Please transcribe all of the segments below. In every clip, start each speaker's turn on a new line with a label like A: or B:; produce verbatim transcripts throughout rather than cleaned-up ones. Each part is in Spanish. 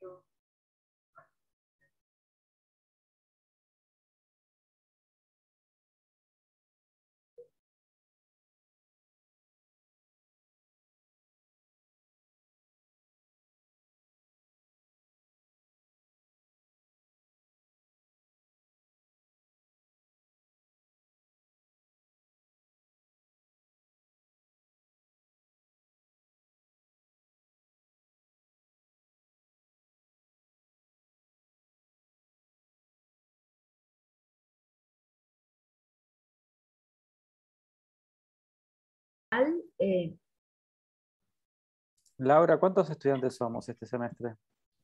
A: Eh,
B: Laura, ¿cuántos estudiantes somos este semestre?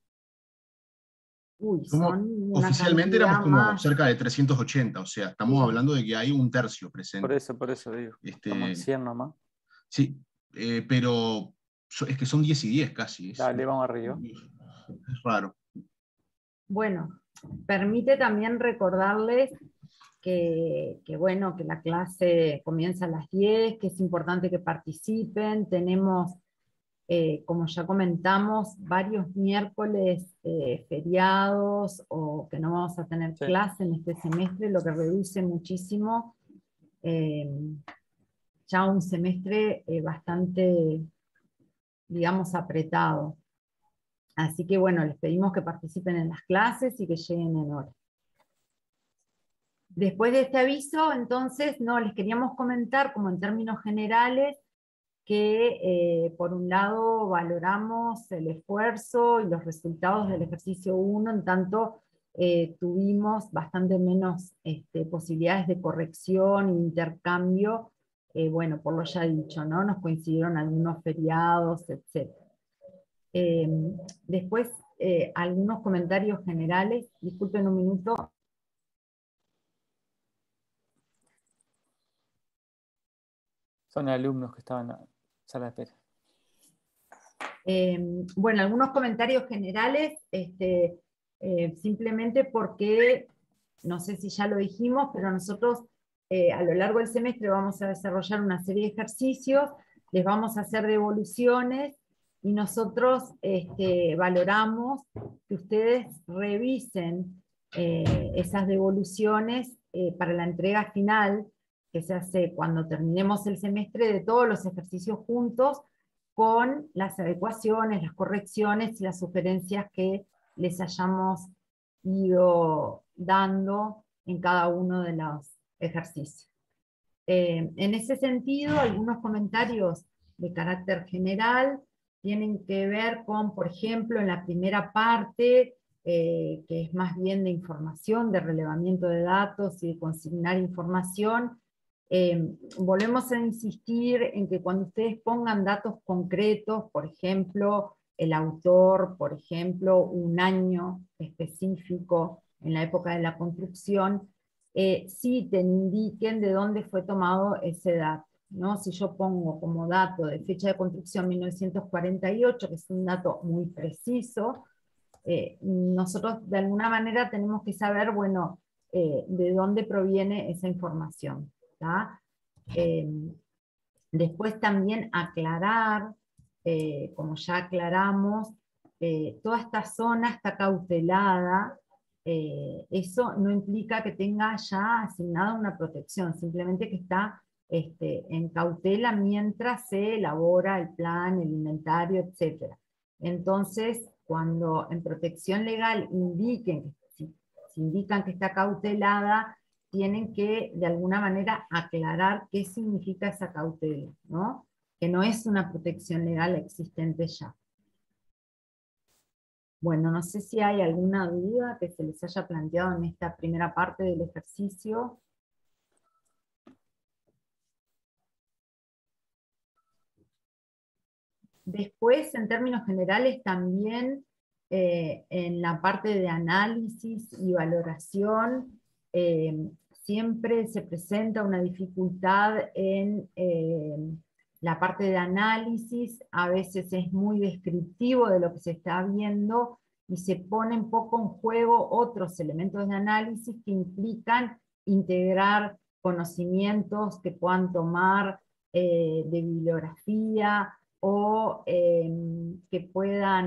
A: uy,
C: Somos-
A: son una
C: oficialmente
A: cantidad
C: éramos como
A: más.
C: cerca de trescientos ochenta, o sea, estamos
A: Sí.
C: hablando de que hay un tercio
B: Por
C: presente.
B: eso, por eso digo.
C: Este,
B: Estamos en cien nomás.
C: Sí, eh, pero so- es que son diez y diez casi. Es,
B: Dale, vamos arriba.
C: es raro.
A: Bueno, permite también recordarles que, que, bueno, que la clase comienza a las diez, que es importante que participen. Tenemos, eh, como ya comentamos, varios miércoles eh, feriados o que no vamos a tener
B: Sí.
A: clase en este semestre, lo que reduce muchísimo eh, ya un semestre eh, bastante, digamos, apretado. Así que bueno, les pedimos que participen en las clases y que lleguen en hora. Después de este aviso, entonces, no, les queríamos comentar, como en términos generales, que eh, por un lado valoramos el esfuerzo y los resultados del ejercicio uno, en tanto eh, tuvimos bastante menos este, posibilidades de corrección e intercambio, eh, bueno, por lo ya dicho, ¿no? Nos coincidieron algunos feriados, etcétera. Eh, después, eh, algunos comentarios generales. Disculpen un minuto.
B: Son alumnos que estaban en la sala de espera.
A: Eh, bueno, algunos comentarios generales, este, eh, simplemente porque, no sé si ya lo dijimos, pero nosotros eh, a lo largo del semestre vamos a desarrollar una serie de ejercicios, les vamos a hacer devoluciones, y nosotros este, valoramos que ustedes revisen eh, esas devoluciones eh, para la entrega final, que se hace cuando terminemos el semestre, de todos los ejercicios juntos, con las adecuaciones, las correcciones y las sugerencias que les hayamos ido dando en cada uno de los ejercicios. Eh, en ese sentido, algunos comentarios de carácter general tienen que ver con, por ejemplo, en la primera parte, eh, que es más bien de información, de relevamiento de datos y de consignar información. Eh, volvemos a insistir en que cuando ustedes pongan datos concretos, por ejemplo, el autor, por ejemplo, un año específico en la época de la construcción, eh, sí te indiquen de dónde fue tomado ese dato, ¿no? Si yo pongo como dato de fecha de construcción mil novecientos cuarenta y ocho, que es un dato muy preciso, eh, nosotros de alguna manera tenemos que saber, bueno, eh, de dónde proviene esa información, ¿tá? Eh, después también aclarar, eh, como ya aclaramos, eh, toda esta zona está cautelada. Eh, eso no implica que tenga ya asignada una protección, simplemente que está este, en cautela mientras se elabora el plan, el inventario, etcétera. Entonces, cuando en protección legal indiquen, si, si indican que está cautelada, tienen que de alguna manera aclarar qué significa esa cautela, ¿no? Que no es una protección legal existente ya. Bueno, no sé si hay alguna duda que se les haya planteado en esta primera parte del ejercicio. Después, en términos generales, también eh, en la parte de análisis y valoración, eh, siempre se presenta una dificultad en eh, la parte de análisis. A veces es muy descriptivo de lo que se está viendo y se ponen poco en juego otros elementos de análisis que implican integrar conocimientos que puedan tomar eh, de bibliografía, o eh, que puedan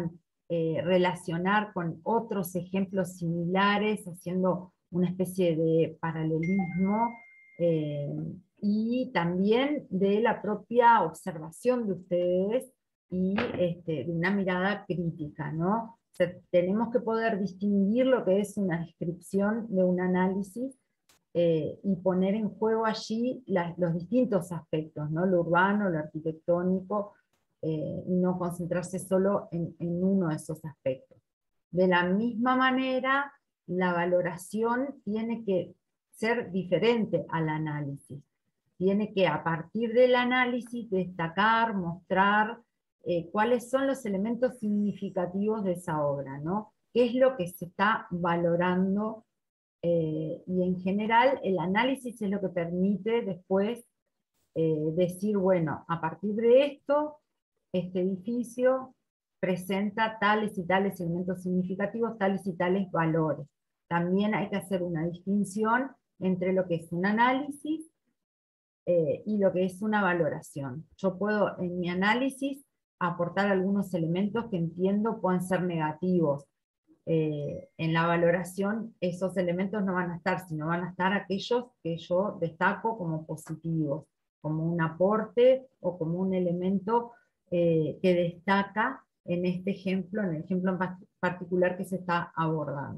A: eh, relacionar con otros ejemplos similares, haciendo una especie de paralelismo, eh, y también de la propia observación de ustedes y este, de una mirada crítica, ¿no? O sea, tenemos que poder distinguir lo que es una descripción de un análisis eh, y poner en juego allí la, los distintos aspectos, ¿no? Lo urbano, lo arquitectónico, eh, y no concentrarse solo en, en uno de esos aspectos. De la misma manera, la valoración tiene que ser diferente al análisis. Tiene que, a partir del análisis, destacar, mostrar eh, cuáles son los elementos significativos de esa obra, ¿no? ¿Qué es lo que se está valorando? Eh, y en general, el análisis es lo que permite después eh, decir, bueno, a partir de esto, este edificio presenta tales y tales elementos significativos, tales y tales valores. También hay que hacer una distinción entre lo que es un análisis eh, y lo que es una valoración. Yo puedo en mi análisis aportar algunos elementos que entiendo pueden ser negativos. Eh, en la valoración esos elementos no van a estar, sino van a estar aquellos que yo destaco como positivos, como un aporte o como un elemento eh, que destaca en este ejemplo, en el ejemplo en particular que se está abordando.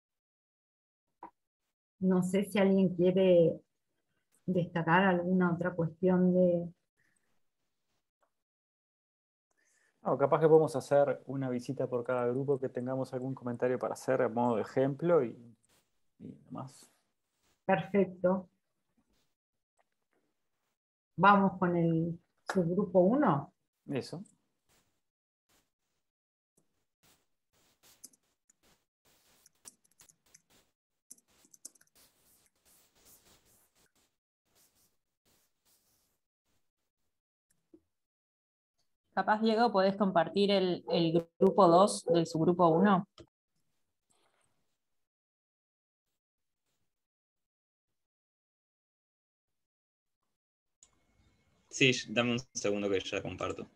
A: No sé si alguien quiere destacar alguna otra cuestión de...
B: No, capaz que podemos hacer una visita por cada grupo que tengamos algún comentario para hacer a modo de ejemplo y, y demás.
A: Perfecto. Vamos con el subgrupo uno.
B: Eso.
D: Capaz, Diego, podés compartir el, el grupo dos del subgrupo uno.
E: Sí, dame un segundo que ya comparto.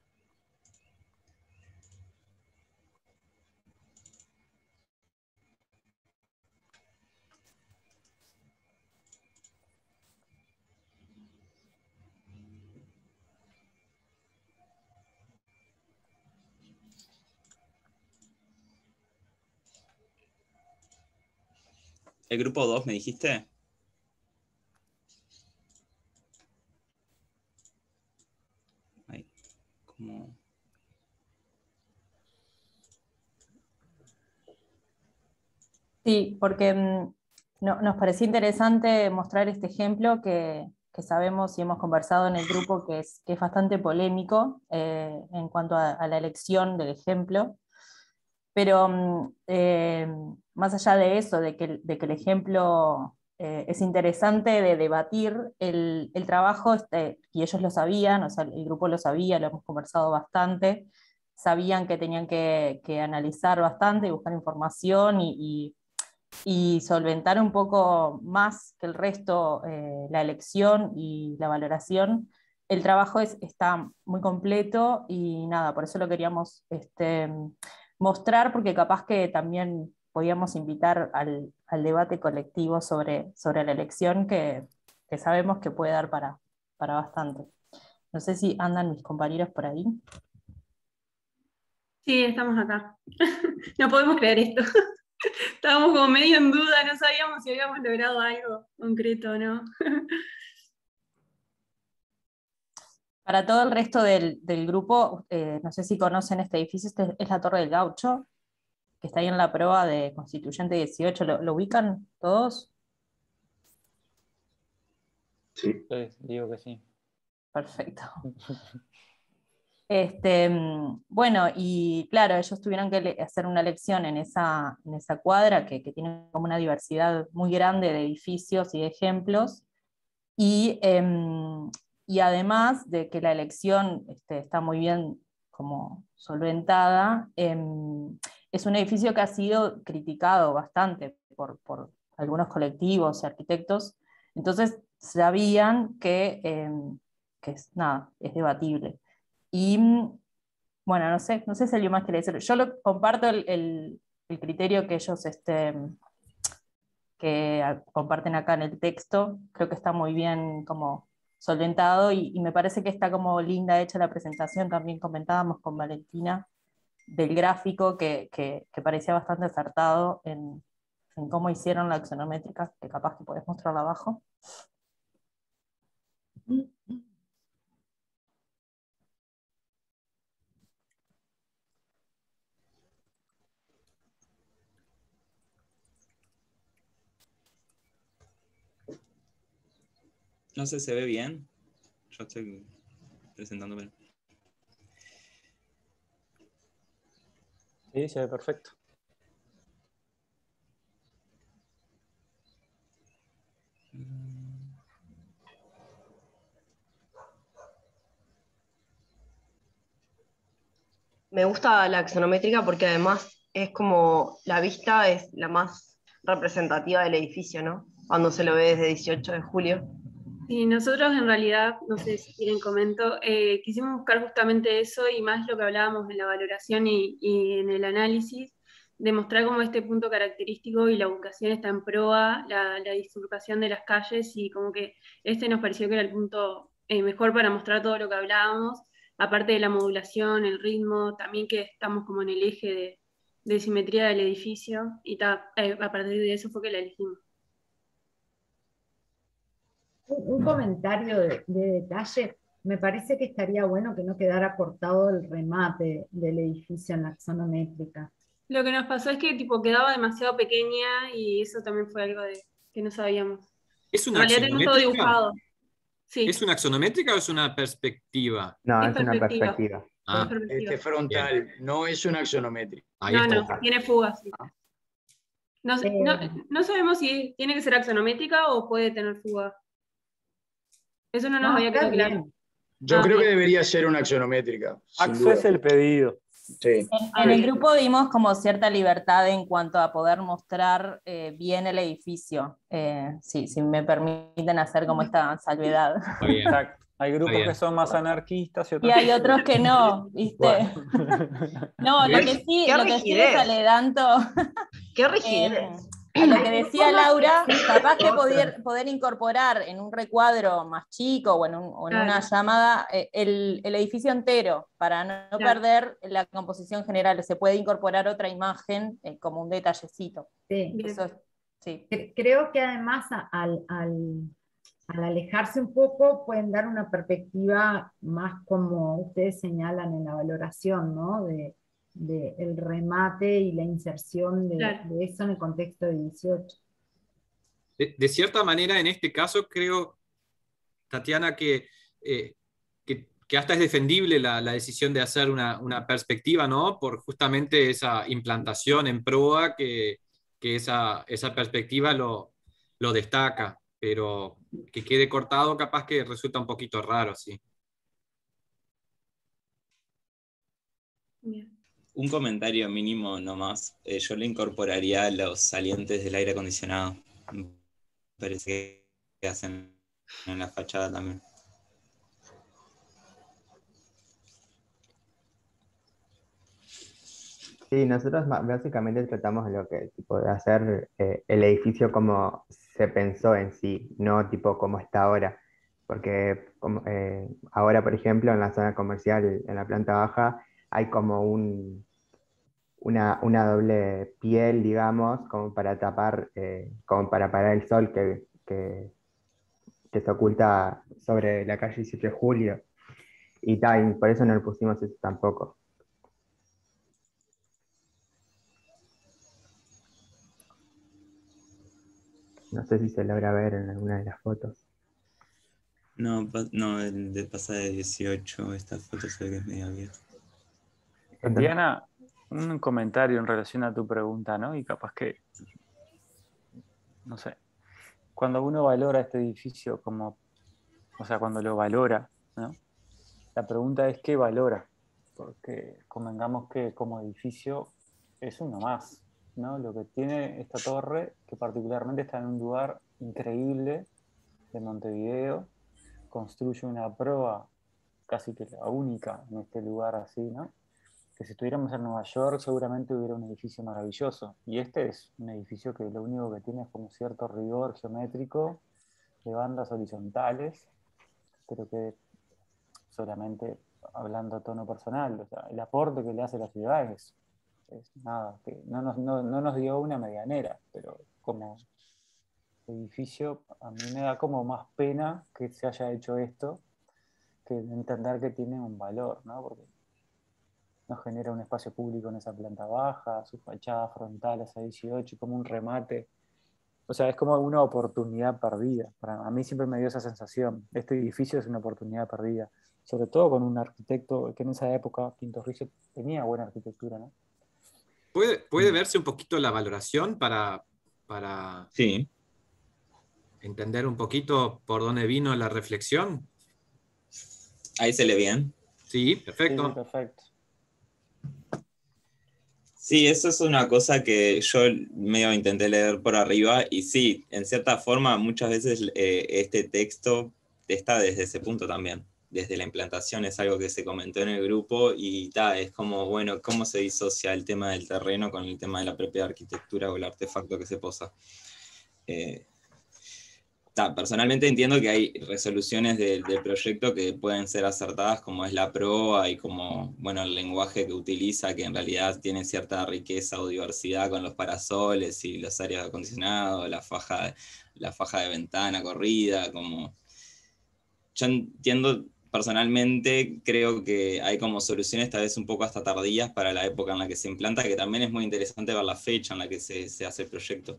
E: ¿El grupo dos me dijiste? Ay, ¿cómo?
D: Sí, porque mm, no, nos parecía interesante mostrar este ejemplo que, que sabemos y hemos conversado en el grupo que es, que es bastante polémico eh, en cuanto a, a la elección del ejemplo. Pero mm, eh, más allá de eso, de que, de que el ejemplo eh, es interesante de debatir, el, el trabajo, este, y ellos lo sabían, o sea, el grupo lo sabía, lo hemos conversado bastante, sabían que tenían que, que analizar bastante y buscar información y, y, y solventar un poco más que el resto eh, la elección y la valoración. El trabajo es, está muy completo y nada, por eso lo queríamos este, mostrar, porque capaz que también podíamos invitar al, al debate colectivo sobre, sobre la elección que, que sabemos que puede dar para, para bastante. No sé si andan mis compañeros por ahí.
F: Sí, estamos acá. No podemos creer esto. Estábamos como medio en duda, no sabíamos si habíamos logrado algo concreto o no.
D: Para todo el resto del, del grupo, eh, no sé si conocen este edificio, este es la Torre del Gaucho, que está ahí en la prueba de Constituyente dieciocho. ¿Lo, lo ubican todos?
C: Sí.
B: Sí, digo que sí.
D: Perfecto. Este, bueno, y claro, ellos tuvieron que hacer una elección en esa, en esa cuadra que, que tiene como una diversidad muy grande de edificios y de ejemplos, y, eh, y además de que la elección este, está muy bien como solventada, eh, es un edificio que ha sido criticado bastante por, por algunos colectivos y arquitectos, entonces sabían que, eh, que es, nada, es debatible. Y Bueno, no sé, no sé si alguien más quiere decirlo. Yo lo, comparto el, el- el criterio que ellos este, que a- comparten acá en el texto. Creo que está muy bien como solventado y, y me parece que está como linda hecha la presentación. También comentábamos con Valentina del gráfico que, que- que parecía bastante acertado en, en cómo hicieron la axonométrica, que capaz que podés mostrarla abajo.
E: No sé, ¿se ve bien? Yo estoy presentándome.
B: Sí, se ve perfecto.
G: Me gusta la axonométrica porque además es como la vista es la más representativa del edificio, ¿no? Cuando se lo ve desde dieciocho de julio.
F: Y nosotros en realidad, no sé si quieren comento, eh, quisimos buscar justamente eso y más lo que hablábamos en la valoración y, y en el análisis, demostrar cómo este punto característico y la ubicación está en proa, la, la bifurcación de las calles y como que este nos pareció que era el punto eh, mejor para mostrar todo lo que hablábamos, aparte de la modulación, el ritmo, también que estamos como en el eje de, de simetría del edificio y ta, eh, a partir de eso fue que la elegimos.
A: Un, un comentario de, de detalle. Me parece que estaría bueno que no quedara cortado el remate del edificio en la axonométrica.
F: Lo que nos pasó es que tipo quedaba demasiado pequeña y eso también fue algo de, que no sabíamos.
H: ¿Es
F: En
H: una
F: realidad tenemos todo
H: axonométrica?
F: dibujado. Sí,
H: ¿Es una axonométrica o es una perspectiva?
I: No,
F: es
I: es una
F: perspectiva.
I: perspectiva.
F: Es
H: Ah,
F: perspectiva.
J: Este frontal no es una axonométrica.
H: ahí
F: No,
H: está.
F: no, tiene fugas. Sí. No, sé- no,
A: Eh,
F: no sabemos si tiene que ser axonométrica o puede tener fuga. Eso no nos
A: no,
F: había
A: está
F: quedado claro.
A: bien.
J: Yo
F: Ah,
J: creo que
F: bien.
J: debería ser una axonométrica, sin
B: Axo
J: duda.
B: es el pedido.
J: Sí.
D: En,
F: Ah,
D: en el
F: bien.
D: grupo dimos como cierta libertad en cuanto a poder mostrar eh, bien el edificio. Eh, sí, si me permiten hacer como esta salvedad.
H: Está bien.
B: Exacto. Hay grupos
H: bien.
B: que son más anarquistas y otros
D: Y hay
B: que-
D: otros que no, ¿viste?
J: Bueno.
D: No, lo que sí,
G: Qué
D: lo que sí
G: rigidez.
D: les adelanto,
G: ¡Qué
D: eh,
G: rigidez!
D: a lo
A: Hay
D: que
A: grupos
D: decía
A: más
D: Laura,
A: flexibles
D: capaz que
A: otros.
D: poder, poder incorporar en un recuadro más chico o en, un- o en una
F: Claro.
D: llamada eh, el, el edificio entero, para no, no
F: Claro.
D: perder la composición general. Se puede incorporar otra imagen eh, como un detallecito.
A: Sí.
F: Bien.
D: Eso es, sí.
A: Cre- Creo que además a- al, al- al alejarse un poco pueden dar una perspectiva más como ustedes señalan en la valoración, ¿no? De, de el remate y la inserción de,
F: Claro.
A: de eso en el contexto de dieciocho.
H: De, de cierta manera, en este caso, creo, Tatiana, que, eh, que, que hasta es defendible la, la decisión de hacer una, una perspectiva, ¿no? Por justamente esa implantación en proa, que, que esa, esa perspectiva lo, lo destaca, pero que quede cortado capaz que resulta un poquito raro, sí.
F: Bien.
E: Un comentario mínimo nomás. Eh, yo le incorporaría los salientes del aire acondicionado. Me parece que hacen en la fachada también.
I: Sí, nosotros ma- básicamente tratamos de lo que, tipo, de hacer eh, el edificio como se pensó en sí, no tipo como está ahora. Porque como, eh, ahora, por ejemplo, en la zona comercial, en la planta baja, hay como un, una, una doble piel, digamos, como para tapar, eh, como para parar el sol que, que, que se oculta sobre la calle dieciocho de julio. Y, ta, y por eso no le pusimos eso tampoco. No sé si se logra ver en alguna de las fotos.
E: No, pa- no, el de pasada de dieciocho, esta foto se ve que es medio vieja.
B: Diana, un comentario en relación a tu pregunta, ¿no? Y capaz que, no sé, cuando uno valora este edificio como, o sea, cuando lo valora, ¿no? La pregunta es ¿qué valora? Porque convengamos que como edificio es uno más, ¿no? Lo que tiene esta torre, que particularmente está en un lugar increíble de Montevideo, construye una proa casi que la única en este lugar así, ¿no? que si estuviéramos en Nueva York seguramente hubiera un edificio maravilloso. Y este es un edificio que lo único que tiene es como cierto rigor geométrico de bandas horizontales, pero que solamente hablando a tono personal, o sea, el aporte que le hace la ciudad es, es nada, que no nos, no, no nos dio una medianera, pero como edificio a mí me da como más pena que se haya hecho esto que entender que tiene un valor, ¿no? Porque nos genera un espacio público en esa planta baja, su fachada frontal hacia dieciocho y como un remate. O sea, es como una oportunidad perdida. Para, a mí siempre me dio esa sensación. Este edificio es una oportunidad perdida. Sobre todo con un arquitecto que en esa época, Pintorricio, tenía buena arquitectura, ¿no?
H: ¿Puede, puede verse un poquito la valoración para, para
E: sí.
H: entender un poquito por dónde vino la reflexión?
E: Ahí se lee bien.
H: Sí, perfecto.
B: Sí, perfecto.
E: Sí, eso es una cosa que yo medio intenté leer por arriba y sí, en cierta forma muchas veces eh, este texto está desde ese punto también, desde la implantación es algo que se comentó en el grupo y ta, es como, bueno, cómo se disocia el tema del terreno con el tema de la propia arquitectura o el artefacto que se posa. Eh, Ta, personalmente entiendo que hay resoluciones de, del proyecto que pueden ser acertadas, como es la proa y como, bueno, el lenguaje que utiliza, que en realidad tiene cierta riqueza o diversidad con los parasoles y los aires acondicionados, la faja, la faja de ventana corrida, como... Yo entiendo, personalmente, creo que hay como soluciones tal vez un poco hasta tardías para la época en la que se implanta, que también es muy interesante ver la fecha en la que se, se hace el proyecto.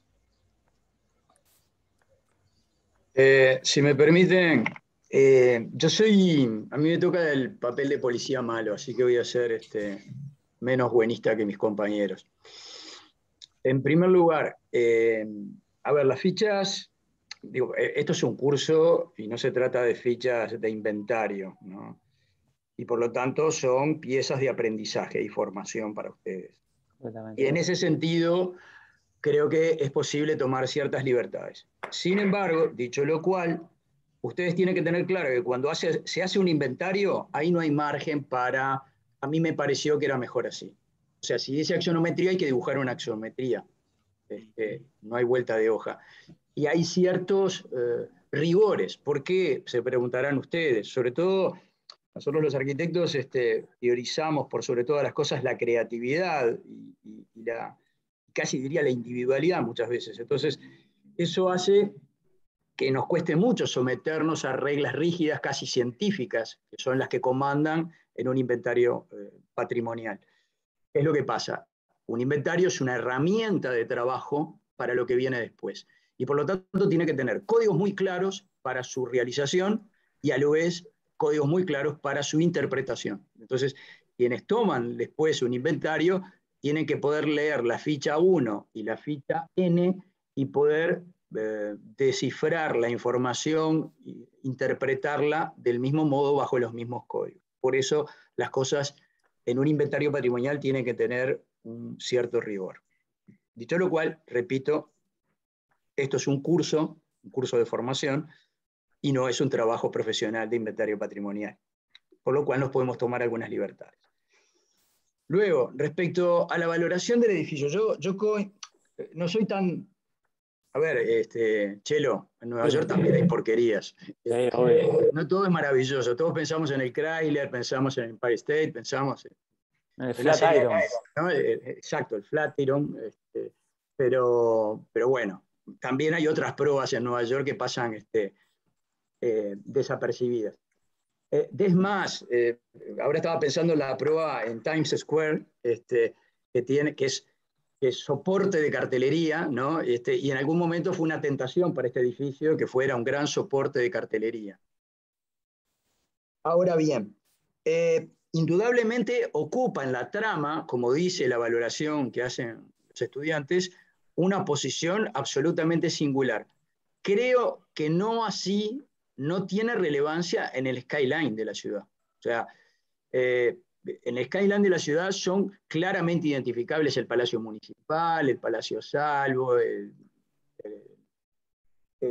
J: Eh, si me permiten, eh, yo soy, a mí me toca el papel de policía malo, así que voy a ser este, menos buenista que mis compañeros. En primer lugar, eh, a ver, las fichas, digo, eh, esto es un curso y no se trata de fichas de inventario, ¿no? Y por lo tanto son piezas de aprendizaje y formación para ustedes. Y en ese sentido, creo que es posible tomar ciertas libertades. Sin embargo, dicho lo cual, ustedes tienen que tener claro que cuando hace, se hace un inventario, ahí no hay margen para, a mí me pareció que era mejor así. O sea, si dice axonometría, hay que dibujar una axonometría. Este, no hay vuelta de hoja. Y hay ciertos eh, rigores. ¿Por qué? Se preguntarán ustedes. Sobre todo, nosotros los arquitectos este, priorizamos por sobre todas las cosas la creatividad y, y, y la, casi diría la individualidad muchas veces. Entonces, eso hace que nos cueste mucho someternos a reglas rígidas, casi científicas, que son las que comandan en un inventario eh, patrimonial. ¿Qué es lo que pasa? Un inventario es una herramienta de trabajo para lo que viene después. Y por lo tanto tiene que tener códigos muy claros para su realización y a la vez códigos muy claros para su interpretación. Entonces, quienes toman después un inventario tienen que poder leer la ficha uno y la ficha N y poder eh, descifrar la información e interpretarla del mismo modo bajo los mismos códigos. Por eso las cosas en un inventario patrimonial tienen que tener un cierto rigor. Dicho lo cual, repito, esto es un curso, un curso de formación, y no es un trabajo profesional de inventario patrimonial, por lo cual nos podemos tomar algunas libertades. Luego, respecto a la valoración del edificio, yo, yo no soy tan... A ver, este, Chelo, en Nueva York también hay porquerías.
B: Sí, obvio.
J: No todo es maravilloso. Todos pensamos en el Chrysler, pensamos en el Empire State, pensamos en...
B: El Flatiron.
J: ¿no? Exacto, el Flatiron. Este, pero, pero bueno, también hay otras pruebas en Nueva York que pasan este, eh, desapercibidas. Eh, es más, eh, ahora estaba pensando en la prueba en Times Square, este, que, tiene, que, es, que es soporte de cartelería, ¿no? Este, y en algún momento fue una tentación para este edificio que fuera un gran soporte de cartelería. Ahora bien, eh, indudablemente ocupa en la trama, como dice la valoración que hacen los estudiantes, una posición absolutamente singular. Creo que no así, no tiene relevancia en el skyline de la ciudad. O sea, eh, en el skyline de la ciudad son claramente identificables el Palacio Municipal, el Palacio Salvo, el, el,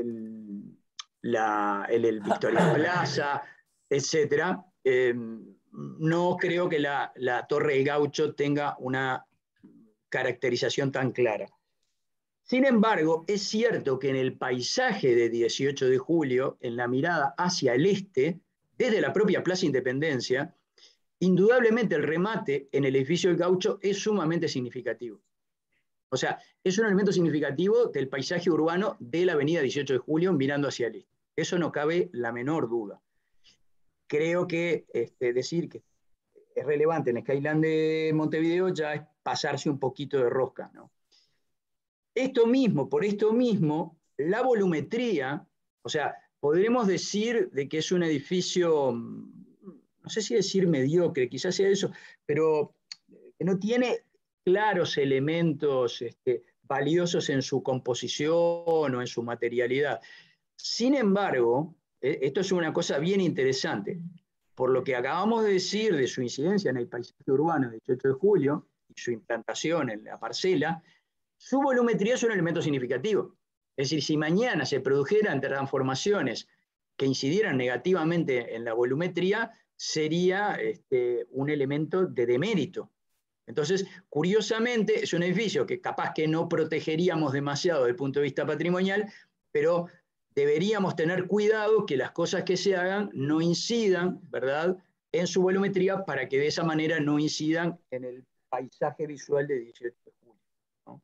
J: el, la, el, el Victoria Plaza, etcétera. Eh, no creo que la, la Torre del Gaucho tenga una caracterización tan clara. Sin embargo, es cierto que en el paisaje de dieciocho de julio, en la mirada hacia el este, desde la propia Plaza Independencia, indudablemente el remate en el edificio del Gaucho es sumamente significativo. O sea, es un elemento significativo del paisaje urbano de la avenida dieciocho de julio mirando hacia el este. Eso no cabe la menor duda. Creo que este, decir que es relevante en Skyline de Montevideo ya es pasarse un poquito de rosca, ¿no? Esto mismo, por esto mismo, la volumetría, o sea, podremos decir de que es un edificio, no sé si decir mediocre, quizás sea eso, pero que no tiene claros elementos este, valiosos en su composición o en su materialidad. Sin embargo, esto es una cosa bien interesante, por lo que acabamos de decir de su incidencia en el paisaje urbano del dieciocho de julio y su implantación en la parcela, su volumetría es un elemento significativo. Es decir, si mañana se produjeran transformaciones que incidieran negativamente en la volumetría, sería este, un elemento de demérito. Entonces, curiosamente, es un edificio que capaz que no protegeríamos demasiado desde el punto de vista patrimonial, pero deberíamos tener cuidado que las cosas que se hagan no incidan, ¿verdad?, en su volumetría para que de esa manera no incidan en el paisaje visual de dieciocho de julio, ¿no?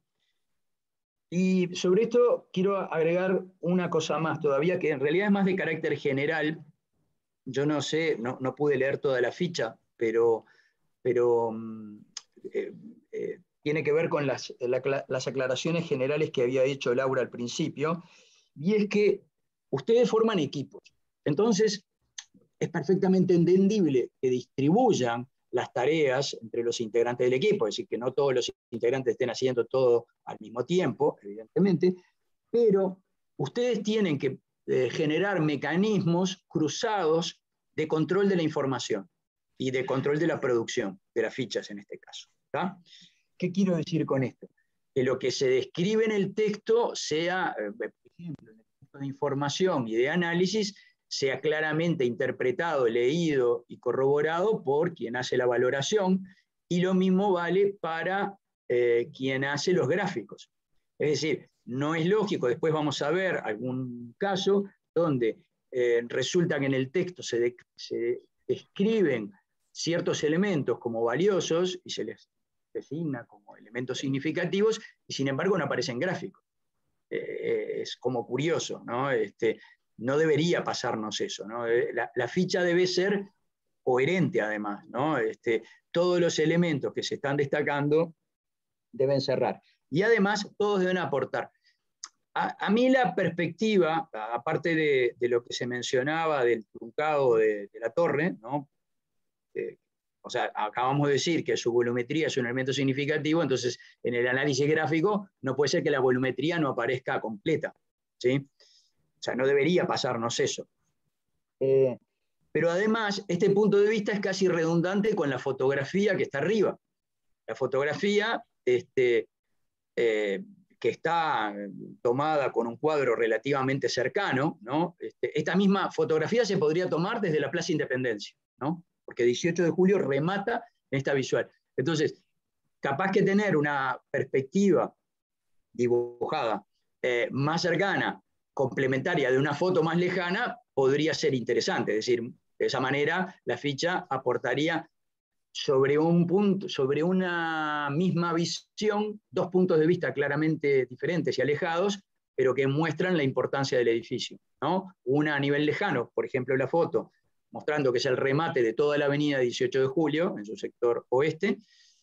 J: Y sobre esto quiero agregar una cosa más todavía, que en realidad es más de carácter general. Yo no sé, no, no pude leer toda la ficha, pero, pero eh, eh, tiene que ver con las, la, las aclaraciones generales que había hecho Laura al principio, y es que ustedes forman equipos. Entonces, es perfectamente entendible que distribuyan las tareas entre los integrantes del equipo, es decir, que no todos los integrantes estén haciendo todo al mismo tiempo, evidentemente, pero ustedes tienen que eh, generar mecanismos cruzados de control de la información y de control de la producción, de las fichas en este caso, ¿tá? ¿Qué quiero decir con esto? Que lo que se describe en el texto sea, eh, por ejemplo, en el texto de información y de análisis, sea claramente interpretado, leído y corroborado por quien hace la valoración, y lo mismo vale para eh, quien hace los gráficos. Es decir, no es lógico, después vamos a ver algún caso donde eh, resulta que en el texto se, de, se describen ciertos elementos como valiosos y se les designa como elementos significativos y sin embargo no aparecen gráficos. Eh, es como curioso, ¿no? Este, no debería pasarnos eso, ¿no? La, la ficha debe ser coherente además, ¿no? Este, todos los elementos que se están destacando deben cerrar. Y además todos deben aportar. A, a mí la perspectiva, aparte de, de lo que se mencionaba del truncado de, de la torre, ¿no? Eh, o sea, acabamos de decir que su volumetría es un elemento significativo, entonces en el análisis gráfico no puede ser que la volumetría no aparezca completa, ¿sí? O sea, no debería pasarnos eso. Eh, pero además, este punto de vista es casi redundante con la fotografía que está arriba. La fotografía este, eh, que está tomada con un cuadro relativamente cercano, ¿no? Este, esta misma fotografía se podría tomar desde la Plaza Independencia, ¿no? Porque dieciocho de julio remata en esta visual. Entonces, capaz que tener una perspectiva dibujada eh, más cercana, complementaria de una foto más lejana, podría ser interesante. Es decir, de esa manera la ficha aportaría sobre un punto, sobre una misma visión, dos puntos de vista claramente diferentes y alejados, pero que muestran la importancia del edificio, ¿no? Una a nivel lejano, por ejemplo la foto, mostrando que es el remate de toda la avenida dieciocho de julio, en su sector oeste,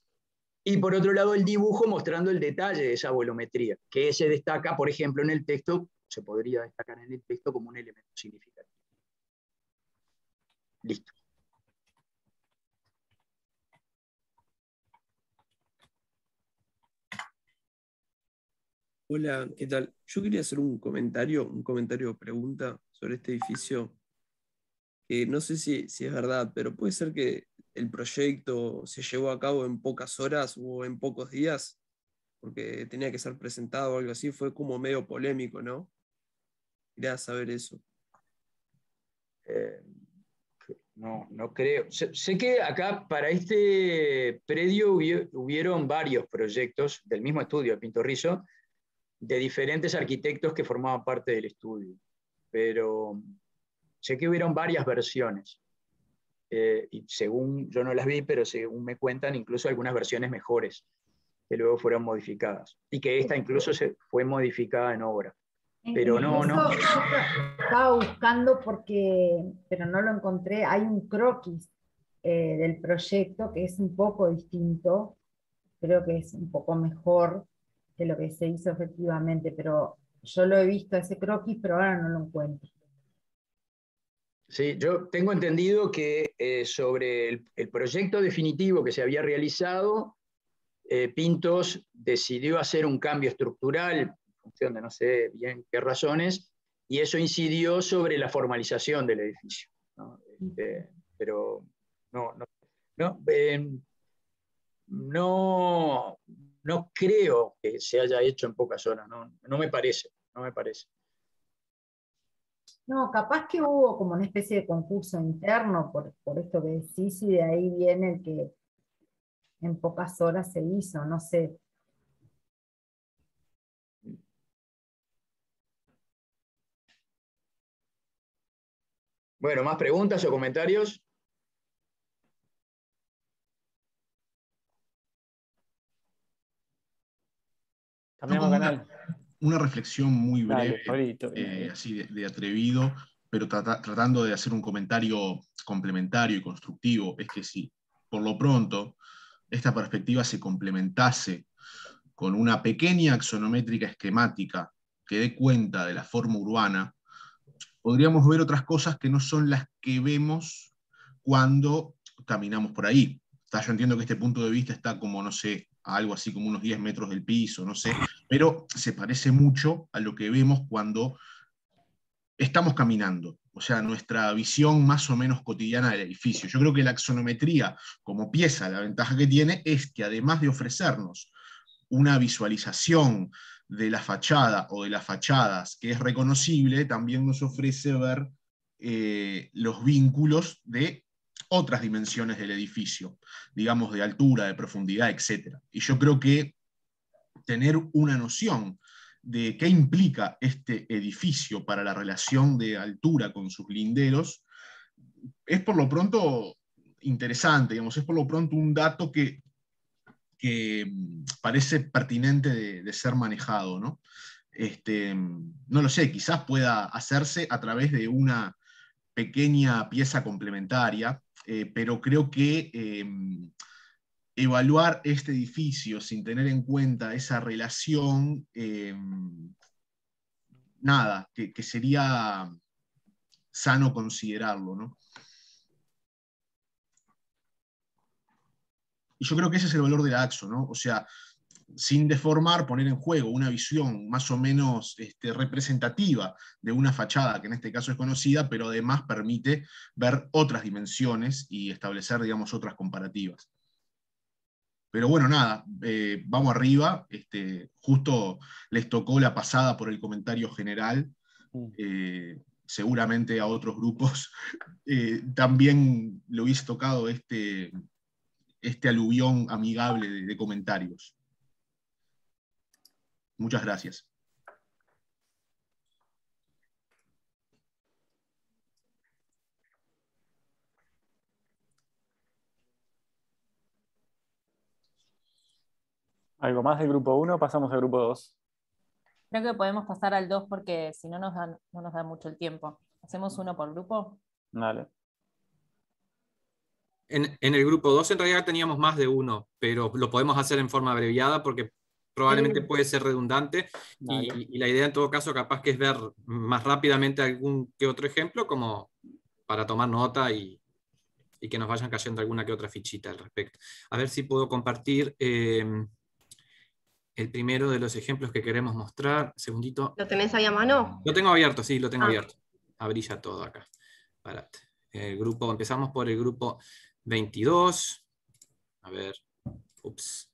J: y por otro lado el dibujo mostrando el detalle de esa volumetría, que se destaca, por ejemplo, en el texto, se podría destacar en el texto como un elemento significativo. Listo.
K: Hola, ¿qué tal? Yo quería hacer un comentario, un comentario o pregunta sobre este edificio, que no sé si, si es verdad, pero puede ser que el proyecto se llevó a cabo en pocas horas o en pocos días, porque tenía que ser presentado o algo así, fue como medio polémico, ¿no? Quería saber eso.
J: Eh, no, no creo. Sé, sé que acá para este predio hubi- hubieron varios proyectos del mismo estudio de Pintorrizo, de diferentes arquitectos que formaban parte del estudio, pero sé que hubieron varias versiones. Eh, y según, yo no las vi, pero según me cuentan, incluso algunas versiones mejores, que luego fueron modificadas. Y que esta incluso se fue modificada en obra. Pero no, no.
A: Incluso yo estaba buscando porque, pero no lo encontré, hay un croquis eh, del proyecto que es un poco distinto, creo que es un poco mejor que lo que se hizo efectivamente, pero yo lo he visto ese croquis, pero ahora no lo encuentro.
J: Sí, yo tengo entendido que eh, sobre el, el proyecto definitivo que se había realizado, eh, Pintos decidió hacer un cambio estructural, en función de no sé bien qué razones, y eso incidió sobre la formalización del edificio, ¿no? Este, pero no, no, no, eh, no, no creo que se haya hecho en pocas horas, no, no me parece, no me parece.
A: No, capaz que hubo como una especie de concurso interno por, por esto que decís, y de ahí viene el que en pocas horas se hizo, no sé.
J: Bueno, ¿más preguntas o comentarios?
B: Cambiamos
C: No,
B: canal.
C: una, una reflexión muy breve,
B: Dale, Pablito.
C: eh, así de, de atrevido, pero trata- tratando de hacer un comentario complementario y constructivo, es que si por lo pronto esta perspectiva se complementase con una pequeña axonométrica esquemática que dé cuenta de la forma urbana, podríamos ver otras cosas que no son las que vemos cuando caminamos por ahí. Está, yo entiendo que este punto de vista está como, no sé, a algo así como unos diez metros del piso, no sé, pero se parece mucho a lo que vemos cuando estamos caminando, o sea, nuestra visión más o menos cotidiana del edificio. Yo creo que la axonometría como pieza, la ventaja que tiene es que además de ofrecernos una visualización de la fachada o de las fachadas que es reconocible, también nos ofrece ver eh, los vínculos de otras dimensiones del edificio, digamos de altura, de profundidad, etcétera. Y yo creo que tener una noción de qué implica este edificio para la relación de altura con sus linderos es por lo pronto interesante, digamos, es por lo pronto un dato que que parece pertinente de, de ser manejado, ¿no? Este, no lo sé, quizás pueda hacerse a través de una pequeña pieza complementaria, eh, pero creo que eh, evaluar este edificio sin tener en cuenta esa relación, eh, nada, que, que sería sano considerarlo, ¿no? Y yo creo que ese es el valor del AXO, ¿no? O sea, sin deformar, poner en juego una visión más o menos este, representativa de una fachada, que en este caso es conocida, pero además permite ver otras dimensiones y establecer, digamos, otras comparativas. Pero bueno, nada, eh, vamos arriba. Este, justo les tocó la pasada por el comentario general. Eh, seguramente a otros grupos eh, también le hubiese tocado este, este aluvión amigable de, de comentarios. Muchas gracias.
B: ¿Algo más del grupo uno? Pasamos al grupo dos.
D: Creo que podemos pasar al dos porque si no nos da, no nos da mucho el tiempo. ¿Hacemos uno por grupo?
B: Dale.
H: En, en el grupo dos en realidad teníamos más de uno, pero lo podemos hacer en forma abreviada porque probablemente
A: Sí.
H: puede ser redundante y,
B: Dale.
H: y la idea en todo caso capaz que es ver más rápidamente algún que otro ejemplo como para tomar nota y, y que nos vayan cayendo alguna que otra fichita al respecto. A ver si puedo compartir eh, el primero de los ejemplos que queremos mostrar. Segundito.
G: ¿Lo tenés ahí a mano?
H: Lo tengo abierto, sí, lo tengo
G: Ah.
H: abierto. Abrí ya todo acá. Parate. El grupo, empezamos por el grupo veintidós. A ver. Ups.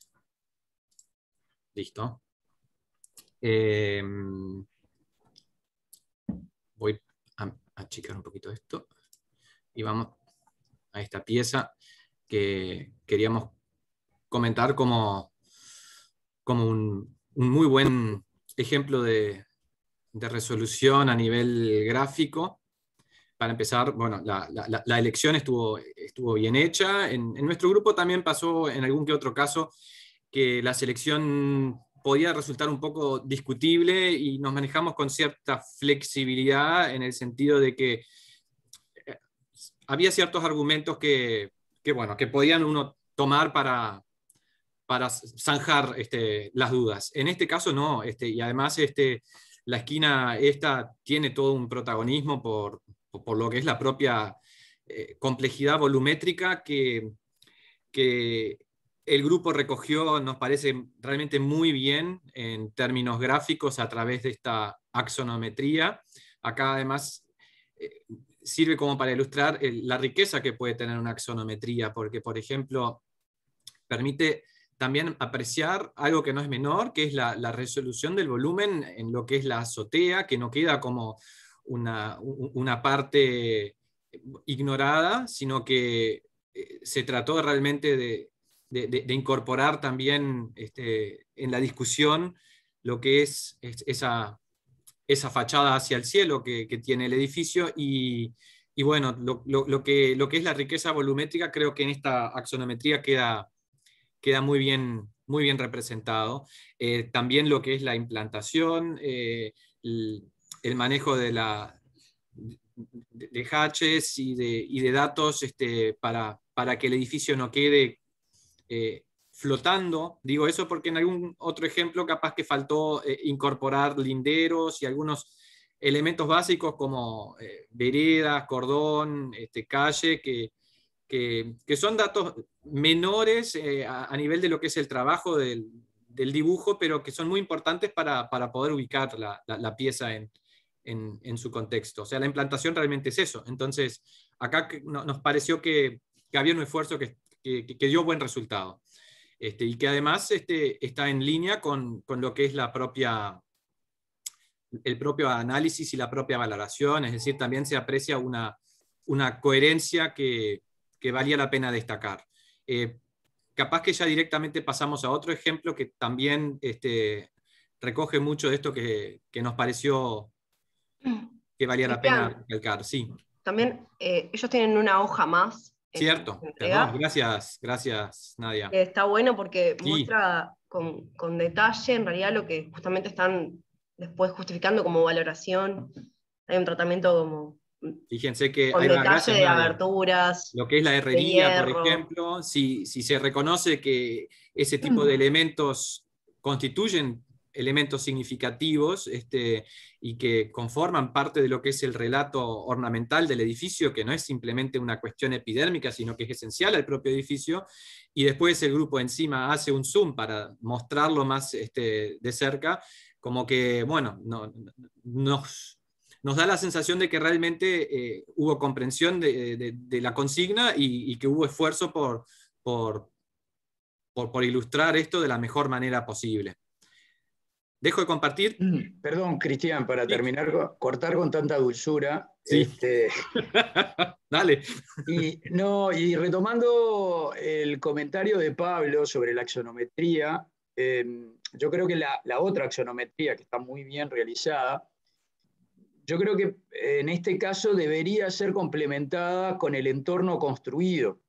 H: Listo. Eh, voy a achicar un poquito esto. y vamos a esta pieza que queríamos comentar como, como un, un muy buen ejemplo de, de resolución a nivel gráfico. Para empezar, bueno, la, la, la elección estuvo, estuvo bien hecha. En, en nuestro grupo también pasó en algún que otro caso que la selección podía resultar un poco discutible y nos manejamos con cierta flexibilidad en el sentido de que había ciertos argumentos que, que, bueno, que podían uno tomar para, para zanjar este, las dudas. En este caso no, este, y además este, la esquina esta tiene todo un protagonismo por, por lo que es la propia eh, complejidad volumétrica que, que el grupo recogió, nos parece realmente muy bien en términos gráficos a través de esta axonometría. Acá además eh, sirve como para ilustrar el, la riqueza que puede tener una axonometría, porque por ejemplo permite también apreciar algo que no es menor, que es la, la resolución del volumen en lo que es la azotea, que no queda como una, una parte ignorada, sino que eh, se trató realmente de, de, de, de incorporar también este, en la discusión lo que es, es esa, esa fachada hacia el cielo que, que tiene el edificio y, y bueno, lo, lo, lo, que, lo que es la riqueza volumétrica creo que en esta axonometría queda, queda muy bien, muy bien representado. Eh, también lo que es la implantación, eh, el, el manejo de, la, de, de hatches y de, y de datos este, para, para que el edificio no quede eh, flotando. Digo eso porque en algún otro ejemplo capaz que faltó eh, incorporar linderos y algunos elementos básicos como eh, veredas, cordón, este, calle, que, que, que son datos menores eh, a, a nivel de lo que es el trabajo del, del dibujo, pero que son muy importantes para, para poder ubicar la, la, la pieza en, en, en su contexto. O sea, la implantación realmente es eso. Entonces, acá nos pareció que, que había un esfuerzo que, que, que dio buen resultado. Este, y que además este, está en línea con, con lo que es la propia, el propio análisis y la propia valoración, es decir, también se aprecia una, una coherencia que, que valía la pena destacar. Eh, capaz que ya directamente pasamos a otro ejemplo que también este, recoge mucho de esto que, que nos pareció que valía la pena recalcar. Sí.
G: También eh, ellos tienen una hoja más.
H: Cierto, perdón, gracias, gracias Nadia.
G: Que está bueno porque
H: sí.
G: muestra con, con detalle en realidad lo que justamente están después justificando como valoración. Hay un tratamiento como...
H: Fíjense que
G: con
H: hay
G: detalle
H: gracias,
G: de
H: Nadia.
G: aberturas.
H: Lo que es la herrería, por ejemplo, si, si se reconoce que ese tipo de elementos constituyen elementos significativos este, y que conforman parte de lo que es el relato ornamental del edificio, que no es simplemente una cuestión epidérmica, sino que es esencial al propio edificio, y después el grupo encima hace un zoom para mostrarlo más este, de cerca, como que, bueno, no, nos, nos da la sensación de que realmente eh, hubo comprensión de, de, de la consigna y, y que hubo esfuerzo por, por, por, por ilustrar esto de la mejor manera posible. Dejo de compartir.
J: Mm, perdón, Cristian, para sí. terminar, cortar con tanta dulzura.
H: Sí.
J: Este,
H: Dale.
J: Y, no, y retomando el comentario de Pablo sobre la axonometría, eh, yo creo que la, la otra axonometría, que está muy bien realizada, yo creo que en este caso debería ser complementada con el entorno construido.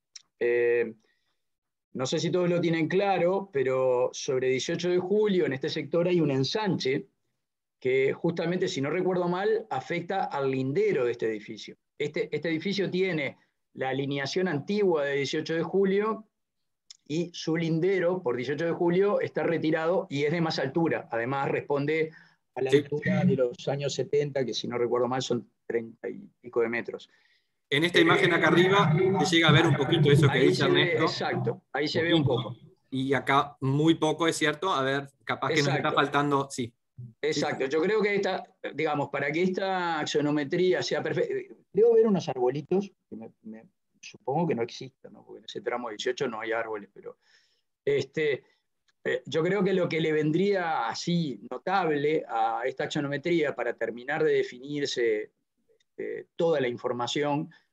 J: Eh, No sé si todos lo tienen claro, pero sobre dieciocho de julio en este sector hay un ensanche que justamente, si no recuerdo mal, afecta al lindero de este edificio. Este, este edificio tiene la alineación antigua de dieciocho de julio y su lindero por dieciocho de julio está retirado y es de más altura. Además responde a la sí. altura de los años setenta, que si no recuerdo mal son treinta y pico de metros.
H: En esta imagen acá arriba se llega a ver un poquito eso que
J: ahí
H: dice Ernesto.
J: Ve, exacto, ahí se ve un poco.
H: Y acá muy poco, es cierto. A ver, capaz que exacto. nos está faltando, sí.
J: Exacto, yo creo que esta, digamos, para que esta axonometría sea perfecta, debo ver unos arbolitos, que me, me, supongo que no existen, ¿no? Porque en ese tramo dieciocho no hay árboles, pero este, eh, yo creo que lo que le vendría así notable a esta axonometría para terminar de definirse eh, toda la información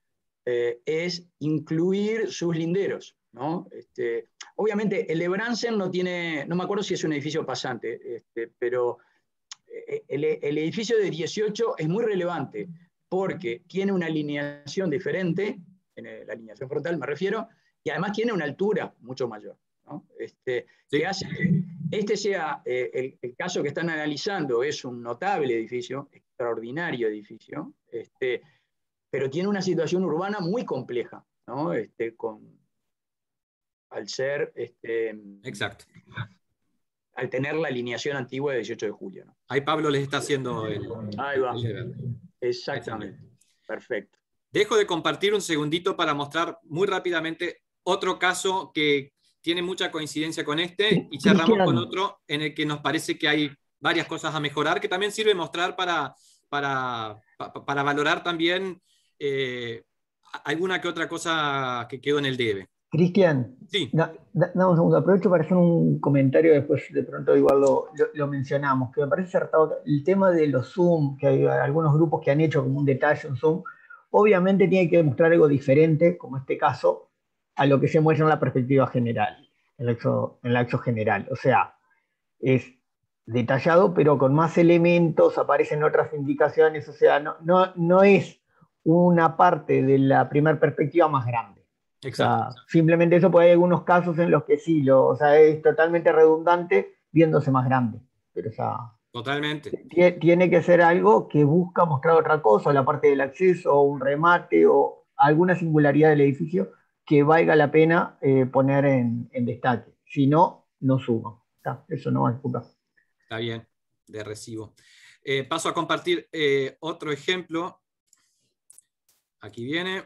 J: eh, es incluir sus linderos, ¿no? Este, obviamente, el de Bransen no tiene, no me acuerdo si es un edificio pasante, este, pero el, el edificio de dieciocho es muy relevante porque tiene una alineación diferente, en la alineación frontal me refiero, y además tiene una altura mucho mayor, ¿no? Este, sí. Que hace que este sea, eh, el, el caso que están analizando es un notable edificio, extraordinario edificio, este, pero tiene una situación urbana muy compleja, ¿no? Este, con, al ser... Este,
H: Exacto.
J: Al tener la alineación antigua de dieciocho de julio, ¿no?
H: Ahí Pablo les está haciendo el...
J: Ahí va.
H: El
J: Exactamente. Perfecto.
H: Dejo de compartir un segundito para mostrar muy rápidamente otro caso que tiene mucha coincidencia con este y cerramos Cristian. Con otro en el que nos parece que hay varias cosas a mejorar, que también sirve mostrar para, para, para valorar también eh, alguna que otra cosa que quedó en el debe.
L: Cristian,
H: sí.
L: da, da, dame un segundo, aprovecho para hacer un comentario, después de pronto igual lo, lo, lo mencionamos, que me parece acertado el tema de los Zoom, que hay algunos grupos que han hecho como un detalle, un Zoom, obviamente tiene que mostrar algo diferente, como este caso, a lo que se muestra en la perspectiva general, en la exo, en la exo general, o sea, es detallado, pero con más elementos, aparecen otras indicaciones, o sea, no, no, no es una parte de la primera perspectiva más grande.
H: Exacto.
L: O sea, simplemente eso, puede haber algunos casos en los que sí, lo, o sea, es totalmente redundante viéndose más grande. Pero, o sea,
H: totalmente.
L: Tiene que ser algo que busca mostrar otra cosa, la parte del acceso, o un remate, o alguna singularidad del edificio que valga la pena eh, poner en, en destaque. Si no, no suma. ¿Está? Eso no va a ocupar.
H: Está bien, de recibo. Eh, paso a compartir eh, otro ejemplo. Aquí viene.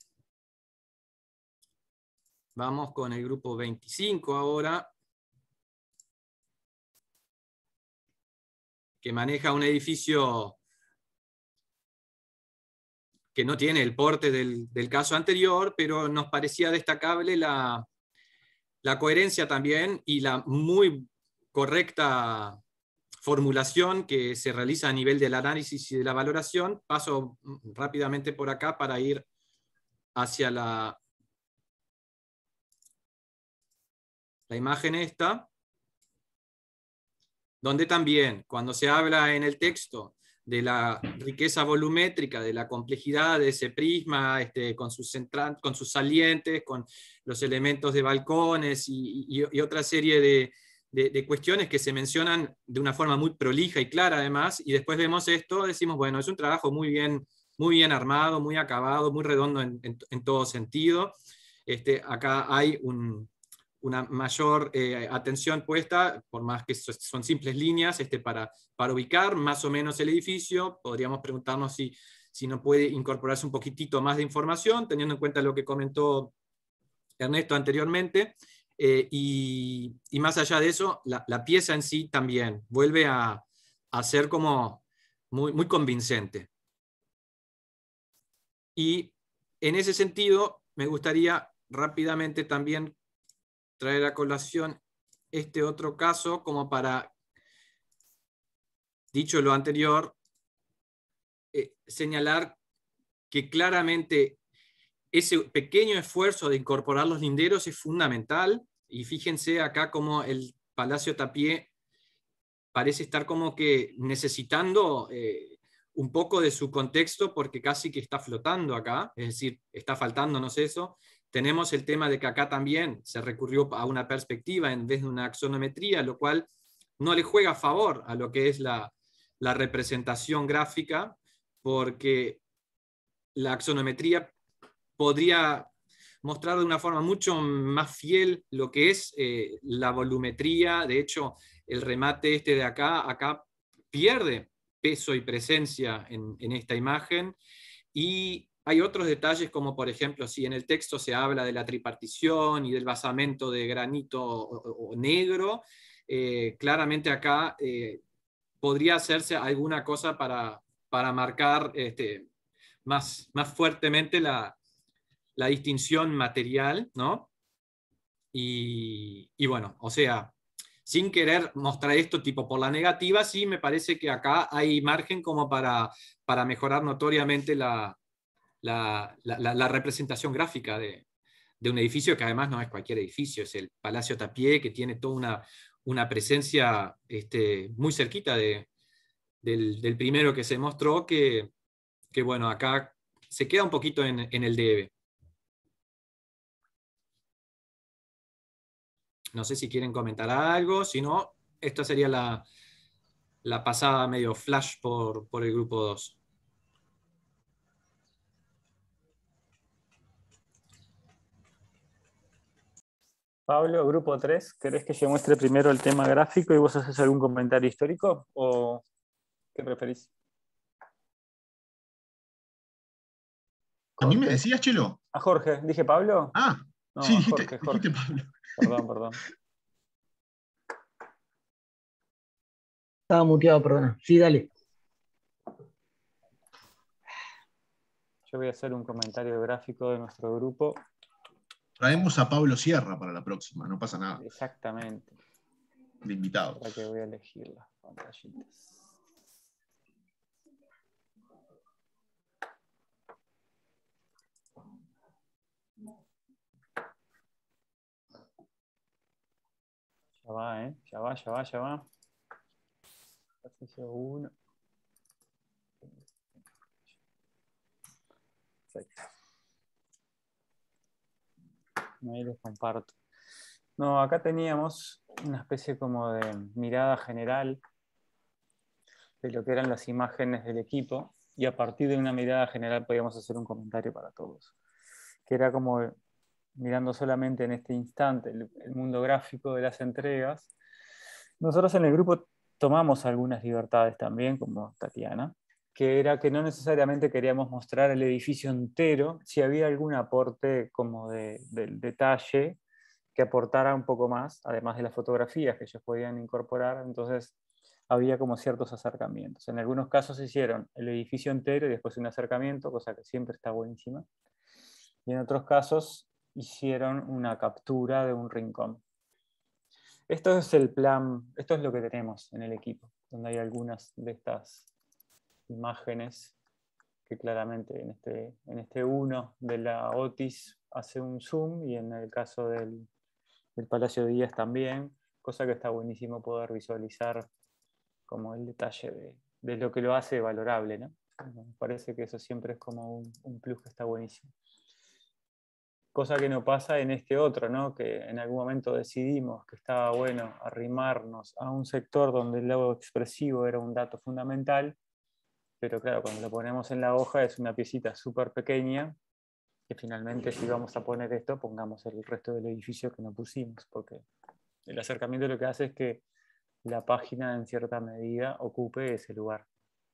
H: Vamos con el grupo veinticinco ahora, que maneja un edificio que no tiene el porte del, del caso anterior, pero nos parecía destacable la, la coherencia también y la muy correcta formulación que se realiza a nivel del análisis y de la valoración. Paso rápidamente por acá para ir hacia la... la imagen esta, donde también cuando se habla en el texto de la riqueza volumétrica, de la complejidad de ese prisma, este, con, sus central, con sus salientes, con los elementos de balcones y, y, y otra serie de, de, de cuestiones que se mencionan de una forma muy prolija y clara además, y después vemos esto, decimos, bueno, es un trabajo muy bien, muy bien armado, muy acabado, muy redondo en, en, en todo sentido. Este, acá hay un... una mayor eh, atención puesta, por más que son simples líneas, este, para, para ubicar más o menos el edificio. Podríamos preguntarnos si, si no puede incorporarse un poquitito más de información, teniendo en cuenta lo que comentó Ernesto anteriormente, eh, y, y más allá de eso, la, la pieza en sí también vuelve a, a ser como muy, muy convincente. Y en ese sentido, me gustaría rápidamente también traer a colación este otro caso como para, dicho lo anterior, eh, señalar que claramente ese pequeño esfuerzo de incorporar los linderos es fundamental, y fíjense acá como el Palacio Tapié parece estar como que necesitando eh, un poco de su contexto porque casi que está flotando acá, es decir, está faltándonos eso. Tenemos el tema de que acá también se recurrió a una perspectiva en vez de una axonometría, lo cual no le juega a favor a lo que es la, la representación gráfica, porque la axonometría podría mostrar de una forma mucho más fiel lo que es eh, la volumetría. De hecho, el remate este de acá, acá pierde peso y presencia en, en esta imagen, y hay otros detalles como, por ejemplo, si en el texto se habla de la tripartición y del basamento de granito o, o, o negro, eh, claramente acá eh, podría hacerse alguna cosa para, para marcar este, más, más fuertemente la, la distinción material, ¿no? Y, y bueno, o sea, sin querer mostrar esto tipo por la negativa, sí me parece que acá hay margen como para, para mejorar notoriamente la, la, la, la, la representación gráfica de, de un edificio que además no es cualquier edificio, es el Palacio Tapié, que tiene toda una, una presencia este, muy cerquita de, del, del primero que se mostró, que, que bueno, acá se queda un poquito en, en el debe. No sé si quieren comentar algo, si no, esta sería la, la pasada medio flash por, por el grupo dos.
B: Pablo, grupo tres, ¿querés que yo muestre primero el tema gráfico y vos haces algún comentario histórico? ¿O qué preferís?
C: ¿A mí me decías, Chelo?
B: A Jorge, ¿dije Pablo?
C: Ah,
B: no,
C: sí,
B: a
C: dijiste,
B: Jorge, Jorge.
C: dijiste Pablo.
B: Perdón, perdón.
L: Estaba muteado, perdona. Sí, dale.
B: Yo voy a hacer un comentario gráfico de nuestro grupo.
C: Traemos a Pablo Sierra para la próxima, no pasa nada.
B: Exactamente.
C: De invitado.
B: Para que voy a elegir las pantallitas. Ya va, ¿eh? Ya va, ya va, ya va. Ejercicio uno. Perfecto. Ahí les comparto. No, acá teníamos una especie como de mirada general de lo que eran las imágenes del equipo, y a partir de una mirada general podíamos hacer un comentario para todos, que era como mirando solamente en este instante el, el mundo gráfico de las entregas. Nosotros en el grupo tomamos algunas libertades también, como Tatiana, que era que no necesariamente queríamos mostrar el edificio entero, si había algún aporte como de, del detalle que aportara un poco más, además de las fotografías que ellos podían incorporar. Entonces había como ciertos acercamientos. En algunos casos hicieron el edificio entero y después un acercamiento, cosa que siempre está buenísima. Y en otros casos hicieron una captura de un rincón. Esto es el plan, esto es lo que tenemos en el equipo, donde hay algunas de estas imágenes que claramente en este, en este uno de la Otis hace un zoom, y en el caso del, del Palacio Díaz también, cosa que está buenísimo poder visualizar como el detalle de, de lo que lo hace valorable, ¿no? Me parece que eso siempre es como un, un plus que está buenísimo. Cosa que no pasa en este otro, ¿no? Que en algún momento decidimos que estaba bueno arrimarnos a un sector donde el logo expresivo era un dato fundamental, pero claro, cuando lo ponemos en la hoja es una piecita súper pequeña, que finalmente si vamos a poner esto, pongamos el resto del edificio que no pusimos, porque el acercamiento lo que hace es que la página en cierta medida ocupe ese lugar.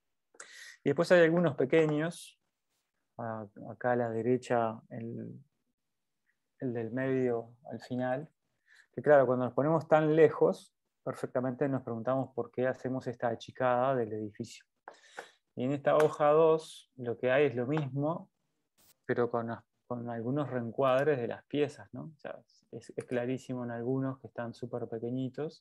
B: Y después hay algunos pequeños, acá a la derecha, el, el del medio al final, que claro, cuando nos ponemos tan lejos, perfectamente nos preguntamos por qué hacemos esta achicada del edificio. Y en esta hoja dos lo que hay es lo mismo, pero con, con algunos reencuadres de las piezas, ¿no? O sea, es, es clarísimo en algunos que están súper pequeñitos,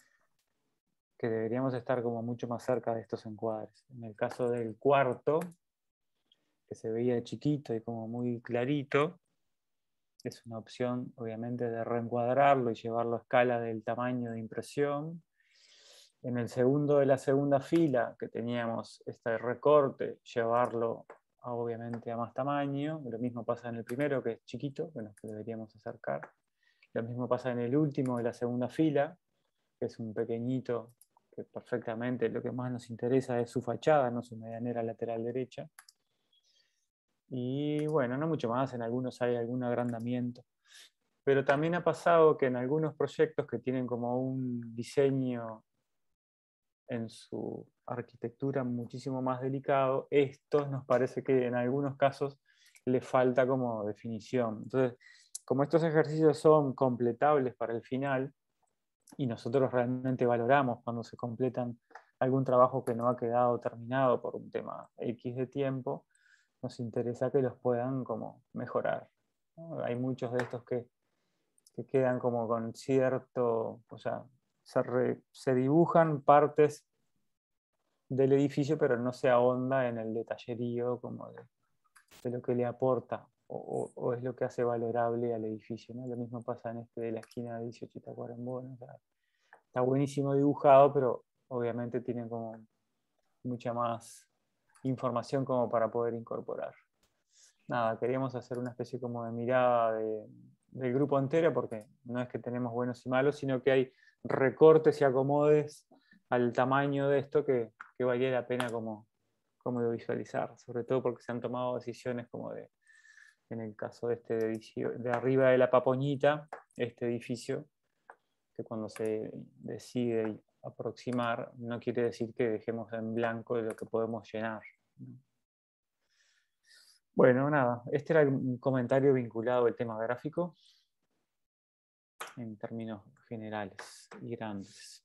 B: que deberíamos estar como mucho más cerca de estos encuadres. En el caso del cuarto, que se veía chiquito y como muy clarito, es una opción obviamente de reencuadrarlo y llevarlo a escala del tamaño de impresión. En el segundo de la segunda fila, que teníamos este recorte, llevarlo a, obviamente a más tamaño. Lo mismo pasa en el primero, que es chiquito, que nos deberíamos acercar. Lo mismo pasa en el último de la segunda fila, que es un pequeñito, que perfectamente lo que más nos interesa es su fachada, no su medianera lateral derecha. Y bueno, no mucho más, en algunos hay algún agrandamiento. Pero también ha pasado que en algunos proyectos que tienen como un diseño en su arquitectura muchísimo más delicado, estos nos parece que en algunos casos le falta como definición. Entonces, como estos ejercicios son completables para el final, y nosotros realmente valoramos cuando se completan algún trabajo que no ha quedado terminado por un tema X de tiempo, nos interesa que los puedan como mejorar, ¿no? Hay muchos de estos que, que quedan como con cierto, o sea, se, re, se dibujan partes del edificio, pero no se ahonda en el detallerío como de, de lo que le aporta o, o, o es lo que hace valorable al edificio, ¿no? Lo mismo pasa en este de la esquina de dieciocho y Tacuarembó, ¿no? O sea, está buenísimo dibujado, pero obviamente tiene como mucha más información como para poder incorporar. Nada, queríamos hacer una especie como de mirada de, del grupo entero, porque no es que tenemos buenos y malos, sino que hay recortes y acomodes al tamaño de esto que, que valía la pena como, como de visualizar, sobre todo porque se han tomado decisiones como de, en el caso de este edificio, de arriba de la Papoñita, este edificio, que cuando se decide aproximar, no quiere decir que dejemos en blanco de lo que podemos llenar. Bueno, nada, este era un comentario vinculado al tema gráfico en términos generales y grandes.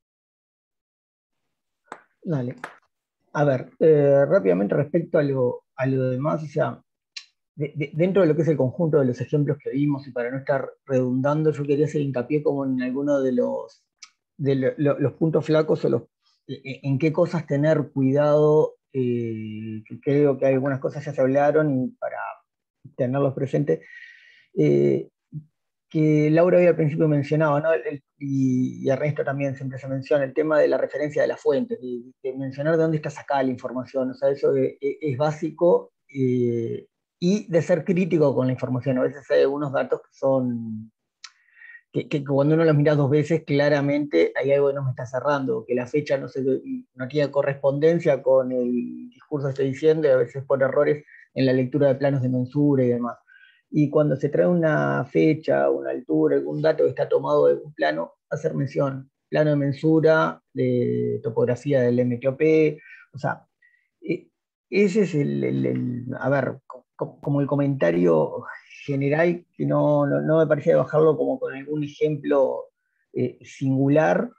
L: Dale. A ver, eh, rápidamente respecto a lo, a lo demás, o sea, de, de, dentro de lo que es el conjunto de los ejemplos que vimos, y para no estar redundando, yo quería hacer hincapié como en alguno de los, de lo, lo, los puntos flacos o los, en qué cosas tener cuidado, eh, que creo que algunas cosas ya se hablaron y para tenerlos presentes. Eh, que Laura hoy al principio mencionaba, ¿no? El, y, y Ernesto también siempre se menciona, el tema de la referencia de las fuentes, de, de mencionar de dónde está sacada la información, o sea, eso es, es básico, eh, y de ser crítico con la información. A veces hay algunos datos que son, que, que cuando uno los mira dos veces, claramente hay algo que no me está cerrando, que la fecha no, se, no tiene correspondencia con el discurso que estoy diciendo, y a veces por errores en la lectura de planos de mensura y demás. Y cuando se trae una fecha, una altura, algún dato que está tomado de un plano, hacer mención, plano de mensura, de topografía del M T O P, o sea, ese es el, el, el a ver, como el comentario general, que no, no, no me parecía bajarlo como con algún ejemplo eh, singular.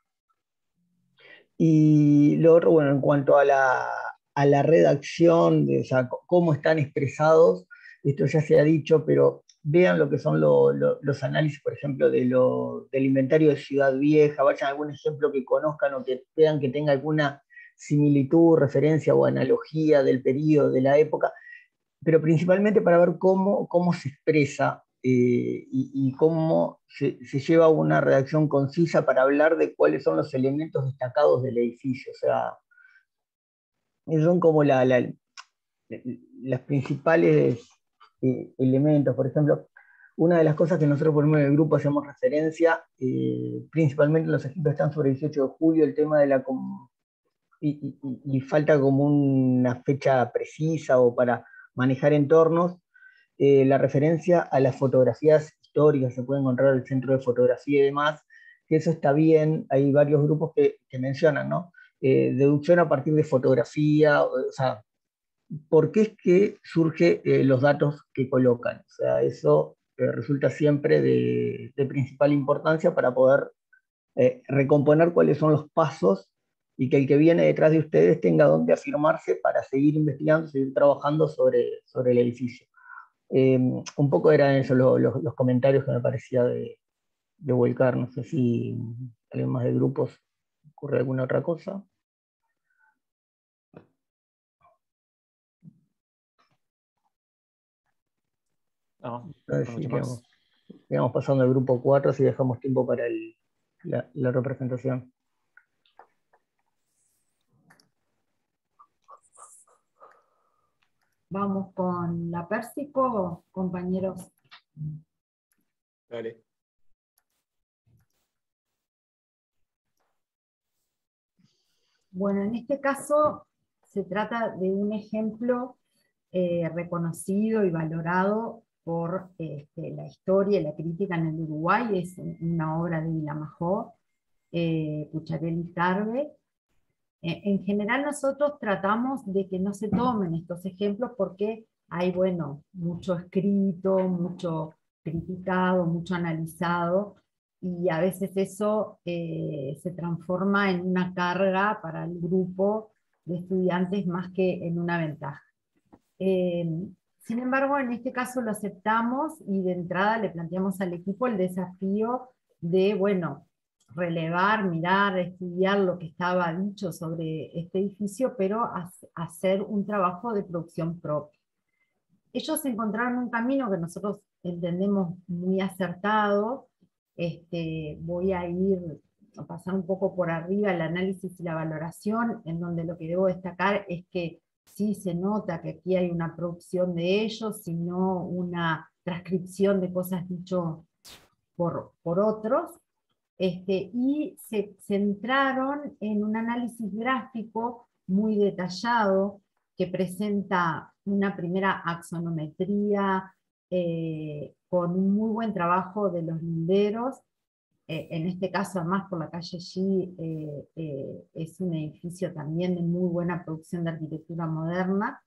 L: Y lo otro, bueno, en cuanto a la, a la redacción, de, o sea, cómo están expresados, esto ya se ha dicho, pero vean lo que son lo, lo, los análisis, por ejemplo, de lo, del inventario de Ciudad Vieja, vayan a algún ejemplo que conozcan o que vean que tenga alguna similitud, referencia o analogía del periodo, de la época, pero principalmente para ver cómo, cómo se expresa eh, y, y cómo se, se lleva una redacción concisa para hablar de cuáles son los elementos destacados del edificio. O sea, son como la, la, las principales eh, elementos. Por ejemplo, una de las cosas que nosotros ponemos en el grupo hacemos referencia, eh, principalmente los ejemplos están sobre el dieciocho de julio, el tema de la... Y, y, y falta como una fecha precisa o para manejar entornos, eh, la referencia a las fotografías históricas, se puede encontrar el centro de fotografía y demás, que eso está bien, hay varios grupos que, que mencionan, ¿no? Eh, deducción a partir de fotografía, o sea, ¿por qué es que surgen eh, los datos que colocan? O sea, eso eh, resulta siempre de, de principal importancia para poder eh, recomponer cuáles son los pasos y que el que viene detrás de ustedes tenga dónde afirmarse para seguir investigando, seguir trabajando sobre, sobre el edificio. Eh, un poco eran esos lo, lo, los comentarios que me parecía de, de volcar. No sé si alguien más de grupos ocurre alguna otra cosa.
B: No,
L: no sé si quedamos, quedamos pasando al grupo cuatro, si dejamos tiempo para el, la, la representación.
A: Vamos con la Pérsico, compañeros.
J: Dale.
A: Bueno, en este caso se trata de un ejemplo eh, reconocido y valorado por este, la historia y la crítica en el Uruguay. Es una obra de Vilamajó, eh, Pucharelli Tarve. En general nosotros tratamos de que no se tomen estos ejemplos porque hay, bueno, mucho escrito, mucho criticado, mucho analizado, y a veces eso eh, se transforma en una carga para el grupo de estudiantes más que en una ventaja. Eh, sin embargo, en este caso lo aceptamos y de entrada le planteamos al equipo el desafío de, bueno, relevar, mirar, estudiar lo que estaba dicho sobre este edificio, pero hacer un trabajo de producción propia. ellos encontraron un camino que nosotros entendemos muy acertado. Este, voy a ir a pasar un poco por arriba el análisis y la valoración, en donde lo que debo destacar es que sí se nota que aquí hay una producción de ellos, sino una transcripción de cosas dichas por, por otros, este, y se centraron en un análisis gráfico muy detallado, que presenta una primera axonometría, eh, con un muy buen trabajo de los linderos. Eh, en este caso, además, por la calle G, eh, eh, es un edificio también de muy buena producción de arquitectura moderna,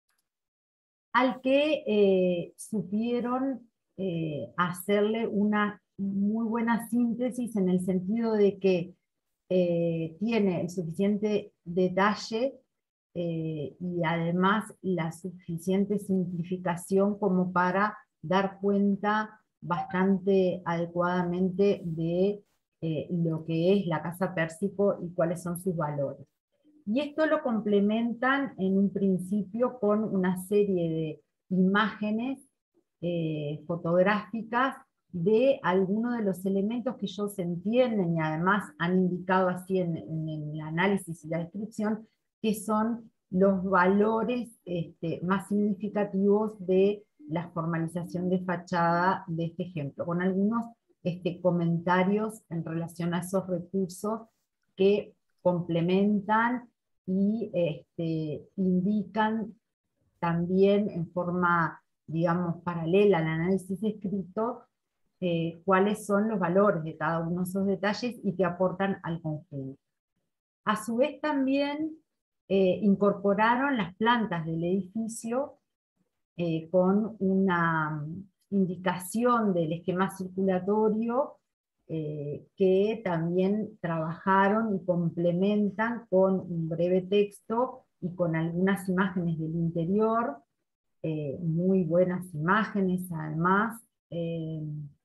A: al que eh, supieron eh, hacerle una muy buena síntesis, en el sentido de que eh, tiene el suficiente detalle eh, y además la suficiente simplificación como para dar cuenta bastante adecuadamente de eh, lo que es la Casa Pérsico y cuáles son sus valores. Y esto lo complementan en un principio con una serie de imágenes eh, fotográficas de algunos de los elementos que ellos entienden y además han indicado así en, en el análisis y la descripción, que son los valores este, más significativos de la formalización de fachada de este ejemplo, con algunos este, comentarios en relación a esos recursos que complementan y este, indican también en forma, digamos, paralela al análisis escrito, eh, cuáles son los valores de cada uno de esos detalles y que aportan al conjunto. A su vez también eh, incorporaron las plantas del edificio eh, con una indicación del esquema circulatorio, eh, que también trabajaron y complementan con un breve texto y con algunas imágenes del interior, eh, muy buenas imágenes además, eh,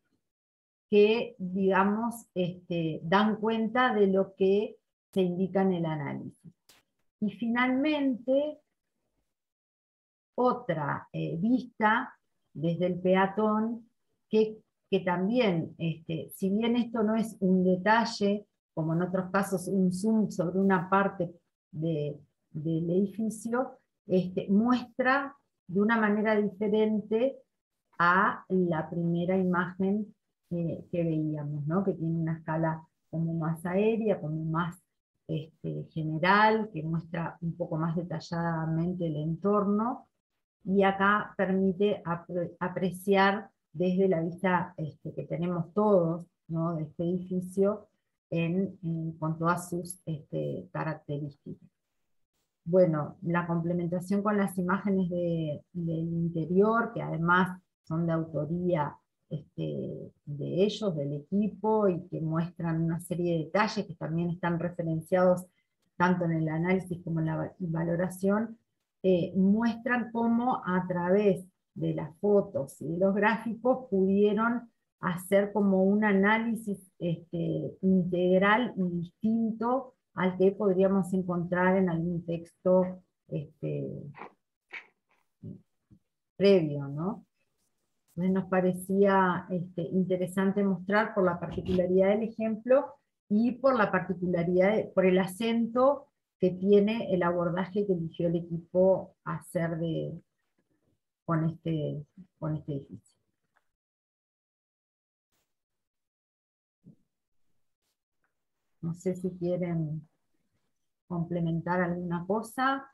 A: que, digamos, este, dan cuenta de lo que se indica en el análisis. Y finalmente, otra eh, vista desde el peatón, que, que también, este, si bien esto no es un detalle, como en otros casos un zoom sobre una parte de, del edificio, este, muestra de una manera diferente a la primera imagen eh, que veíamos, ¿no? Que tiene una escala como más aérea, como más este, general, que muestra un poco más detalladamente el entorno, y acá permite apre apreciar desde la vista este, que tenemos todos, ¿no? De este edificio, en, en, con todas sus este, características. Bueno, la complementación con las imágenes de, del interior, que además son de autoría este, de ellos, del equipo, y que muestran una serie de detalles que también están referenciados tanto en el análisis como en la valoración, eh, muestran cómo a través de las fotos y de los gráficos pudieron hacer como un análisis este, integral y distinto al que podríamos encontrar en algún texto este, previo, ¿no? Entonces nos parecía este, interesante mostrar por la particularidad del ejemplo y por la particularidad, de, por el acento que tiene el abordaje que eligió el equipo hacer de, con, este, con este edificio. No sé si quieren complementar alguna cosa.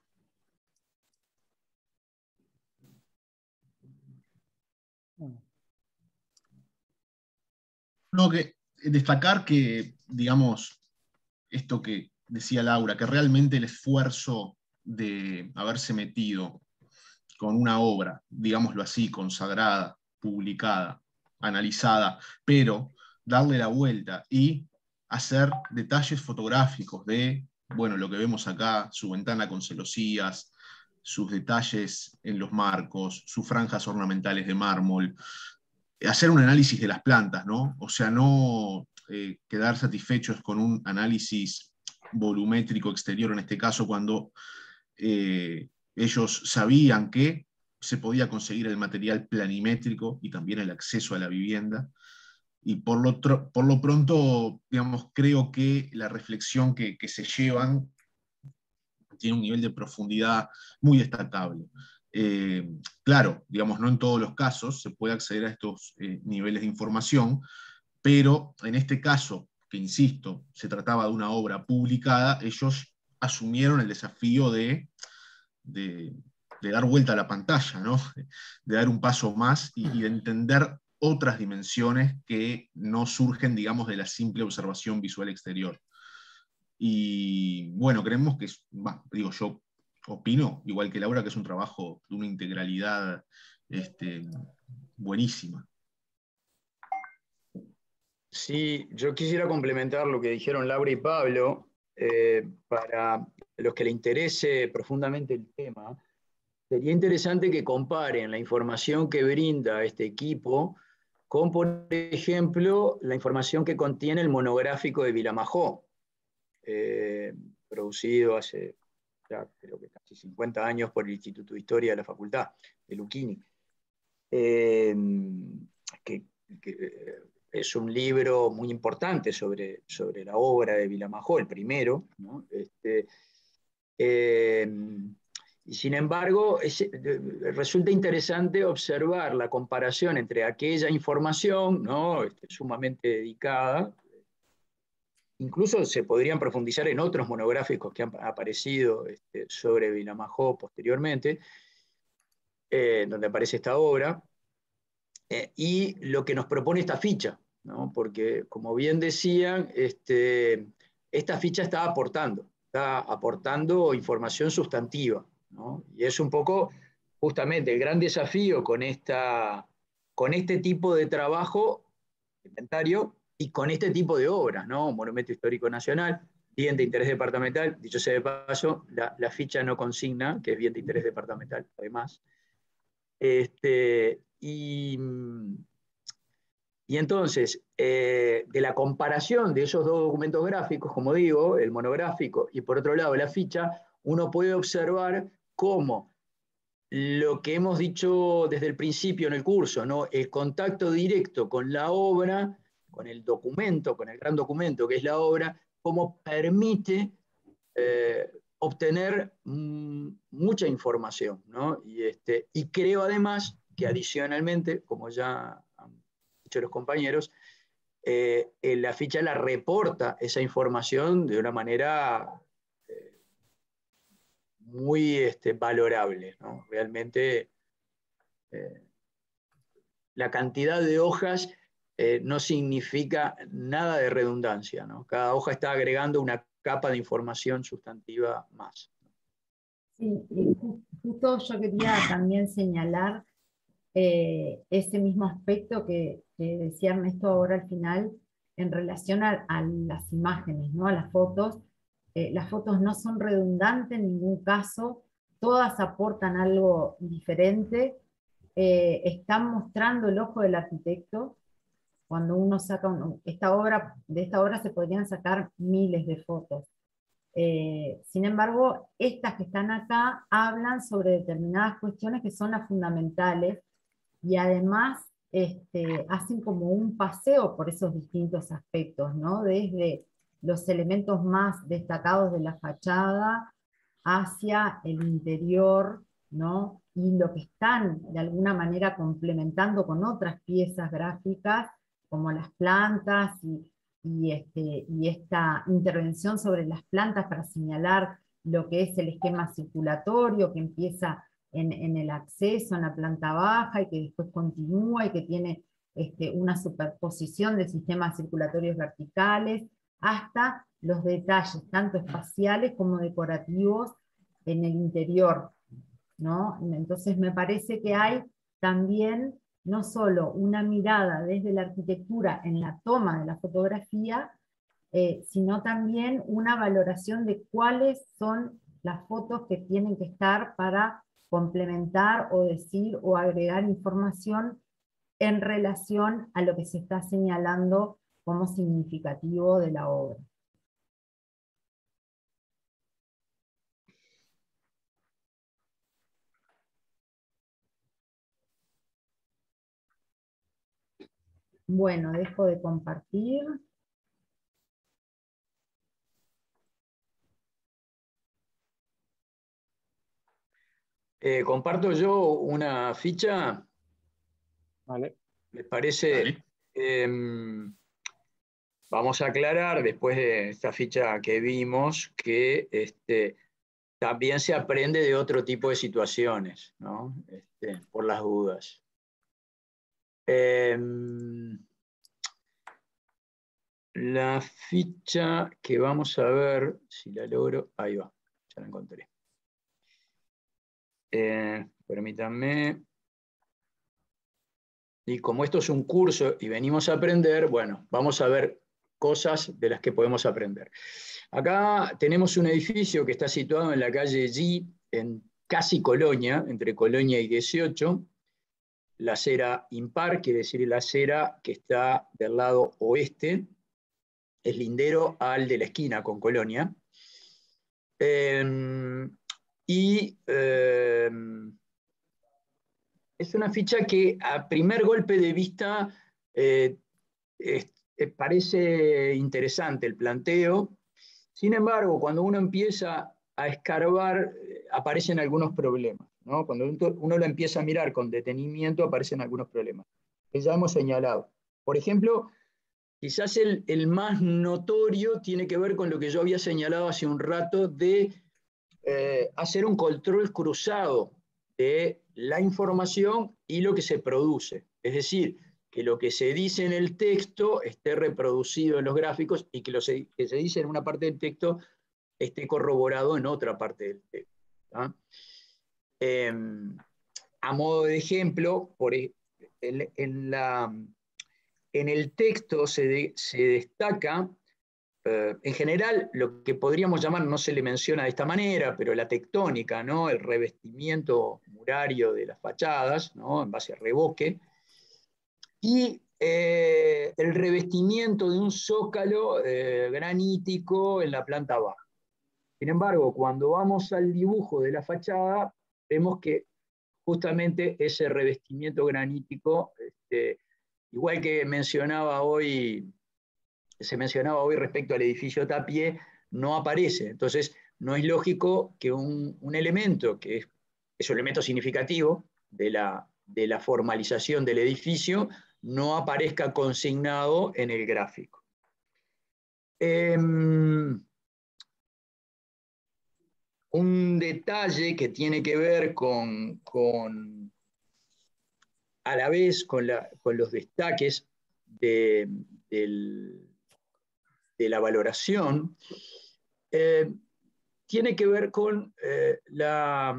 C: No, que destacar que, digamos, esto que decía Laura, que realmente el esfuerzo de haberse metido con una obra, digámoslo así, consagrada, publicada, analizada, pero darle la vuelta y hacer detalles fotográficos de, bueno, lo que vemos acá, su ventana con celosías, sus detalles en los marcos, sus franjas ornamentales de mármol, hacer un análisis de las plantas, ¿no? O sea, no eh, quedar satisfechos con un análisis volumétrico exterior, en este caso, cuando eh, ellos sabían que se podía conseguir el material planimétrico y también el acceso a la vivienda. Y por lo, por lo pronto, digamos, creo que la reflexión que, que se llevan tiene un nivel de profundidad muy destacable. Eh, claro, digamos, no en todos los casos se puede acceder a estos eh, niveles de información, pero en este caso, que insisto, se trataba de una obra publicada, ellos asumieron el desafío de, de, de dar vuelta a la pantalla, ¿no? De dar un paso más y, y de entender otras dimensiones que no surgen, digamos, de la simple observación visual exterior. Y bueno, creemos que, es, bah, digo, yo opino, igual que Laura, que es un trabajo de una integralidad este, buenísima.
J: Sí, yo quisiera complementar lo que dijeron Laura y Pablo. Eh, para los que les interese profundamente el tema, sería interesante que comparen la información que brinda este equipo con, por ejemplo, la información que contiene el monográfico de Vilamajó, eh, producido hace ya creo que casi cincuenta años por el Instituto de Historia de la Facultad de Lucchini, eh, que, que es un libro muy importante sobre, sobre la obra de Vilamajó, el primero, ¿no? Este, eh, y sin embargo, es, resulta interesante observar la comparación entre aquella información, ¿no? Este, sumamente dedicada. Incluso se podrían profundizar en otros monográficos que han aparecido este, sobre Vilamajó posteriormente, eh, donde aparece esta obra, eh, y lo que nos propone esta ficha, ¿no? Porque, como bien decían, este, esta ficha está aportando, está aportando información sustantiva, ¿no? Y es un poco justamente el gran desafío con, esta, con este tipo de trabajo, inventario, y con este tipo de obras, ¿no? Monumento Histórico Nacional, bien de interés departamental, dicho sea de paso, la, la ficha no consigna, que es bien de interés departamental, además. Este, y, y entonces, eh, de la comparación de esos dos documentos gráficos, como digo, el monográfico y por otro lado la ficha, uno puede observar cómo lo que hemos dicho desde el principio en el curso, ¿no? El contacto directo con la obra, con el documento, con el gran documento que es la obra, cómo permite eh, obtener mm, mucha información, ¿no? Y, este, y creo además que adicionalmente, como ya han dicho los compañeros, eh, la ficha la reporta esa información de una manera eh, muy este, valorable, ¿no? Realmente eh, la cantidad de hojas eh, no significa nada de redundancia, ¿no? Cada hoja está agregando una capa de información sustantiva más.
A: Sí, y justo yo quería también señalar eh, ese mismo aspecto que, que decía Ernesto ahora al final en relación a, a las imágenes, ¿no? A las fotos. Eh, las fotos no son redundantes en ningún caso, todas aportan algo diferente, eh, están mostrando el ojo del arquitecto. Cuando uno saca un, esta obra, de esta obra se podrían sacar miles de fotos. Eh, sin embargo, estas que están acá hablan sobre determinadas cuestiones que son las fundamentales y además este, hacen como un paseo por esos distintos aspectos, ¿no? Desde los elementos más destacados de la fachada hacia el interior, ¿no? Y lo que están de alguna manera complementando con otras piezas gráficas, como las plantas y, y, este, y esta intervención sobre las plantas para señalar lo que es el esquema circulatorio que empieza en, en el acceso, en la planta baja, y que después continúa y que tiene este, una superposición de sistemas circulatorios verticales, hasta los detalles, tanto espaciales como decorativos, en el interior, ¿no? Entonces me parece que hay también no solo una mirada desde la arquitectura en la toma de la fotografía, eh, sino también una valoración de cuáles son las fotos que tienen que estar para complementar o decir o agregar información en relación a lo que se está señalando como significativo de la obra. Bueno, dejo de compartir.
J: Eh, comparto yo una ficha.
B: Vale.
J: ¿Les parece?
C: Vale.
J: Eh, vamos a aclarar, después de esta ficha que vimos, que este, también se aprende de otro tipo de situaciones, ¿no? Este, por las dudas. Eh, la ficha que vamos a ver, si la logro, ahí va, ya la encontré. Eh, permítanme. Y como esto es un curso y venimos a aprender, bueno, vamos a ver cosas de las que podemos aprender. Acá tenemos un edificio que está situado en la calle G, en casi Colonia, entre Colonia y dieciocho. La acera impar, quiere decir la acera que está del lado oeste, es lindero al de la esquina con Colonia. Eh, y eh, es una ficha que a primer golpe de vista eh, es, es, parece interesante el planteo. Sin embargo, cuando uno empieza a escarbar, eh, aparecen algunos problemas, ¿no? Cuando uno lo empieza a mirar con detenimiento, aparecen algunos problemas que ya hemos señalado. Por ejemplo, quizás el, el más notorio tiene que ver con lo que yo había señalado hace un rato de eh, hacer un control cruzado de la información y lo que se produce. Es decir, que lo que se dice en el texto esté reproducido en los gráficos y que lo se, que se dice en una parte del texto esté corroborado en otra parte del texto. ¿Ah? Eh, a modo de ejemplo, por, en, en, la, en el texto se, de, se destaca, eh, en general, lo que podríamos llamar, no se le menciona de esta manera, pero la tectónica, ¿no? El revestimiento murario de las fachadas, ¿no? En base a revoque, y eh, el revestimiento de un zócalo eh, granítico en la planta baja. Sin embargo, cuando vamos al dibujo de la fachada, vemos que justamente ese revestimiento granítico, este, igual que mencionaba hoy, se mencionaba hoy respecto al edificio Tapié, no aparece. Entonces, no es lógico que un, un elemento, que es, es un elemento significativo de la, de la formalización del edificio, no aparezca consignado en el gráfico. Eh, un detalle que tiene que ver con, con a la vez con, la, con los destaques de, del, de la valoración, eh, tiene que ver con eh, la...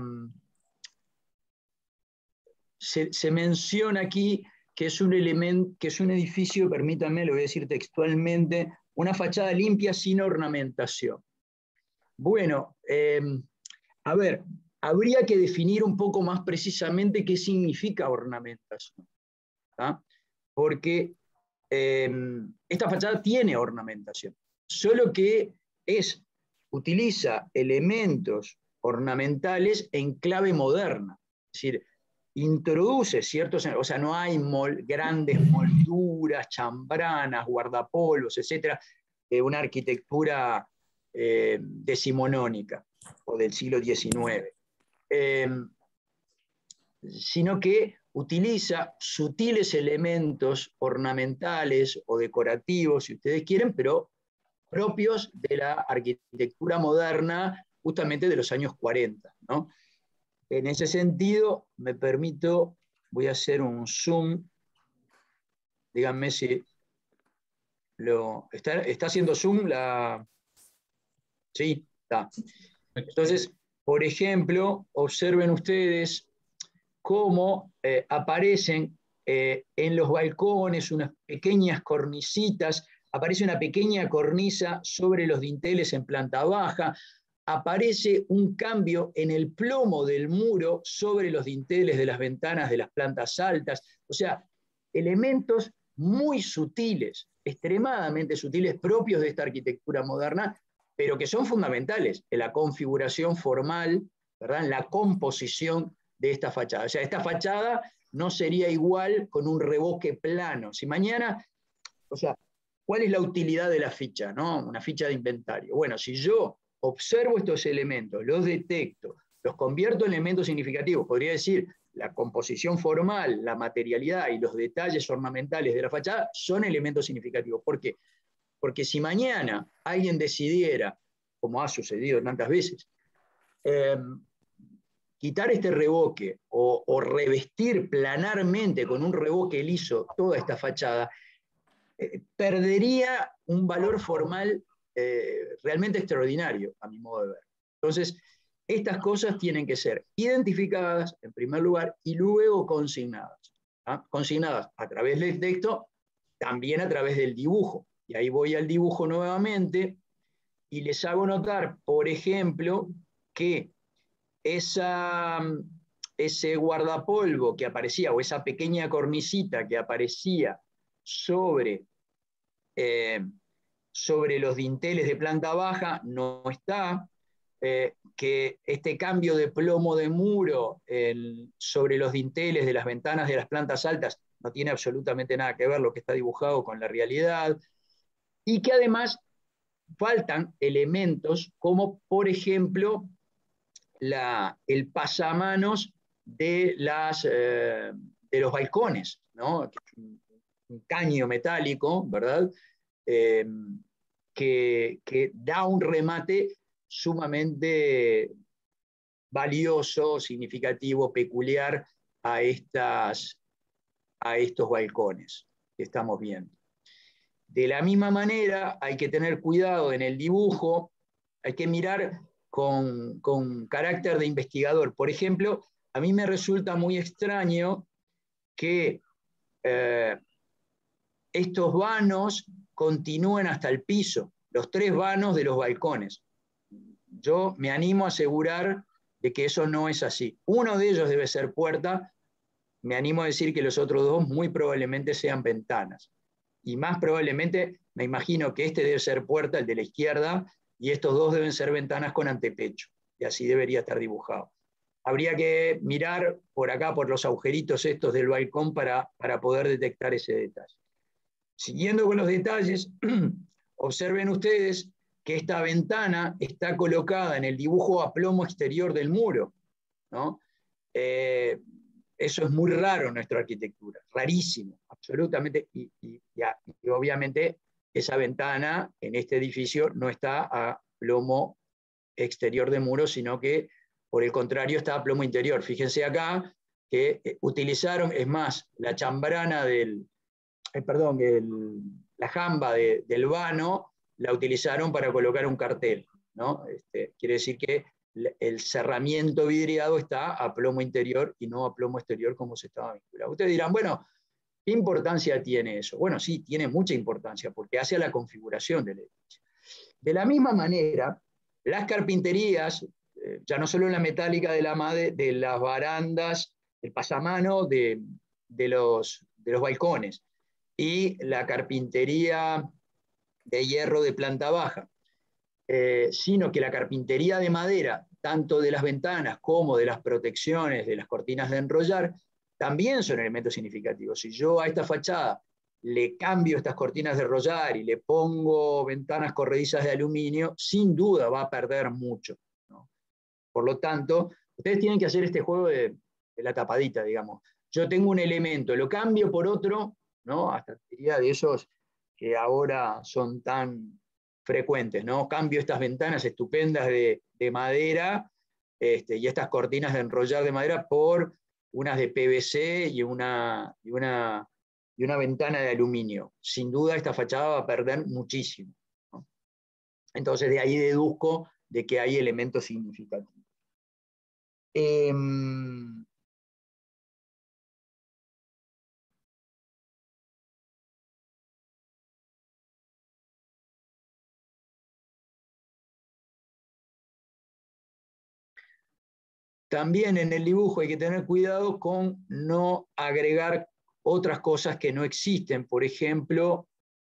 J: Se, se menciona aquí que es un elemento, que es un edificio, permítanme, lo voy a decir textualmente, una fachada limpia sin ornamentación. Bueno, eh, a ver, habría que definir un poco más precisamente qué significa ornamentación, ¿tá? Porque eh, esta fachada tiene ornamentación, solo que es, utiliza elementos ornamentales en clave moderna, es decir, introduce ciertos, o sea, no hay mol, grandes molduras, chambranas, guardapolvos, etcétera, de una arquitectura eh, decimonónica o del siglo diecinueve, eh, sino que utiliza sutiles elementos ornamentales o decorativos, si ustedes quieren, pero propios de la arquitectura moderna, justamente de los años cuarenta, ¿no? En ese sentido, me permito, voy a hacer un zoom, díganme si lo, ¿está, está haciendo zoom la... Sí, está. Entonces, por ejemplo, observen ustedes cómo eh, aparecen eh, en los balcones unas pequeñas cornisitas, aparece una pequeña cornisa sobre los dinteles en planta baja, aparece un cambio en el plomo del muro sobre los dinteles de las ventanas de las plantas altas, o sea, elementos muy sutiles, extremadamente sutiles, propios de esta arquitectura moderna, pero que son fundamentales en la configuración formal, ¿verdad? En la composición de esta fachada. O sea, esta fachada no sería igual con un revoque plano. Si mañana, o sea, ¿cuál es la utilidad de la ficha, ¿no? Una ficha de inventario. Bueno, si yo observo estos elementos, los detecto, los convierto en elementos significativos, podría decir, la composición formal, la materialidad y los detalles ornamentales de la fachada son elementos significativos. ¿Por qué? Porque si mañana alguien decidiera, como ha sucedido tantas veces, eh, quitar este revoque o, o revestir planarmente con un revoque liso toda esta fachada, eh, perdería un valor formal eh, realmente extraordinario, a mi modo de ver. Entonces, estas cosas tienen que ser identificadas en primer lugar y luego consignadas. ¿Ah? Consignadas a través del texto, también a través del dibujo. Y ahí voy al dibujo nuevamente y les hago notar, por ejemplo, que esa, ese guardapolvo que aparecía, o esa pequeña cornicita que aparecía sobre, eh, sobre los dinteles de planta baja, no está. Eh, que este cambio de plomo de muro el, sobre los dinteles de las ventanas de las plantas altas no tiene absolutamente nada que ver lo que está dibujado con la realidad, y que además faltan elementos como, por ejemplo, la, el pasamanos de, las, eh, de los balcones, ¿no? Un, un caño metálico, ¿verdad? Eh, que, que da un remate sumamente valioso, significativo, peculiar a, estas, a estos balcones que estamos viendo. De la misma manera, hay que tener cuidado en el dibujo, hay que mirar con, con carácter de investigador. Por ejemplo, a mí me resulta muy extraño que eh, estos vanos continúen hasta el piso, los tres vanos de los balcones. Yo me animo a asegurar de que eso no es así. Uno de ellos debe ser puerta, me animo a decir que los otros dos muy probablemente sean ventanas. Y más probablemente, me imagino que este debe ser puerta, el de la izquierda, y estos dos deben ser ventanas con antepecho. Y así debería estar dibujado. Habría que mirar por acá, por los agujeritos estos del balcón, para, para poder detectar ese detalle. Siguiendo con los detalles, observen ustedes que esta ventana está colocada en el dibujo a plomo exterior del muro, ¿no? Eh, eso es muy raro en nuestra arquitectura, rarísimo, absolutamente, y, y, y obviamente esa ventana en este edificio no está a plomo exterior del muro, sino que por el contrario está a plomo interior. Fíjense acá que eh, utilizaron, es más, la chambrana del, eh, perdón, el, la jamba de, del vano, la utilizaron para colocar un cartel, ¿no? Este, quiere decir que el cerramiento vidriado está a plomo interior y no a plomo exterior como se estaba vinculado. Ustedes dirán, bueno, ¿qué importancia tiene eso? Bueno, sí, tiene mucha importancia porque hace a la configuración del edificio. De la misma manera, las carpinterías, eh, ya no solo la metálica de, la madre, de las barandas, el pasamano de, de, los, de los balcones y la carpintería de hierro de planta baja, eh, sino que la carpintería de madera, tanto de las ventanas como de las protecciones, de las cortinas de enrollar, también son elementos significativos. Si yo a esta fachada le cambio estas cortinas de enrollar y le pongo ventanas corredizas de aluminio, sin duda va a perder mucho, ¿no? Por lo tanto, ustedes tienen que hacer este juego de, de la tapadita, digamos. Yo tengo un elemento, lo cambio por otro, ¿no? Hasta diría de esos que ahora son tan frecuentes, ¿no? Cambio estas ventanas estupendas de, de madera este, y estas cortinas de enrollar de madera por unas de P V C y una, y, una, y una ventana de aluminio. Sin duda esta fachada va a perder muchísimo, ¿no? Entonces de ahí deduzco de que hay elementos significativos. Eh, También en el dibujo hay que tener cuidado con no agregar otras cosas que no existen. Por ejemplo,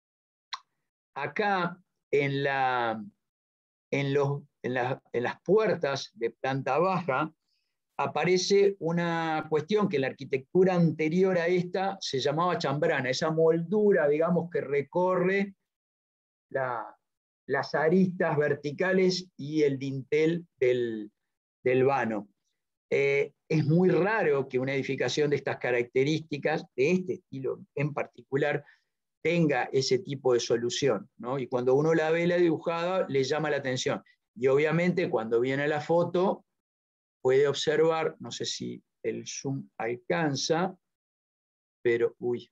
J: acá en, la, en, los, en, la, en las puertas de planta baja aparece una cuestión que en la arquitectura anterior a esta se llamaba chambrana, esa moldura, digamos, que recorre la, las aristas verticales y el dintel del, del vano. Eh, es muy raro que una edificación de estas características, de este estilo en particular, tenga ese tipo de solución, ¿no? Y cuando uno la ve la dibujada, le llama la atención. Y obviamente cuando viene la foto, puede observar, no sé si el zoom alcanza, pero, uy,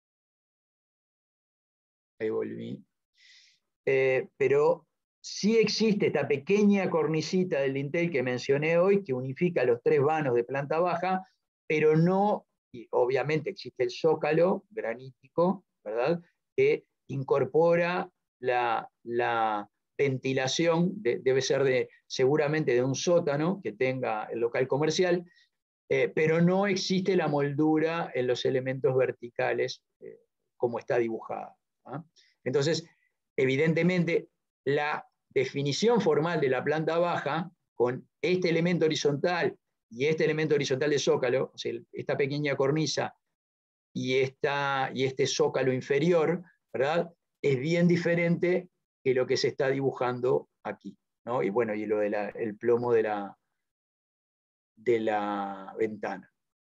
J: ahí volví. Eh, pero sí existe esta pequeña cornicita del dintel que mencioné hoy, que unifica los tres vanos de planta baja, pero no, y obviamente existe el zócalo granítico, ¿verdad?, que incorpora la, la ventilación, de, debe ser de, seguramente de un sótano que tenga el local comercial, eh, pero no existe la moldura en los elementos verticales eh, como está dibujada, ¿ah? Entonces, evidentemente, la definición formal de la planta baja, con este elemento horizontal y este elemento horizontal de zócalo, o sea, esta pequeña cornisa y, esta, y este zócalo inferior, ¿verdad?, es bien diferente que lo que se está dibujando aquí, ¿no? Y bueno, y lo del plomo de la, de la ventana.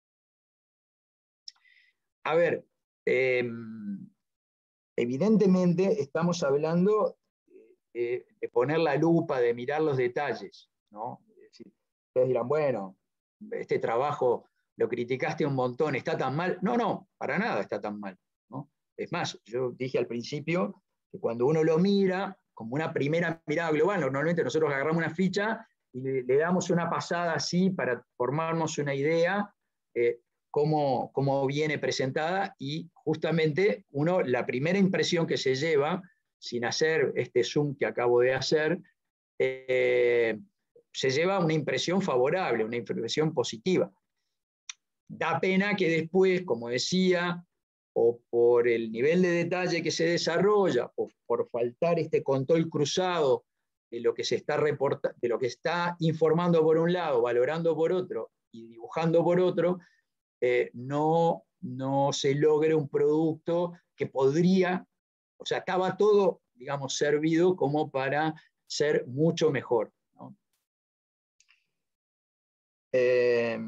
J: A ver, eh, evidentemente estamos hablando de, de poner la lupa, de mirar los detalles, ¿no? Es decir, ustedes dirán, bueno, este trabajo lo criticaste un montón, ¿está tan mal? No, no, para nada está tan mal, ¿no? Es más, yo dije al principio que cuando uno lo mira, como una primera mirada global, normalmente nosotros agarramos una ficha y le, le damos una pasada así para formarnos una idea, eh, cómo, cómo viene presentada, y justamente uno, la primera impresión que se lleva, sin hacer este zoom que acabo de hacer, eh, se lleva una impresión favorable, una impresión positiva. Da pena que después, como decía, o por el nivel de detalle que se desarrolla, o por faltar este control cruzado de lo que se está reporta, de lo que está informando por un lado, valorando por otro y dibujando por otro, eh, no, no se logre un producto que podría, o sea, estaba todo, digamos, servido como para ser mucho mejor, ¿no? Eh,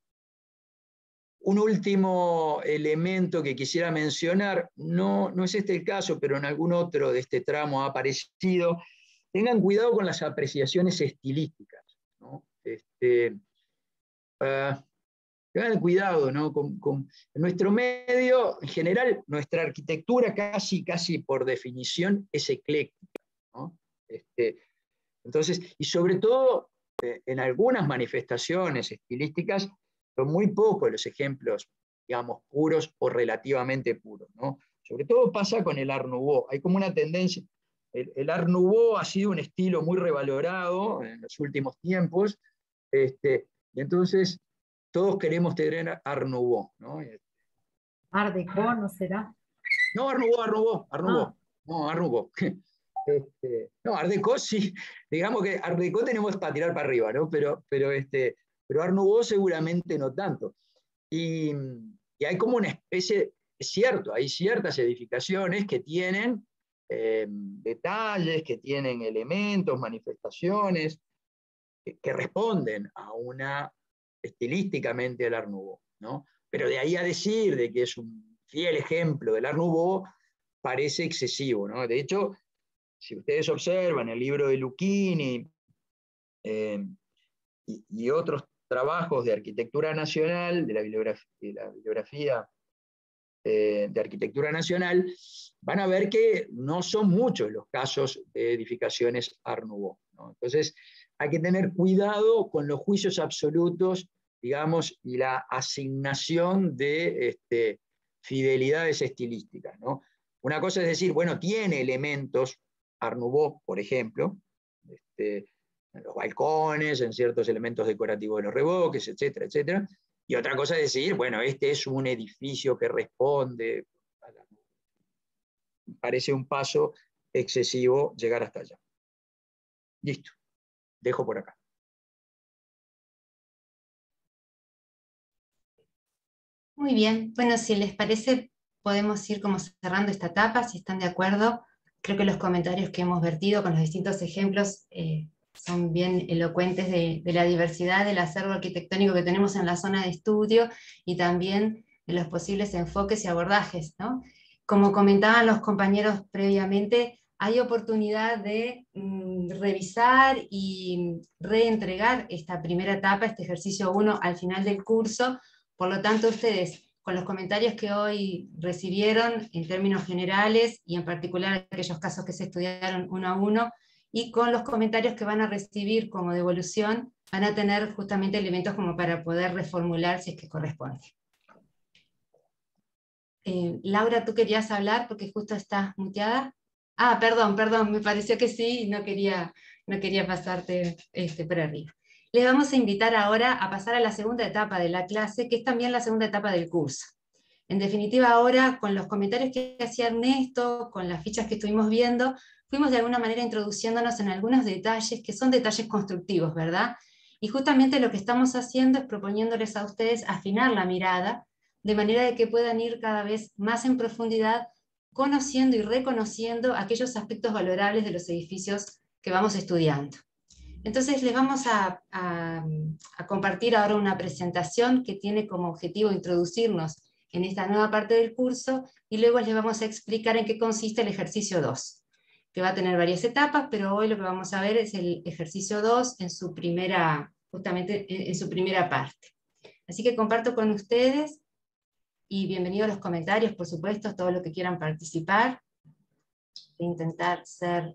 J: un último elemento que quisiera mencionar, no, no es este el caso, pero en algún otro de este tramo ha aparecido. Tengan cuidado con las apreciaciones estilísticas, ¿no? Este, uh, tengan cuidado, ¿no? Con, con, en nuestro medio, en general, nuestra arquitectura casi, casi por definición es ecléctica, ¿no? Este, entonces, y sobre todo, eh, en algunas manifestaciones estilísticas, son muy pocos los ejemplos, digamos, puros o relativamente puros, ¿no? Sobre todo pasa con el Art Nouveau. Hay como una tendencia. El, el Art Nouveau ha sido un estilo muy revalorado en los últimos tiempos, este, y entonces todos queremos tener Art Nouveau, ¿no?
A: Art Deco, ¿no será?
J: No, Art Nouveau, Art Nouveau, Art Nouveau.
A: Ah.
J: No, Art Nouveau. Este, no, Art Deco sí, digamos que Art Deco tenemos para tirar para arriba, ¿no? Pero, pero, este, pero Art Nouveau seguramente no tanto. Y, y hay como una especie, es cierto, hay ciertas edificaciones que tienen eh, detalles, que tienen elementos, manifestaciones, que, que responden a una, estilísticamente, al Art Nouveau, ¿no? Pero de ahí a decir de que es un fiel ejemplo del Art Nouveau, parece excesivo, ¿no? De hecho, si ustedes observan el libro de Lucchini eh, y, y otros trabajos de arquitectura nacional, de la bibliografía, de, la bibliografía eh, de arquitectura nacional, van a ver que no son muchos los casos de edificaciones Art Nouveau, ¿no? Entonces, hay que tener cuidado con los juicios absolutos, digamos, y la asignación de este, fidelidades estilísticas, ¿no? Una cosa es decir, bueno, tiene elementos Art Nouveau, por ejemplo, este, en los balcones, en ciertos elementos decorativos de los revoques, etcétera, etcétera. Y otra cosa es decir, bueno, este es un edificio que responde. Parece un paso excesivo llegar hasta allá. Listo. Dejo por acá.
M: Muy bien, bueno, si les parece, podemos ir como cerrando esta etapa, si están de acuerdo. Creo que los comentarios que hemos vertido con los distintos ejemplos eh, son bien elocuentes de, de la diversidad del acervo arquitectónico que tenemos en la zona de estudio y también de los posibles enfoques y abordajes, ¿no? Como comentaban los compañeros previamente, hay oportunidad de mm, revisar y reentregar esta primera etapa, este ejercicio uno, al final del curso. Por lo tanto, ustedes, con los comentarios que hoy recibieron en términos generales, y en particular aquellos casos que se estudiaron uno a uno, y con los comentarios que van a recibir como devolución, van a tener justamente elementos como para poder reformular si es que corresponde. Eh, Laura, ¿tú querías hablar porque justo estás muteada? Ah, perdón, perdón, me pareció que sí, y no quería, no quería pasarte este, por arriba. Les vamos a invitar ahora a pasar a la segunda etapa de la clase, que es también la segunda etapa del curso. En definitiva, ahora, con los comentarios que hacía Ernesto, con las fichas que estuvimos viendo, fuimos de alguna manera introduciéndonos en algunos detalles que son detalles constructivos, ¿verdad? Y justamente lo que estamos haciendo es proponiéndoles a ustedes afinar la mirada, de manera de que puedan ir cada vez más en profundidad, conociendo y reconociendo aquellos aspectos valorables de los edificios que vamos estudiando. Entonces les vamos a, a, a compartir ahora una presentación que tiene como objetivo introducirnos en esta nueva parte del curso, y luego les vamos a explicar en qué consiste el ejercicio dos, que va a tener varias etapas, pero hoy lo que vamos a ver es el ejercicio dos en su primera, justamente en, en su primera parte. Así que comparto con ustedes, y bienvenidos a los comentarios, por supuesto, todo lo que quieran participar. Voy a intentar ser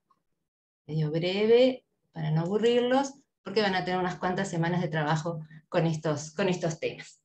M: medio breve para no aburrirlos, porque van a tener unas cuantas semanas de trabajo con estos, con estos temas.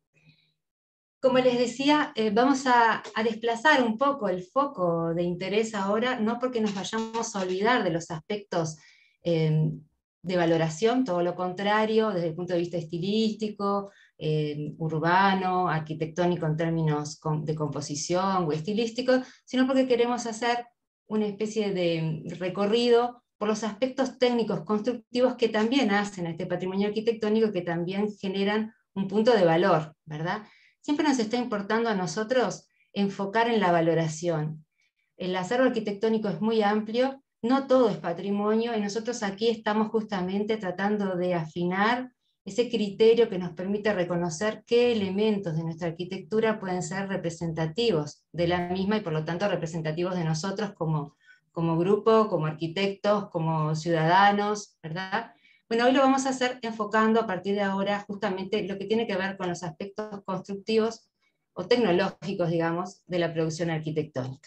M: Como les decía, eh, vamos a, a desplazar un poco el foco de interés ahora, no porque nos vayamos a olvidar de los aspectos eh, de valoración, todo lo contrario, desde el punto de vista estilístico, eh, urbano, arquitectónico en términos de composición o estilístico, sino porque queremos hacer una especie de recorrido por los aspectos técnicos constructivos que también hacen a este patrimonio arquitectónico, que también generan un punto de valor, ¿verdad? Siempre nos está importando a nosotros enfocar en la valoración. El acervo arquitectónico es muy amplio, no todo es patrimonio, y nosotros aquí estamos justamente tratando de afinar ese criterio que nos permite reconocer qué elementos de nuestra arquitectura pueden ser representativos de la misma, y por lo tanto representativos de nosotros como, como grupo, como arquitectos, como ciudadanos, ¿verdad? Bueno, hoy lo vamos a hacer enfocando a partir de ahora justamente lo que tiene que ver con los aspectos constructivos o tecnológicos, digamos, de la producción arquitectónica.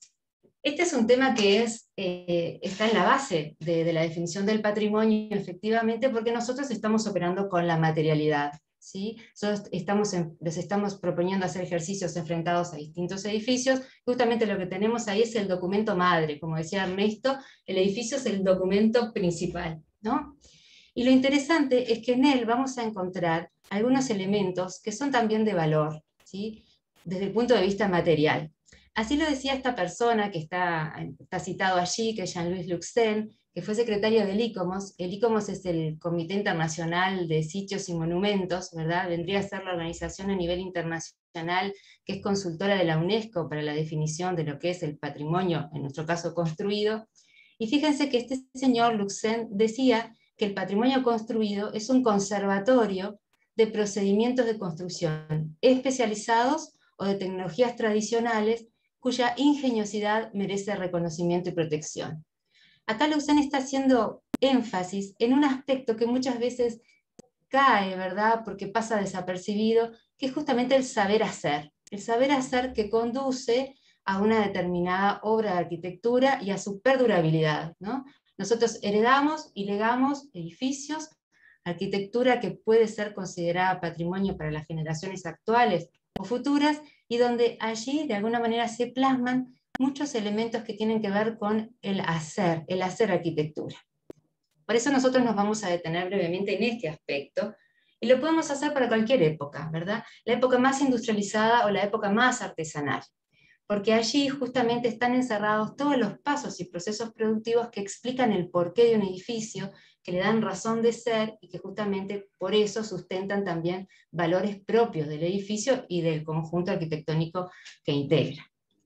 M: Este es un tema que es, eh, está en la base de, de la definición del patrimonio, efectivamente, porque nosotros estamos operando con la materialidad, ¿sí? Nosotros estamos en, les estamos proponiendo hacer ejercicios enfrentados a distintos edificios. Justamente lo que tenemos ahí es el documento madre, como decía Ernesto, el edificio es el documento principal, ¿no? Y lo interesante es que en él vamos a encontrar algunos elementos que son también de valor, ¿sí? Desde el punto de vista material. Así lo decía esta persona que está, está citado allí, que es Jean-Louis Luxen, que fue secretario del ICOMOS. El ICOMOS es el Comité Internacional de Sitios y Monumentos, ¿verdad? Vendría a ser la organización a nivel internacional que es consultora de la UNESCO para la definición de lo que es el patrimonio, en nuestro caso construido. Y fíjense que este señor Luxen decía que el patrimonio construido es un conservatorio de procedimientos de construcción especializados o de tecnologías tradicionales cuya ingeniosidad merece reconocimiento y protección. Acá Luxen está haciendo énfasis en un aspecto que muchas veces cae, ¿verdad?, porque pasa desapercibido, que es justamente el saber hacer. El saber hacer que conduce a una determinada obra de arquitectura y a su perdurabilidad, ¿no? Nosotros heredamos y legamos edificios, arquitectura que puede ser considerada patrimonio para las generaciones actuales o futuras, y donde allí de alguna manera se plasman muchos elementos que tienen que ver con el hacer, el hacer arquitectura. Por eso nosotros nos vamos a detener brevemente en este aspecto, y lo podemos hacer para cualquier época, ¿verdad? La época más industrializada o la época más artesanal, porque allí justamente están encerrados todos los pasos y procesos productivos que explican el porqué de un edificio, que le dan razón de ser y que justamente por eso sustentan también valores propios del edificio y del conjunto arquitectónico que integra.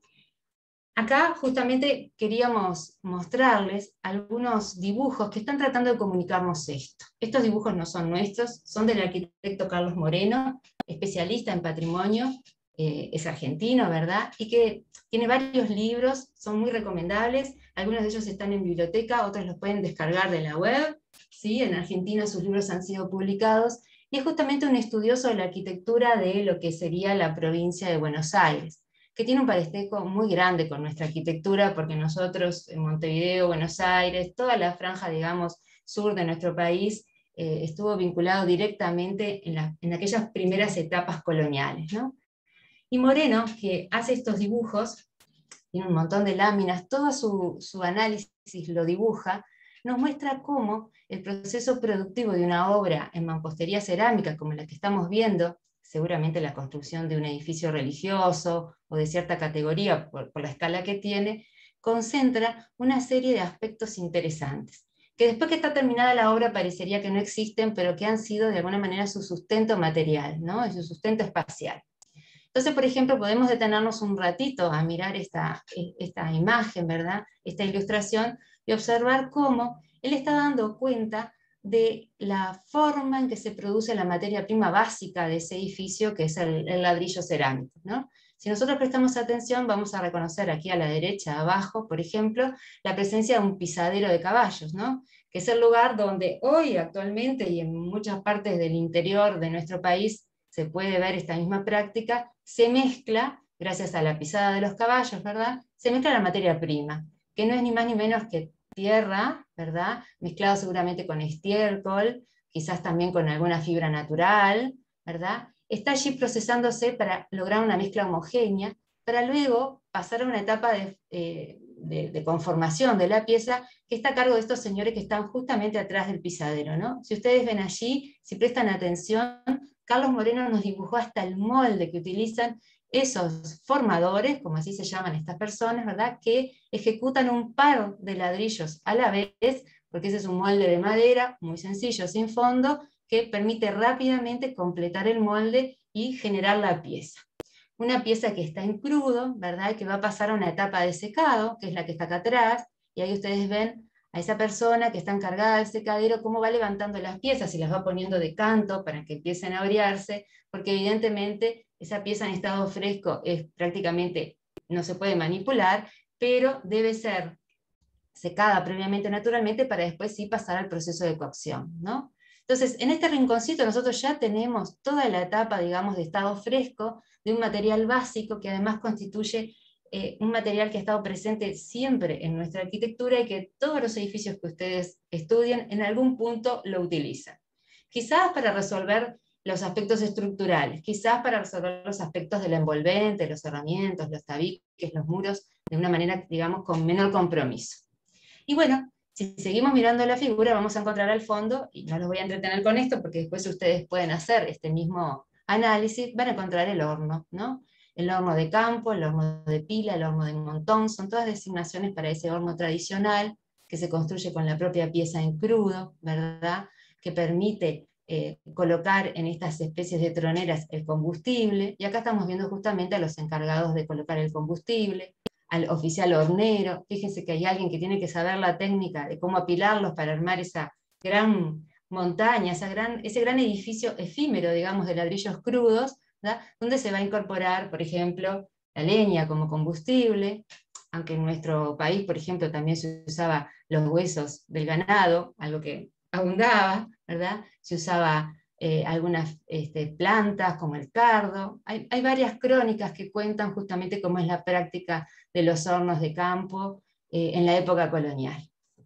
M: Acá justamente queríamos mostrarles algunos dibujos que están tratando de comunicarnos esto. Estos dibujos no son nuestros, son del arquitecto Carlos Moreno, especialista en patrimonio, eh, es argentino, ¿verdad? Y que tiene varios libros, son muy recomendables, algunos de ellos están en biblioteca, otros los pueden descargar de la web, ¿sí? En Argentina sus libros han sido publicados, y es justamente un estudioso de la arquitectura de lo que sería la provincia de Buenos Aires, que tiene un parentesco muy grande con nuestra arquitectura, porque nosotros en Montevideo, Buenos Aires, toda la franja, digamos, sur de nuestro país, eh, estuvo vinculado directamente en, la, en aquellas primeras etapas coloniales, ¿no? Y Moreno, que hace estos dibujos, tiene un montón de láminas, todo su, su análisis lo dibuja, nos muestra cómo el proceso productivo de una obra en mampostería cerámica, como la que estamos viendo, seguramente la construcción de un edificio religioso o de cierta categoría por, por la escala que tiene, concentra una serie de aspectos interesantes, que después que está terminada la obra parecería que no existen, pero que han sido de alguna manera su sustento material, ¿no? Su sustento espacial. Entonces, por ejemplo, podemos detenernos un ratito a mirar esta, esta imagen, ¿verdad? Esta ilustración, y observar cómo él está dando cuenta de la forma en que se produce la materia prima básica de ese edificio, que es el, el ladrillo cerámico, ¿no? Si nosotros prestamos atención, vamos a reconocer aquí a la derecha, abajo, por ejemplo, la presencia de un pisadero de caballos, ¿no? Que es el lugar donde hoy, actualmente, y en muchas partes del interior de nuestro país, se puede ver esta misma práctica, se mezcla, gracias a la pisada de los caballos, ¿verdad? Se mezcla la materia prima, que no es ni más ni menos que tierra, ¿verdad? Mezclado seguramente con estiércol, quizás también con alguna fibra natural, ¿verdad? Está allí procesándose para lograr una mezcla homogénea, para luego pasar a una etapa de, eh, de, de conformación de la pieza, que está a cargo de estos señores que están justamente atrás del pisadero, ¿no? Si ustedes ven allí, si prestan atención, Carlos Moreno nos dibujó hasta el molde que utilizan esos formadores, como así se llaman estas personas, ¿verdad?, que ejecutan un par de ladrillos a la vez, porque ese es un molde de madera, muy sencillo, sin fondo, que permite rápidamente completar el molde y generar la pieza. Una pieza que está en crudo, ¿verdad?, que va a pasar a una etapa de secado, que es la que está acá atrás, y ahí ustedes ven a esa persona que está encargada del secadero, cómo va levantando las piezas y las va poniendo de canto para que empiecen a orearse, porque evidentemente esa pieza en estado fresco es prácticamente, no se puede manipular, pero debe ser secada previamente naturalmente para después sí pasar al proceso de cocción, ¿no? Entonces, en este rinconcito nosotros ya tenemos toda la etapa, digamos, de estado fresco, de un material básico que además constituye eh, un material que ha estado presente siempre en nuestra arquitectura y que todos los edificios que ustedes estudien en algún punto lo utilizan. Quizás para resolver los aspectos estructurales, quizás para resolver los aspectos del envolvente, los cerramientos, los tabiques, los muros, de una manera, digamos, con menor compromiso. Y bueno, si seguimos mirando la figura, vamos a encontrar al fondo, y no los voy a entretener con esto, porque después ustedes pueden hacer este mismo análisis, van a encontrar el horno, ¿no? El horno de campo, el horno de pila, el horno de montón, son todas designaciones para ese horno tradicional, que se construye con la propia pieza en crudo, ¿verdad?, que permite eh, colocar en estas especies de troneras el combustible, y acá estamos viendo justamente a los encargados de colocar el combustible, al oficial hornero. Fíjense que hay alguien que tiene que saber la técnica de cómo apilarlos para armar esa gran montaña, esa gran, ese gran edificio efímero, digamos, de ladrillos crudos, ¿verdad?, donde se va a incorporar, por ejemplo, la leña como combustible, aunque en nuestro país, por ejemplo, también se usaba los huesos del ganado, algo que abundaba, ¿verdad? Se usaba eh, algunas este, plantas como el cardo. Hay, hay varias crónicas que cuentan justamente cómo es la práctica de los hornos de campo eh, en la época colonial.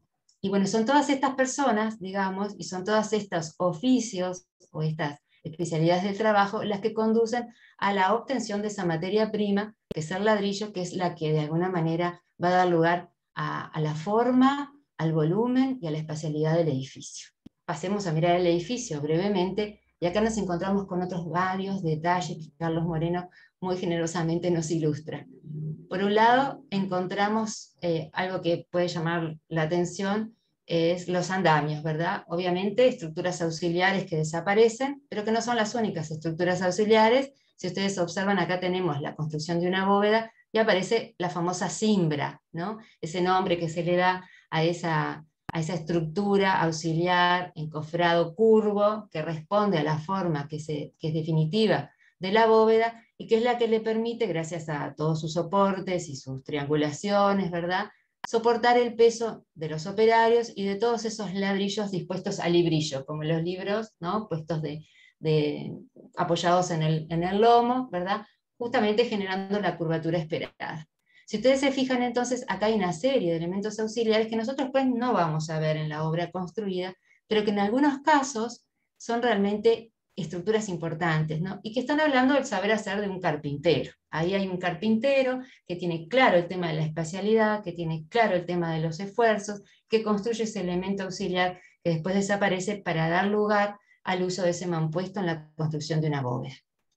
M: Y bueno, son todas estas personas, digamos, y son todos estos oficios o estas especialidades del trabajo las que conducen a la obtención de esa materia prima, que es el ladrillo, que es la que de alguna manera va a dar lugar a, a la forma, al volumen y a la espacialidad del edificio. Pasemos a mirar el edificio brevemente, y acá nos encontramos con otros varios detalles que Carlos Moreno muy generosamente nos ilustra. Por un lado, encontramos eh, algo que puede llamar la atención, es los andamios, ¿verdad? Obviamente estructuras auxiliares que desaparecen, pero que no son las únicas estructuras auxiliares. Si ustedes observan, acá tenemos la construcción de una bóveda y aparece la famosa cimbra, ¿no? Ese nombre que se le da a esa, a esa estructura auxiliar, encofrado curvo, que responde a la forma que, se, que es definitiva de la bóveda, y que es la que le permite, gracias a todos sus soportes y sus triangulaciones, ¿verdad?, soportar el peso de los operarios y de todos esos ladrillos dispuestos a librillo, como los libros, ¿no?, puestos de, de, apoyados en el, en el lomo, ¿verdad?, justamente generando la curvatura esperada. Si ustedes se fijan, entonces, acá hay una serie de elementos auxiliares que nosotros pues no vamos a ver en la obra construida, pero que en algunos casos son realmente estructuras importantes, ¿no? Y que están hablando del saber hacer de un carpintero. Ahí hay un carpintero que tiene claro el tema de la espacialidad, que tiene claro el tema de los esfuerzos, que construye ese elemento auxiliar que después desaparece para dar lugar al uso de ese mampuesto en la construcción de una bóveda.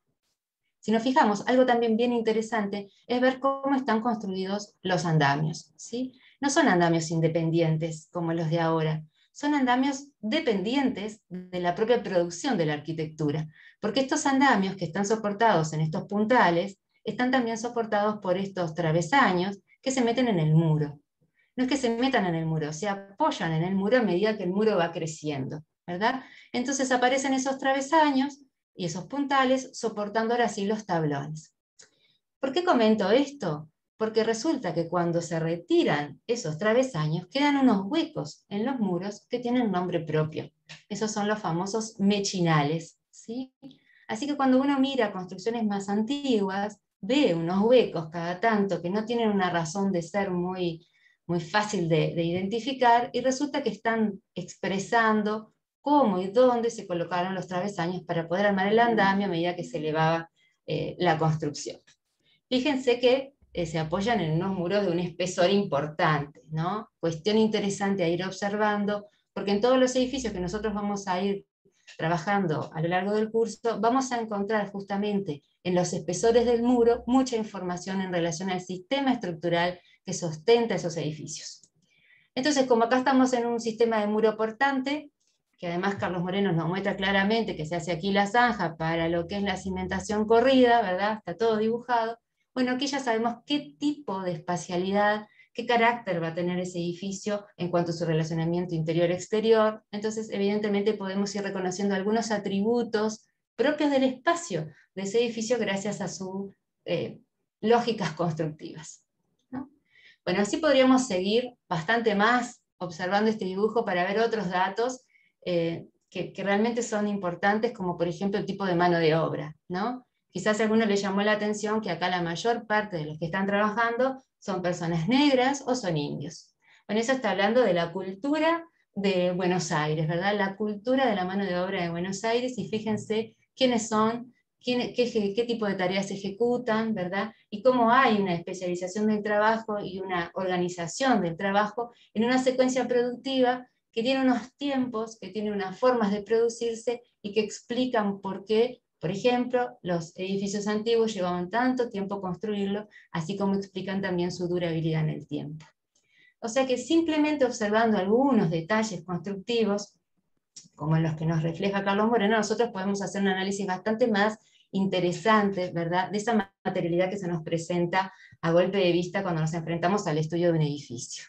M: Si nos fijamos, algo también bien interesante es ver cómo están construidos los andamios, ¿sí? No son andamios independientes como los de ahora, son andamios dependientes de la propia producción de la arquitectura, porque estos andamios que están soportados en estos puntales están también soportados por estos travesaños que se meten en el muro. No es que se metan en el muro, se apoyan en el muro a medida que el muro va creciendo, ¿verdad? Entonces aparecen esos travesaños y esos puntales soportando ahora sí los tablones. ¿Por qué comento esto? Porque resulta que cuando se retiran esos travesaños quedan unos huecos en los muros que tienen nombre propio. Esos son los famosos mechinales, ¿sí? Así que cuando uno mira construcciones más antiguas, ve unos huecos cada tanto que no tienen una razón de ser muy, muy fácil de, de identificar, y resulta que están expresando cómo y dónde se colocaron los travesaños para poder armar el andamio a medida que se elevaba eh, la construcción. Fíjense que eh, se apoyan en unos muros de un espesor importante, ¿no? Cuestión interesante a ir observando, porque en todos los edificios que nosotros vamos a ir trabajando a lo largo del curso, vamos a encontrar justamente en los espesores del muro mucha información en relación al sistema estructural que sustenta esos edificios. Entonces, como acá estamos en un sistema de muro portante, que además Carlos Moreno nos muestra claramente que se hace aquí la zanja para lo que es la cimentación corrida, ¿verdad? Está todo dibujado. Bueno, aquí ya sabemos qué tipo de espacialidad, qué carácter va a tener ese edificio en cuanto a su relacionamiento interior-exterior. Entonces, evidentemente podemos ir reconociendo algunos atributos propios del espacio de ese edificio gracias a sus eh, lógicas constructivas, ¿no? Bueno, así podríamos seguir bastante más observando este dibujo para ver otros datos Eh, que, que realmente son importantes, como por ejemplo el tipo de mano de obra, ¿no? Quizás a alguno le llamó la atención que acá la mayor parte de los que están trabajando son personas negras o son indios. Bueno, eso está hablando de la cultura de Buenos Aires, ¿verdad? La cultura de la mano de obra de Buenos Aires, y fíjense quiénes son, quién, qué, qué tipo de tareas se ejecutan, ¿verdad? Y cómo hay una especialización del trabajo y una organización del trabajo en una secuencia productiva que tiene unos tiempos, que tiene unas formas de producirse y que explican por qué, por ejemplo, los edificios antiguos llevaban tanto tiempo construirlo, así como explican también su durabilidad en el tiempo. O sea que simplemente observando algunos detalles constructivos, como los que nos refleja Carlos Moreno, nosotros podemos hacer un análisis bastante más interesante, ¿verdad?, de esa materialidad que se nos presenta a golpe de vista cuando nos enfrentamos al estudio de un edificio.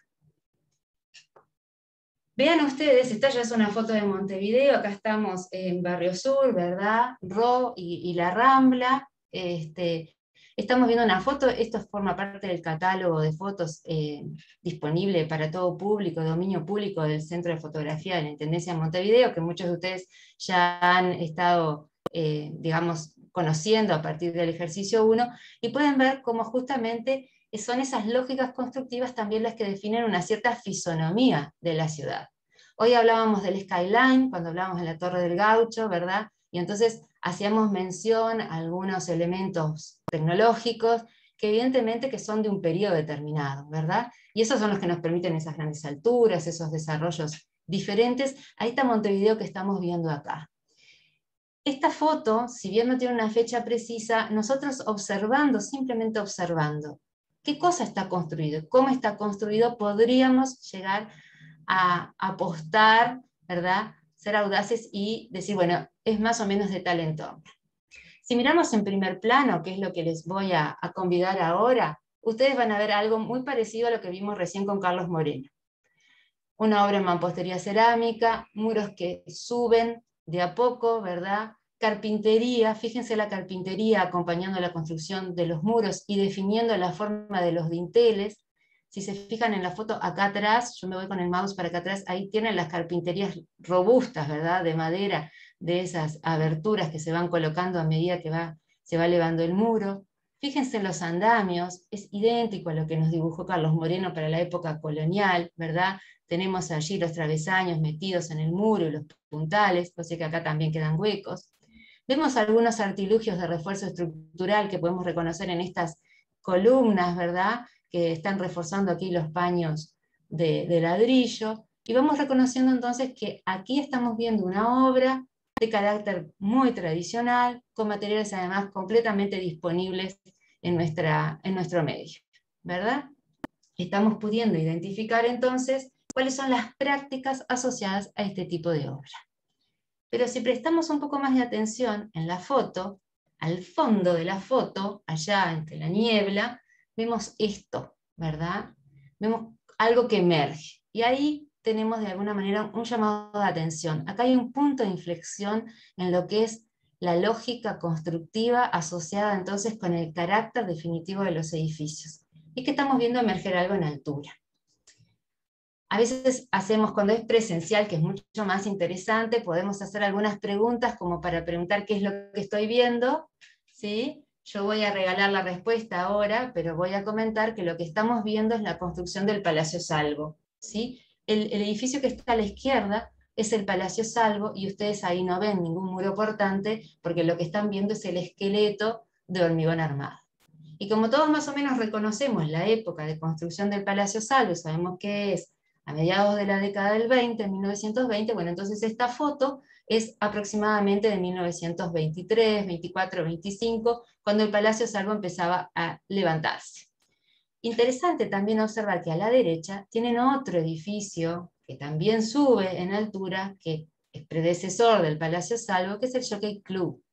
M: Vean ustedes, esta ya es una foto de Montevideo, acá estamos en Barrio Sur, ¿verdad? Ro y, y La Rambla. Este, estamos viendo una foto, esto forma parte del catálogo de fotos eh, disponible para todo público, dominio público del Centro de Fotografía de la Intendencia de Montevideo, que muchos de ustedes ya han estado, eh, digamos, conociendo a partir del ejercicio uno, y pueden ver cómo justamente son esas lógicas constructivas también las que definen una cierta fisonomía de la ciudad. Hoy hablábamos del skyline, cuando hablábamos de la Torre del Gaucho, ¿verdad? Y entonces hacíamos mención a algunos elementos tecnológicos que evidentemente que son de un periodo determinado, ¿verdad? Y esos son los que nos permiten esas grandes alturas, esos desarrollos diferentes. Ahí está Montevideo que estamos viendo acá. Esta foto, si bien no tiene una fecha precisa, nosotros observando, simplemente observando, ¿qué cosa está construido? ¿Cómo está construido? Podríamos llegar a apostar, ¿verdad? Ser audaces y decir, bueno, es más o menos de tal entorno. Si miramos en primer plano, que es lo que les voy a, a convidar ahora, ustedes van a ver algo muy parecido a lo que vimos recién con Carlos Moreno. Una obra en mampostería cerámica, muros que suben de a poco, ¿verdad? Carpintería, fíjense la carpintería acompañando la construcción de los muros y definiendo la forma de los dinteles. Si se fijan en la foto acá atrás, yo me voy con el mouse para acá atrás, ahí tienen las carpinterías robustas, ¿verdad? De madera, de esas aberturas que se van colocando a medida que va, se va elevando el muro. Fíjense en los andamios, es idéntico a lo que nos dibujó Carlos Moreno para la época colonial, ¿verdad? Tenemos allí los travesaños metidos en el muro y los puntales, o sea que acá también quedan huecos. Vemos algunos artilugios de refuerzo estructural que podemos reconocer en estas columnas, ¿verdad? Que están reforzando aquí los paños de, de ladrillo, y vamos reconociendo entonces que aquí estamos viendo una obra de carácter muy tradicional, con materiales además completamente disponibles en, nuestra, en nuestro medio, ¿verdad? Estamos pudiendo identificar entonces cuáles son las prácticas asociadas a este tipo de obra. Pero si prestamos un poco más de atención en la foto, al fondo de la foto, allá entre la niebla, vemos esto, ¿verdad? Vemos algo que emerge. Y ahí tenemos de alguna manera un llamado de atención. Acá hay un punto de inflexión en lo que es la lógica constructiva asociada entonces con el carácter definitivo de los edificios. Y que estamos viendo emerger algo en altura. A veces hacemos, cuando es presencial, que es mucho más interesante, podemos hacer algunas preguntas como para preguntar qué es lo que estoy viendo, ¿sí? Yo voy a regalar la respuesta ahora, pero voy a comentar que lo que estamos viendo es la construcción del Palacio Salvo, ¿sí? El, el edificio que está a la izquierda es el Palacio Salvo, y ustedes ahí no ven ningún muro portante, porque lo que están viendo es el esqueleto de hormigón armado. Y como todos más o menos reconocemos la época de construcción del Palacio Salvo, sabemos que es a mediados de la década del veinte, en mil novecientos veinte, bueno, entonces esta foto es aproximadamente de mil novecientos veintitrés, veinticuatro, veinticinco, cuando el Palacio Salvo empezaba a levantarse. Interesante también observar que a la derecha tienen otro edificio que también sube en altura, que es predecesor del Palacio Salvo, que es el Jockey Club,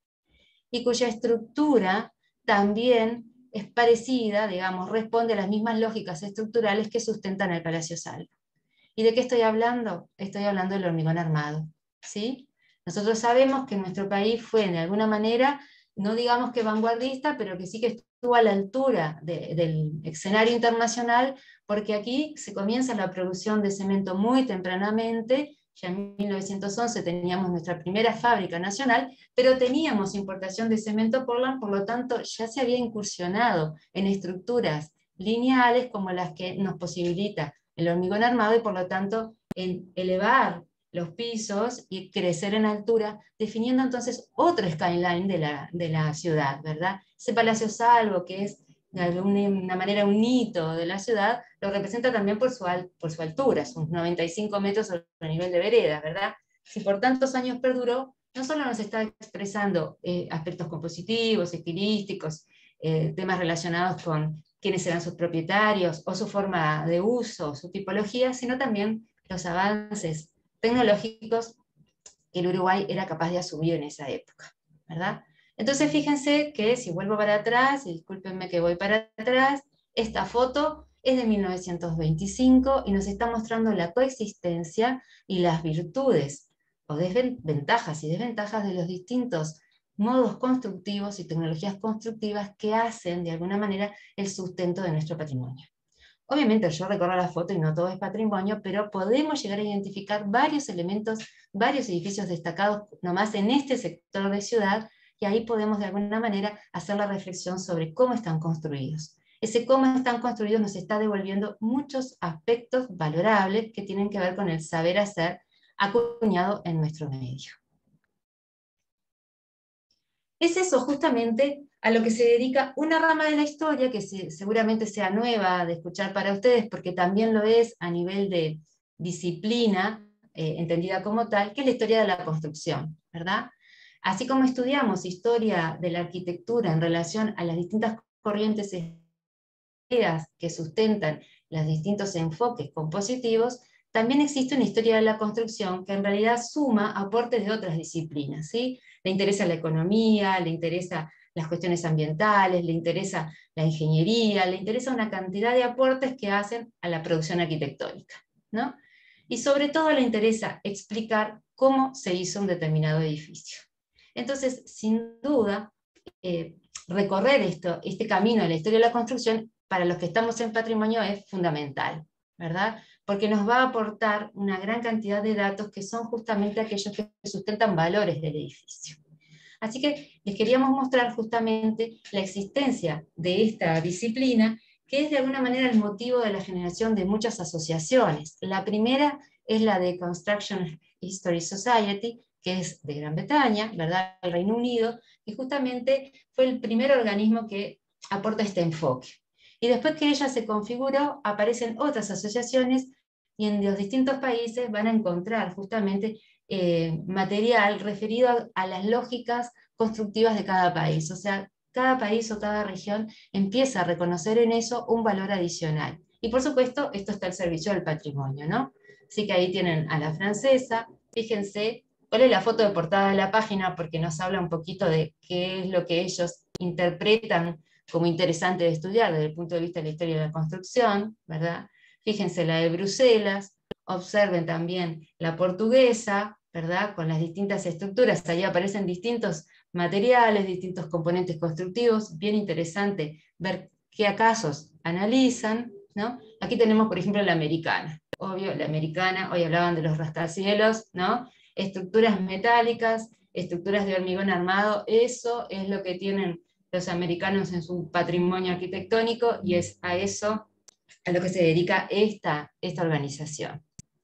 M: y cuya estructura también es parecida, digamos, responde a las mismas lógicas estructurales que sustentan el Palacio Salvo. ¿Y de qué estoy hablando? Estoy hablando del hormigón armado, ¿sí? Nosotros sabemos que nuestro país fue, de alguna manera, no digamos que vanguardista, pero que sí que estuvo a la altura de, del escenario internacional, porque aquí se comienza la producción de cemento muy tempranamente. Ya en mil novecientos once teníamos nuestra primera fábrica nacional, pero teníamos importación de cemento Portland, por lo tanto ya se había incursionado en estructuras lineales como las que nos posibilita el hormigón armado, y por lo tanto en elevar los pisos y crecer en altura, definiendo entonces otro skyline de la, de la ciudad, ¿verdad? Ese Palacio Salvo, que es de alguna manera un hito de la ciudad, lo representa también por su, al, por su altura, sus noventa y cinco metros sobre el nivel de vereda, ¿verdad? Si por tantos años perduró, no solo nos está expresando eh, aspectos compositivos, estilísticos, eh, temas relacionados con quiénes eran sus propietarios, o su forma de uso, su tipología, sino también los avances tecnológicos que el Uruguay era capaz de asumir en esa época, ¿verdad? Entonces fíjense que, si vuelvo para atrás, y discúlpenme que voy para atrás, esta foto es de mil novecientos veinticinco y nos está mostrando la coexistencia y las virtudes, o ventajas y desventajas de los distintos modos constructivos y tecnologías constructivas que hacen, de alguna manera, el sustento de nuestro patrimonio. Obviamente yo recorro la foto y no todo es patrimonio, pero podemos llegar a identificar varios elementos, varios edificios destacados nomás en este sector de ciudad, y ahí podemos de alguna manera hacer la reflexión sobre cómo están construidos. Ese cómo están construidos nos está devolviendo muchos aspectos valorables que tienen que ver con el saber hacer acuñado en nuestro medio. Es eso justamente a lo que se dedica una rama de la historia, que se, seguramente sea nueva de escuchar para ustedes, porque también lo es a nivel de disciplina, eh, entendida como tal, que es la historia de la construcción, ¿verdad? Así como estudiamos historia de la arquitectura en relación a las distintas corrientes que sustentan los distintos enfoques compositivos, también existe una historia de la construcción que en realidad suma aportes de otras disciplinas, ¿sí? Le interesa la economía, le interesa las cuestiones ambientales, le interesa la ingeniería, le interesa una cantidad de aportes que hacen a la producción arquitectónica, ¿no? Y sobre todo le interesa explicar cómo se hizo un determinado edificio. Entonces, sin duda, eh, recorrer esto, este camino de la historia de la construcción, para los que estamos en patrimonio es fundamental, ¿verdad? Porque nos va a aportar una gran cantidad de datos que son justamente aquellos que sustentan valores del edificio. Así que les queríamos mostrar justamente la existencia de esta disciplina, que es de alguna manera el motivo de la generación de muchas asociaciones. La primera es la de Construction History Society, que es de Gran Bretaña, ¿verdad?, el Reino Unido, que justamente fue el primer organismo que aporta este enfoque. Y después que ella se configuró, aparecen otras asociaciones, y en los distintos países van a encontrar justamente eh, material referido a, a las lógicas constructivas de cada país. O sea, cada país o cada región empieza a reconocer en eso un valor adicional. Y por supuesto, esto está al servicio del patrimonio, ¿no? Así que ahí tienen a la francesa. Fíjense cuál es la foto de portada de la página, porque nos habla un poquito de qué es lo que ellos interpretan como interesante de estudiar desde el punto de vista de la historia de la construcción, ¿verdad? Fíjense la de Bruselas, observen también la portuguesa, ¿verdad?, con las distintas estructuras, ahí aparecen distintos materiales, distintos componentes constructivos, bien interesante ver qué casos analizan, ¿no? Aquí tenemos, por ejemplo, la americana, obvio, la americana, hoy hablaban de los rascacielos, ¿no? Estructuras metálicas, estructuras de hormigón armado, eso es lo que tienen los americanos en su patrimonio arquitectónico, y es a eso a lo que se dedica esta, esta organización.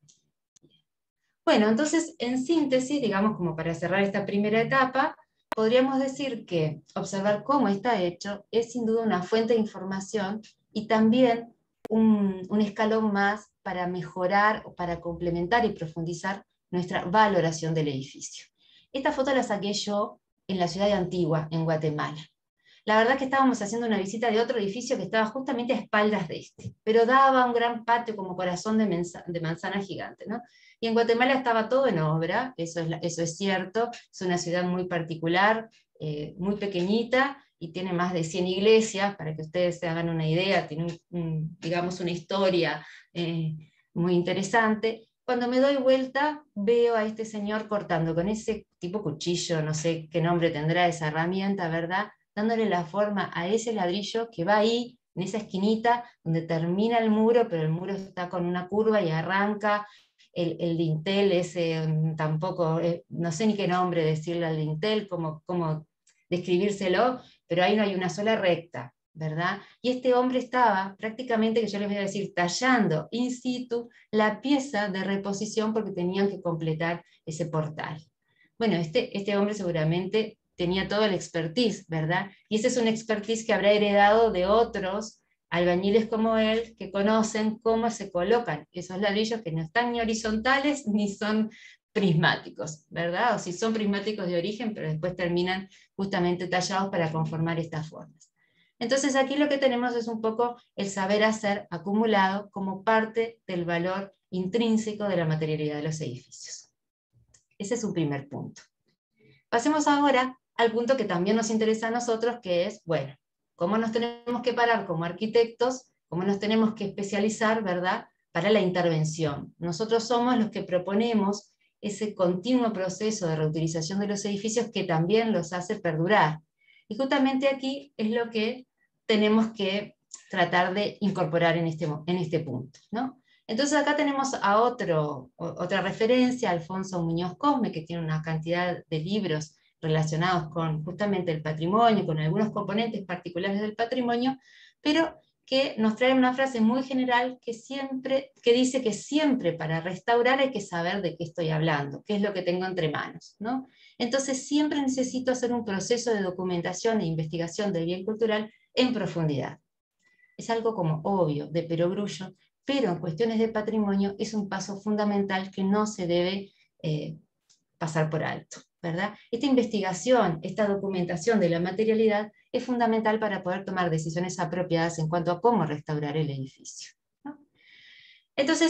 M: Bueno, entonces, en síntesis, digamos, como para cerrar esta primera etapa, podríamos decir que observar cómo está hecho es sin duda una fuente de información y también un, un escalón más para mejorar, o para complementar y profundizar nuestra valoración del edificio. Esta foto la saqué yo en la ciudad de Antigua, en Guatemala. La verdad que estábamos haciendo una visita de otro edificio que estaba justamente a espaldas de este, pero daba un gran patio como corazón de, de manzana gigante, ¿no? Y en Guatemala estaba todo en obra, eso es, eso es cierto, es una ciudad muy particular, eh, muy pequeñita, y tiene más de cien iglesias, para que ustedes se hagan una idea, tiene, un, un, digamos, una historia eh, muy interesante. Cuando me doy vuelta, veo a este señor cortando con ese tipo cuchillo, no sé qué nombre tendrá esa herramienta, ¿verdad?, dándole la forma a ese ladrillo que va ahí, en esa esquinita, donde termina el muro, pero el muro está con una curva y arranca el, el dintel ese, tampoco, eh, no sé ni qué nombre decirle al dintel, cómo, cómo describírselo, pero ahí no hay una sola recta, ¿verdad? Y este hombre estaba prácticamente, que yo les voy a decir, tallando in situ la pieza de reposición porque tenían que completar ese portal. Bueno, este, este hombre seguramente tenía todo el expertise, ¿verdad? Y ese es un expertise que habrá heredado de otros albañiles como él, que conocen cómo se colocan esos ladrillos que no están ni horizontales ni son prismáticos, ¿verdad? O si son prismáticos de origen, pero después terminan justamente tallados para conformar estas formas. Entonces aquí lo que tenemos es un poco el saber hacer acumulado como parte del valor intrínseco de la materialidad de los edificios. Ese es un primer punto. Pasemos ahora al punto que también nos interesa a nosotros, que es, bueno, cómo nos tenemos que parar como arquitectos, cómo nos tenemos que especializar, ¿verdad?, para la intervención. Nosotros somos los que proponemos ese continuo proceso de reutilización de los edificios que también los hace perdurar. Y justamente aquí es lo que tenemos que tratar de incorporar en este, en este punto, ¿no? Entonces acá tenemos a otro, otra referencia, Alfonso Muñoz Cosme, que tiene una cantidad de libros relacionados con justamente el patrimonio, con algunos componentes particulares del patrimonio, pero que nos trae una frase muy general que, siempre, que dice que siempre para restaurar hay que saber de qué estoy hablando, qué es lo que tengo entre manos, ¿no? Entonces siempre necesito hacer un proceso de documentación e investigación del bien cultural en profundidad. Es algo como obvio, de perogrullo, pero en cuestiones de patrimonio es un paso fundamental que no se debe eh, pasar por alto, ¿verdad? Esta investigación, esta documentación de la materialidad es fundamental para poder tomar decisiones apropiadas en cuanto a cómo restaurar el edificio, ¿no? Entonces,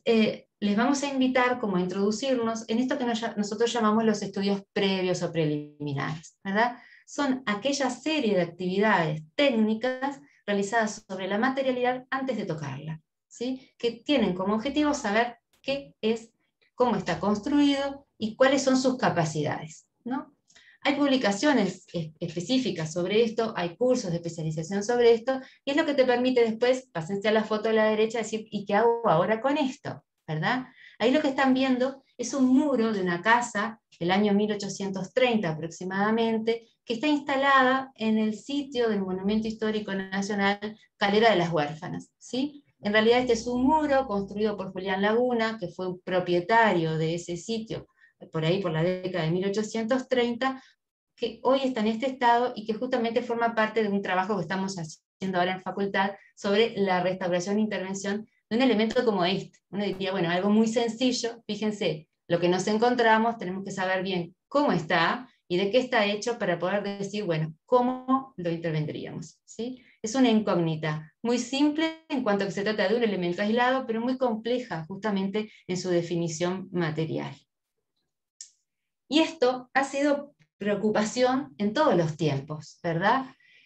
M: eh, les vamos a invitar como a introducirnos en esto que nos, nosotros llamamos los estudios previos o preliminares, ¿verdad? Son aquella serie de actividades técnicas realizadas sobre la materialidad antes de tocarla, ¿sí? Que tienen como objetivo saber qué es, cómo está construido y cuáles son sus capacidades, ¿no? Hay publicaciones específicas sobre esto, hay cursos de especialización sobre esto, y es lo que te permite después, pásense a la foto de la derecha, decir, ¿y qué hago ahora con esto? ¿Verdad? Ahí lo que están viendo es un muro de una casa del año mil ochocientos treinta aproximadamente, que está instalada en el sitio del Monumento Histórico Nacional Calera de las Huérfanas, ¿sí? En realidad este es un muro construido por Julián Laguna, que fue un propietario de ese sitio, por ahí por la década de mil ochocientos treinta, que hoy está en este estado y que justamente forma parte de un trabajo que estamos haciendo ahora en facultad sobre la restauración e intervención de un elemento como este. Uno diría, bueno, algo muy sencillo, fíjense, lo que nos encontramos, tenemos que saber bien cómo está y de qué está hecho para poder decir, bueno, cómo lo intervendríamos, ¿sí? Es una incógnita muy simple en cuanto a que se trata de un elemento aislado, pero muy compleja justamente en su definición material. Y esto ha sido preocupación en todos los tiempos, ¿verdad?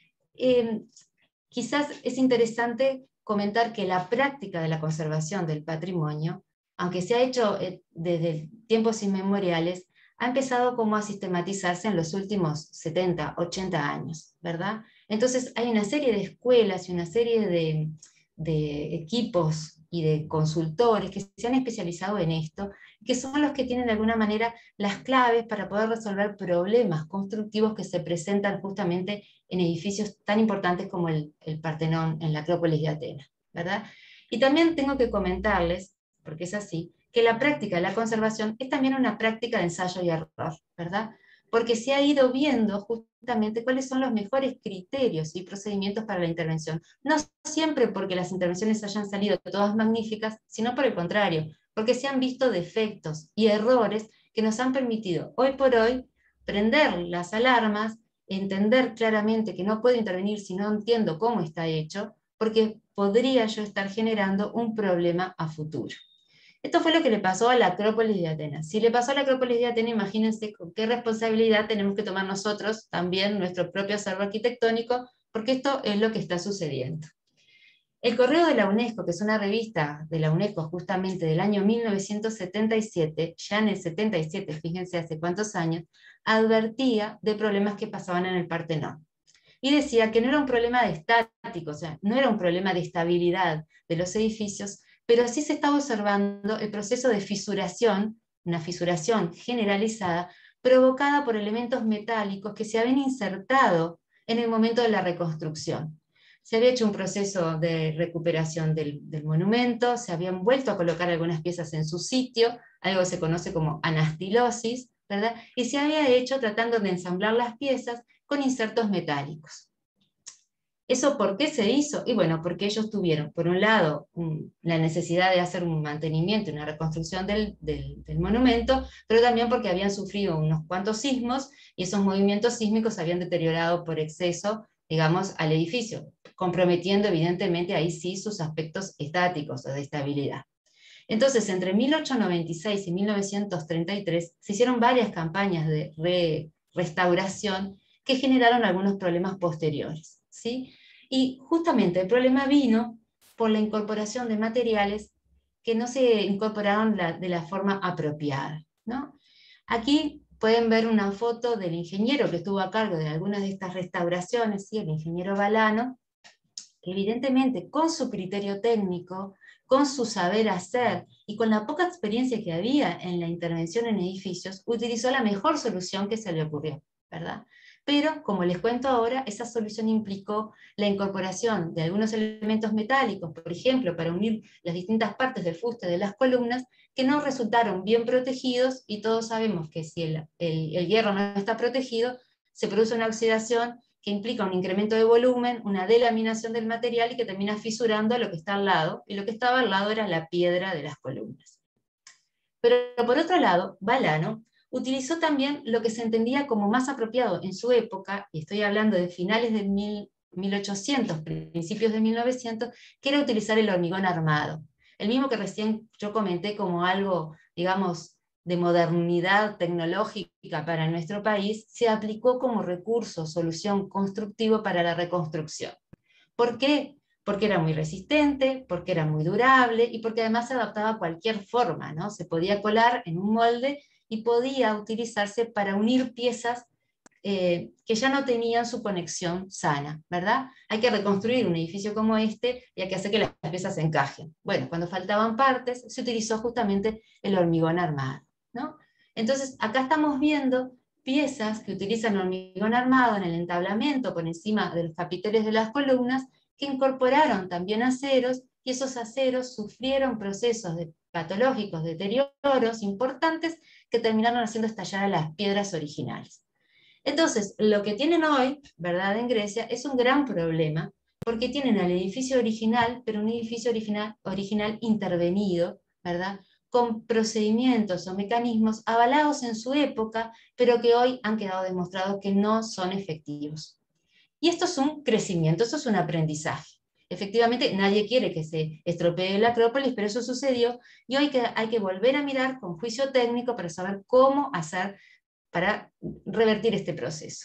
M: Eh, quizás es interesante comentar que la práctica de la conservación del patrimonio, aunque se ha hecho eh, desde tiempos inmemoriales, ha empezado como a sistematizarse en los últimos setenta, ochenta años, ¿verdad? Entonces hay una serie de escuelas y una serie de, de equipos y de consultores que se han especializado en esto, que son los que tienen de alguna manera las claves para poder resolver problemas constructivos que se presentan justamente en edificios tan importantes como el, el Partenón en la Acrópolis de Atenas, ¿verdad? Y también tengo que comentarles, porque es así, que la práctica de la conservación es también una práctica de ensayo y error, ¿verdad? Porque se ha ido viendo justamente cuáles son los mejores criterios y procedimientos para la intervención. No siempre porque las intervenciones hayan salido todas magníficas, sino por el contrario, porque se han visto defectos y errores que nos han permitido hoy por hoy prender las alarmas, entender claramente que no puedo intervenir si no entiendo cómo está hecho, porque podría yo estar generando un problema a futuro. Esto fue lo que le pasó a la Acrópolis de Atenas. Si le pasó a la Acrópolis de Atenas, imagínense con qué responsabilidad tenemos que tomar nosotros también nuestro propio acervo arquitectónico, porque esto es lo que está sucediendo. El Correo de la UNESCO, que es una revista de la UNESCO justamente del año mil novecientos setenta y siete, ya en el setenta y siete, fíjense hace cuántos años, advertía de problemas que pasaban en el Partenón. Y decía que no era un problema de estático, o sea, no era un problema de estabilidad de los edificios, pero sí se estaba observando el proceso de fisuración, una fisuración generalizada, provocada por elementos metálicos que se habían insertado en el momento de la reconstrucción. Se había hecho un proceso de recuperación del, del monumento, se habían vuelto a colocar algunas piezas en su sitio, algo que se conoce como anastilosis, ¿verdad? Y se había hecho tratando de ensamblar las piezas con insertos metálicos. ¿Eso por qué se hizo? Y bueno, porque ellos tuvieron, por un lado, un, la necesidad de hacer un mantenimiento, una reconstrucción del, del, del monumento, pero también porque habían sufrido unos cuantos sismos, y esos movimientos sísmicos habían deteriorado por exceso, digamos, al edificio, comprometiendo evidentemente ahí sí sus aspectos estáticos o de estabilidad. Entonces, entre mil ochocientos noventa y seis y mil novecientos treinta y tres se hicieron varias campañas de re, restauración que generaron algunos problemas posteriores, ¿sí? Y justamente el problema vino por la incorporación de materiales que no se incorporaron la, de la forma apropiada, ¿no? Aquí pueden ver una foto del ingeniero que estuvo a cargo de algunas de estas restauraciones, ¿sí? El ingeniero Balano, que evidentemente con su criterio técnico, con su saber hacer y con la poca experiencia que había en la intervención en edificios, utilizó la mejor solución que se le ocurrió, ¿verdad? Pero, como les cuento ahora, esa solución implicó la incorporación de algunos elementos metálicos, por ejemplo, para unir las distintas partes del fuste de las columnas, que no resultaron bien protegidos, y todos sabemos que si el, el, el hierro no está protegido, se produce una oxidación que implica un incremento de volumen, una delaminación del material y que termina fisurando lo que está al lado, y lo que estaba al lado era la piedra de las columnas. Pero por otro lado, Balano utilizó también lo que se entendía como más apropiado en su época, y estoy hablando de finales de mil ochocientos, principios de mil novecientos, que era utilizar el hormigón armado. el mismo que recién yo comenté como algo, digamos, de modernidad tecnológica para nuestro país, se aplicó como recurso, solución constructivo para la reconstrucción. ¿Por qué? Porque era muy resistente, porque era muy durable y porque además se adaptaba a cualquier forma, ¿no? Se podía colar en un molde y podía utilizarse para unir piezas eh, que ya no tenían su conexión sana, ¿verdad? Hay que reconstruir un edificio como este y hay que hacer que las piezas se encajen. Bueno, cuando faltaban partes, se utilizó justamente el hormigón armado, ¿no? Entonces, acá estamos viendo piezas que utilizan hormigón armado en el entablamento por encima de los capiteles de las columnas, que incorporaron también aceros, y esos aceros sufrieron procesos de, patológicos, deterioros importantes, que terminaron haciendo estallar a las piedras originales. Entonces, lo que tienen hoy, ¿verdad?, en Grecia, es un gran problema, porque tienen el edificio original, pero un edificio original, original intervenido, ¿verdad?, con procedimientos o mecanismos avalados en su época, pero que hoy han quedado demostrados que no son efectivos. Y esto es un crecimiento, esto es un aprendizaje. Efectivamente, nadie quiere que se estropee la Acrópolis, pero eso sucedió, y hoy que hay que volver a mirar con juicio técnico para saber cómo hacer para revertir este proceso.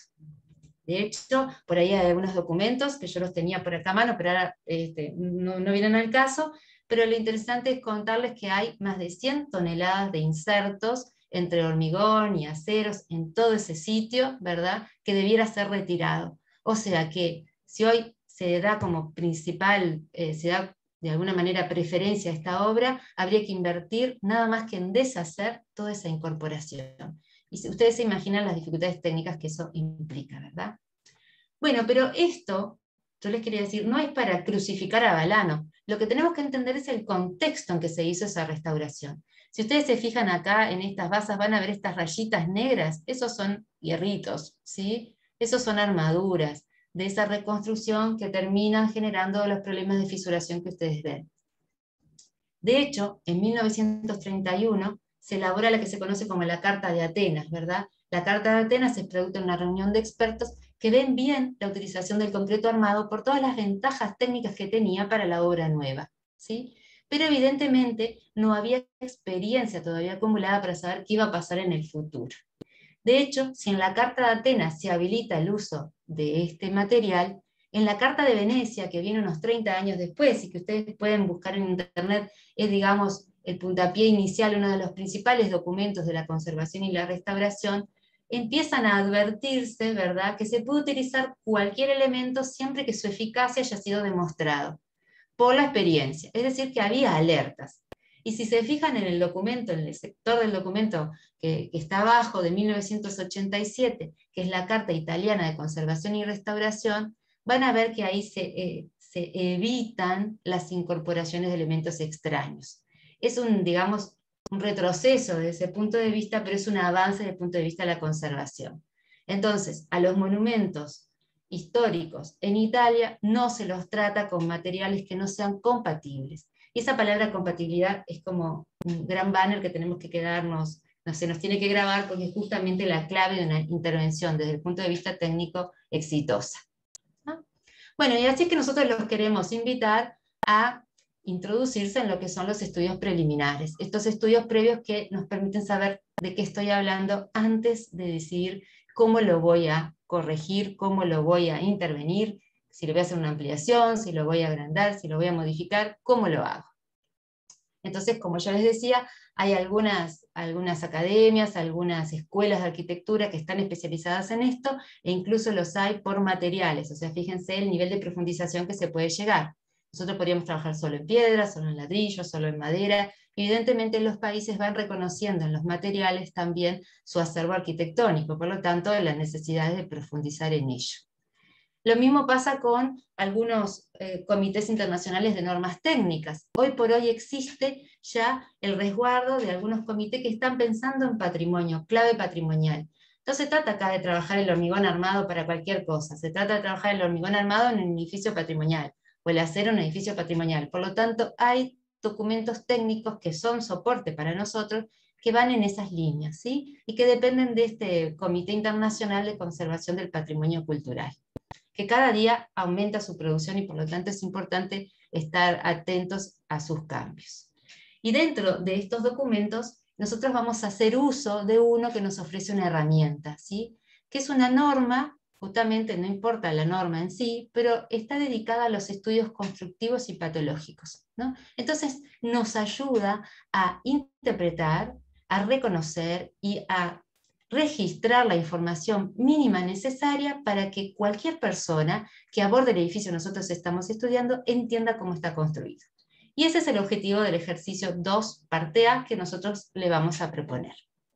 M: De hecho, por ahí hay algunos documentos que yo los tenía por acá a mano, pero ahora este, no, no vienen al caso, pero lo interesante es contarles que hay más de cien toneladas de insertos entre hormigón y aceros en todo ese sitio, ¿verdad?, que debiera ser retirado. O sea que si hoy se da como principal, eh, se da de alguna manera preferencia a esta obra, habría que invertir nada más que en deshacer toda esa incorporación. Y si ustedes se imaginan las dificultades técnicas que eso implica, ¿verdad? Bueno, pero esto, yo les quería decir, no es para crucificar a Valano. Lo que tenemos que entender es el contexto en que se hizo esa restauración. Si ustedes se fijan acá en estas basas, van a ver estas rayitas negras, esos son hierritos, ¿sí? Esos son armaduras de esa reconstrucción que terminan generando los problemas de fisuración que ustedes ven. De hecho, en mil novecientos treinta y uno se elabora la que se conoce como la Carta de Atenas, ¿verdad? La Carta de Atenas es producto de una reunión de expertos que ven bien la utilización del concreto armado por todas las ventajas técnicas que tenía para la obra nueva, ¿sí? Pero evidentemente no había experiencia todavía acumulada para saber qué iba a pasar en el futuro. De hecho, si en la Carta de Atenas se habilita el uso de este material, en la Carta de Venecia, que viene unos treinta años después, y que ustedes pueden buscar en internet, es, digamos, el puntapié inicial, uno de los principales documentos de la conservación y la restauración, empiezan a advertirse, ¿verdad?, que se puede utilizar cualquier elemento siempre que su eficacia haya sido demostrado por la experiencia. Es decir, que había alertas. Y si se fijan en el documento, en el sector del documento que, que está abajo, de mil novecientos ochenta y siete, que es la Carta Italiana de Conservación y Restauración, van a ver que ahí se, eh, se evitan las incorporaciones de elementos extraños. Es un, digamos, un retroceso desde ese punto de vista, pero es un avance desde el punto de vista de la conservación. Entonces, a los monumentos históricos en Italia no se los trata con materiales que no sean compatibles. Y esa palabra compatibilidad es como un gran banner que tenemos que quedarnos, no sé, nos tiene que grabar, porque es justamente la clave de una intervención desde el punto de vista técnico exitosa. ¿No? Bueno, y así es que nosotros los queremos invitar a introducirse en lo que son los estudios preliminares, estos estudios previos que nos permiten saber de qué estoy hablando antes de decidir cómo lo voy a corregir, cómo lo voy a intervenir, si le voy a hacer una ampliación, si lo voy a agrandar, si lo voy a modificar, cómo lo hago. Entonces, como yo les decía, hay algunas, algunas academias, algunas escuelas de arquitectura que están especializadas en esto, e incluso los hay por materiales, o sea, fíjense el nivel de profundización que se puede llegar. Nosotros podríamos trabajar solo en piedra, solo en ladrillo, solo en madera. Evidentemente los países van reconociendo en los materiales también su acervo arquitectónico, por lo tanto la necesidad de profundizar en ello. Lo mismo pasa con algunos eh, comités internacionales de normas técnicas. Hoy por hoy existe ya el resguardo de algunos comités que están pensando en patrimonio, clave patrimonial. No se trata acá de trabajar el hormigón armado para cualquier cosa, se trata de trabajar el hormigón armado en un edificio patrimonial, o el acero en un edificio patrimonial. Por lo tanto, hay documentos técnicos que son soporte para nosotros, que van en esas líneas, ¿sí? Y que dependen de este Comité Internacional de Conservación del Patrimonio Cultural, que cada día aumenta su producción y por lo tanto es importante estar atentos a sus cambios. Y dentro de estos documentos, nosotros vamos a hacer uso de uno que nos ofrece una herramienta, ¿sí? Que es una norma, justamente no importa la norma en sí, pero está dedicada a los estudios constructivos y patológicos, ¿no? Entonces nos ayuda a interpretar, a reconocer y a registrar la información mínima necesaria para que cualquier persona que aborde el edificio que nosotros estamos estudiando entienda cómo está construido. Y ese es el objetivo del ejercicio dos, parte A, que nosotros le vamos a proponer.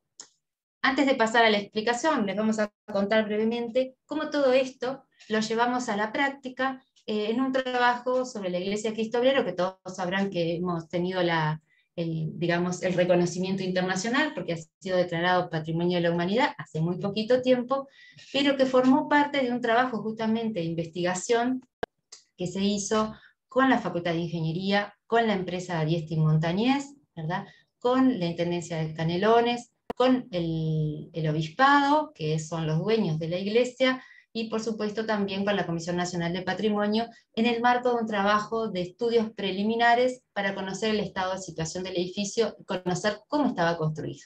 M: Antes de pasar a la explicación, les vamos a contar brevemente cómo todo esto lo llevamos a la práctica eh, en un trabajo sobre la Iglesia de Cristo Obrero, que todos sabrán que hemos tenido la, el, digamos, el reconocimiento internacional, porque ha sido declarado Patrimonio de la Humanidad hace muy poquito tiempo, pero que formó parte de un trabajo justamente de investigación que se hizo con la Facultad de Ingeniería, con la empresa Dieste y Montañés, ¿verdad? Con la Intendencia de Canelones, con el, el Obispado, que son los dueños de la iglesia, y por supuesto también con la Comisión Nacional de Patrimonio, en el marco de un trabajo de estudios preliminares para conocer el estado de situación del edificio y conocer cómo estaba construido.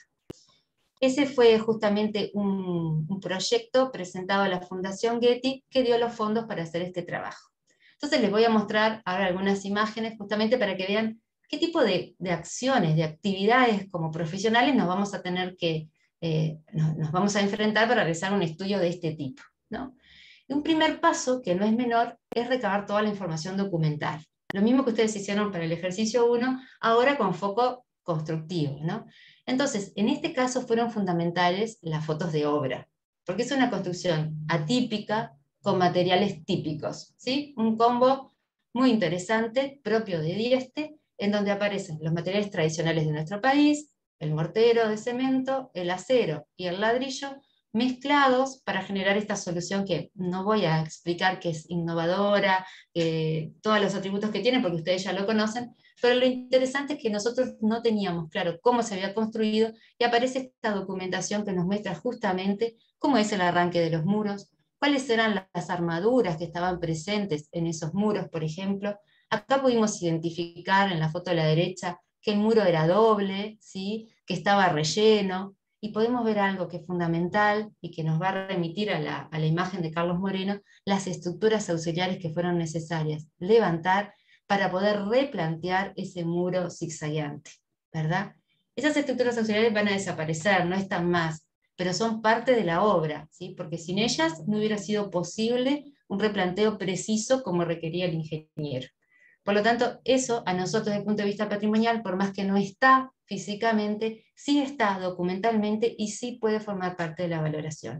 M: Ese fue justamente un, un proyecto presentado a la Fundación Getty que dio los fondos para hacer este trabajo. Entonces les voy a mostrar ahora algunas imágenes justamente para que vean qué tipo de, de acciones, de actividades como profesionales nos vamos a tener que, eh, nos, nos vamos a enfrentar para realizar un estudio de este tipo, ¿no? Y un primer paso, que no es menor, es recabar toda la información documental. Lo mismo que ustedes hicieron para el ejercicio uno, ahora con foco constructivo, ¿no? Entonces, en este caso fueron fundamentales las fotos de obra, porque es una construcción atípica, con materiales típicos, ¿sí? Un combo muy interesante, propio de Dieste, en donde aparecen los materiales tradicionales de nuestro país, el mortero de cemento, el acero y el ladrillo, mezclados para generar esta solución que no voy a explicar que es innovadora, que todos los atributos que tiene, porque ustedes ya lo conocen, pero lo interesante es que nosotros no teníamos claro cómo se había construido, y aparece esta documentación que nos muestra justamente cómo es el arranque de los muros, cuáles eran las armaduras que estaban presentes en esos muros, por ejemplo. Acá pudimos identificar en la foto de la derecha que el muro era doble, ¿sí? Que estaba relleno, y podemos ver algo que es fundamental y que nos va a remitir a la, a la imagen de Carlos Moreno, las estructuras auxiliares que fueron necesarias levantar para poder replantear ese muro zigzagueante, ¿verdad? Esas estructuras auxiliares van a desaparecer, no están más, pero son parte de la obra, ¿sí? Porque sin ellas no hubiera sido posible un replanteo preciso como requería el ingeniero. Por lo tanto, eso a nosotros desde el punto de vista patrimonial, por más que no está físicamente, sí está documentalmente y sí puede formar parte de la valoración.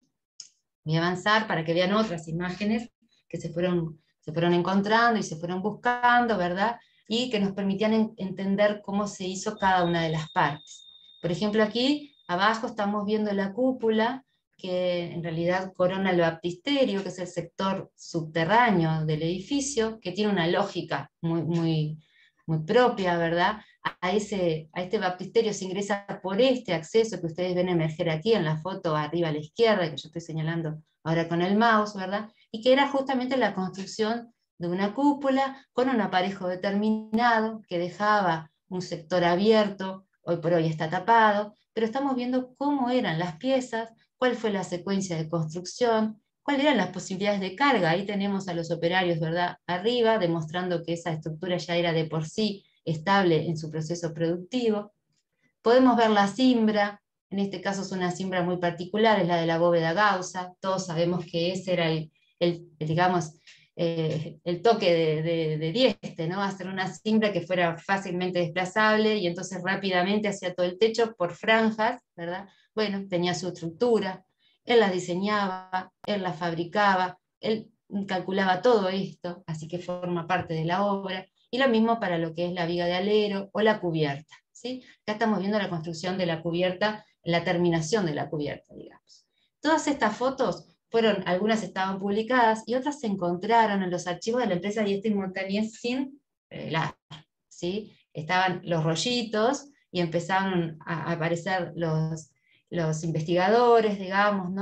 M: Voy a avanzar para que vean otras imágenes que se fueron, se fueron encontrando y se fueron buscando, ¿verdad? Y que nos permitían en, entender cómo se hizo cada una de las partes. Por ejemplo, aquí abajo estamos viendo la cúpula, que en realidad corona el baptisterio, que es el sector subterráneo del edificio, que tiene una lógica muy, muy, muy propia, ¿verdad? A, ese, a este baptisterio se ingresa por este acceso que ustedes ven emerger aquí en la foto arriba a la izquierda, que yo estoy señalando ahora con el mouse, ¿verdad? Y que era justamente la construcción de una cúpula con un aparejo determinado que dejaba un sector abierto, hoy por hoy está tapado, pero estamos viendo cómo eran las piezas, cuál fue la secuencia de construcción, cuáles eran las posibilidades de carga. Ahí tenemos a los operarios, ¿verdad?, arriba, demostrando que esa estructura ya era de por sí estable en su proceso productivo. Podemos ver la cimbra, en este caso es una cimbra muy particular, es la de la bóveda gaussa. Todos sabemos que ese era el, el, el digamos, eh, el toque de, de, de Dieste, ¿no? Hacer una cimbra que fuera fácilmente desplazable y entonces rápidamente hacia todo el techo por franjas, ¿verdad? Bueno, tenía su estructura, él las diseñaba, él las fabricaba, él calculaba todo esto, así que forma parte de la obra, y lo mismo para lo que es la viga de alero o la cubierta, ¿sí? Acá estamos viendo la construcción de la cubierta, la terminación de la cubierta, digamos. Todas estas fotos fueron, algunas estaban publicadas y otras se encontraron en los archivos de la empresa Dieste y Montañés sin revelar, ¿sí? Estaban los rollitos y empezaron a aparecer los, los investigadores, digamos, ¿no?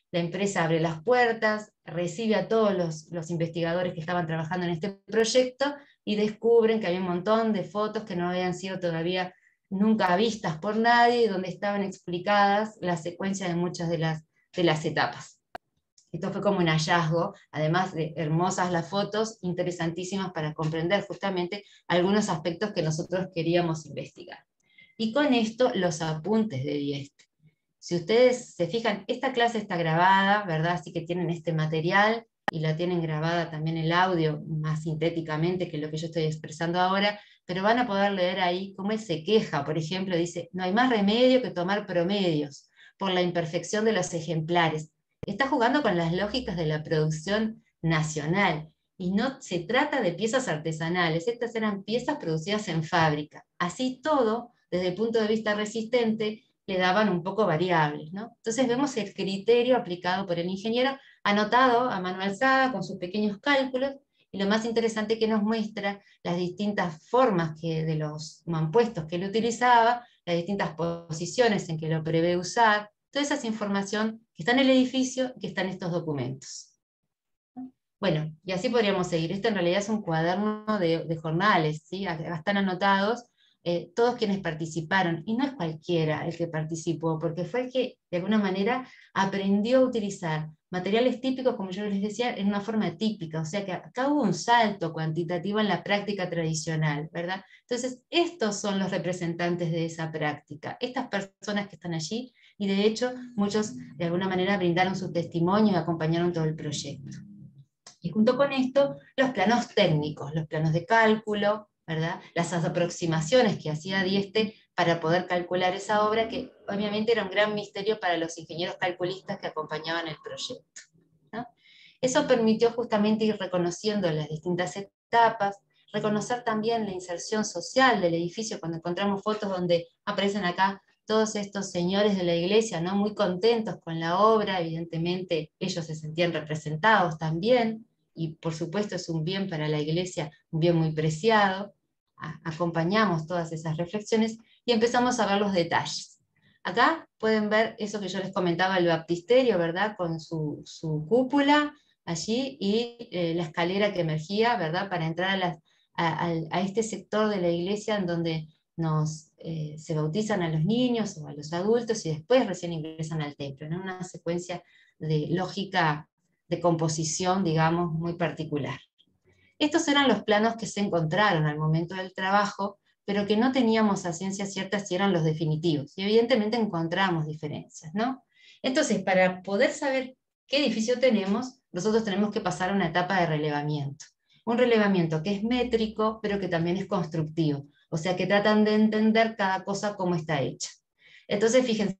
M: La empresa abre las puertas, recibe a todos los, los investigadores que estaban trabajando en este proyecto y descubren que había un montón de fotos que no habían sido todavía nunca vistas por nadie, donde estaban explicadas la secuencia de muchas de las, de las etapas. Esto fue como un hallazgo, además de hermosas las fotos, interesantísimas para comprender justamente algunos aspectos que nosotros queríamos investigar. Y con esto los apuntes de Dieste. Si ustedes se fijan, esta clase está grabada, ¿verdad? Así que tienen este material, y la tienen grabada también el audio, más sintéticamente que lo que yo estoy expresando ahora, pero van a poder leer ahí cómo él se queja, por ejemplo, dice, no hay más remedio que tomar promedios, por la imperfección de los ejemplares. Está jugando con las lógicas de la producción nacional, y no se trata de piezas artesanales, estas eran piezas producidas en fábrica. Así todo, desde el punto de vista resistente, le daban un poco variables, ¿no? Entonces vemos el criterio aplicado por el ingeniero, anotado a mano alzada con sus pequeños cálculos, y lo más interesante que nos muestra las distintas formas que, de los mampuestos que él utilizaba, las distintas posiciones en que lo prevé usar, toda esa es información que está en el edificio y que está en estos documentos. Bueno, y así podríamos seguir. Esto en realidad es un cuaderno de, de jornales, ¿sí? Acá están anotados eh, todos quienes participaron, y no es cualquiera el que participó, porque fue el que de alguna manera aprendió a utilizar materiales típicos, como yo les decía, en una forma típica, o sea que acá hubo un salto cuantitativo en la práctica tradicional, ¿verdad? Entonces, estos son los representantes de esa práctica, estas personas que están allí, y de hecho muchos de alguna manera brindaron su testimonio y acompañaron todo el proyecto. Y junto con esto, los planos técnicos, los planos de cálculo, ¿verdad? Las aproximaciones que hacía Dieste para poder calcular esa obra, que obviamente era un gran misterio para los ingenieros calculistas que acompañaban el proyecto, ¿no? Eso permitió justamente ir reconociendo las distintas etapas, reconocer también la inserción social del edificio, cuando encontramos fotos donde aparecen acá todos estos señores de la iglesia, ¿no? Muy contentos con la obra, evidentemente ellos se sentían representados también, y por supuesto es un bien para la iglesia, un bien muy preciado. A- acompañamos todas esas reflexiones y empezamos a ver los detalles. Acá pueden ver eso que yo les comentaba, el baptisterio, ¿verdad? Con su, su cúpula allí, y eh, la escalera que emergía, ¿verdad? Para entrar a, las, a, a, a este sector de la iglesia en donde nos, eh, se bautizan a los niños o a los adultos y después recién ingresan al templo, ¿no? Una secuencia de lógica de composición, digamos, muy particular. Estos eran los planos que se encontraron al momento del trabajo, pero que no teníamos a ciencia cierta si eran los definitivos, y evidentemente encontramos diferencias, ¿no? Entonces, para poder saber qué edificio tenemos, nosotros tenemos que pasar a una etapa de relevamiento. Un relevamiento que es métrico, pero que también es constructivo, o sea que tratan de entender cada cosa cómo está hecha. Entonces, fíjense,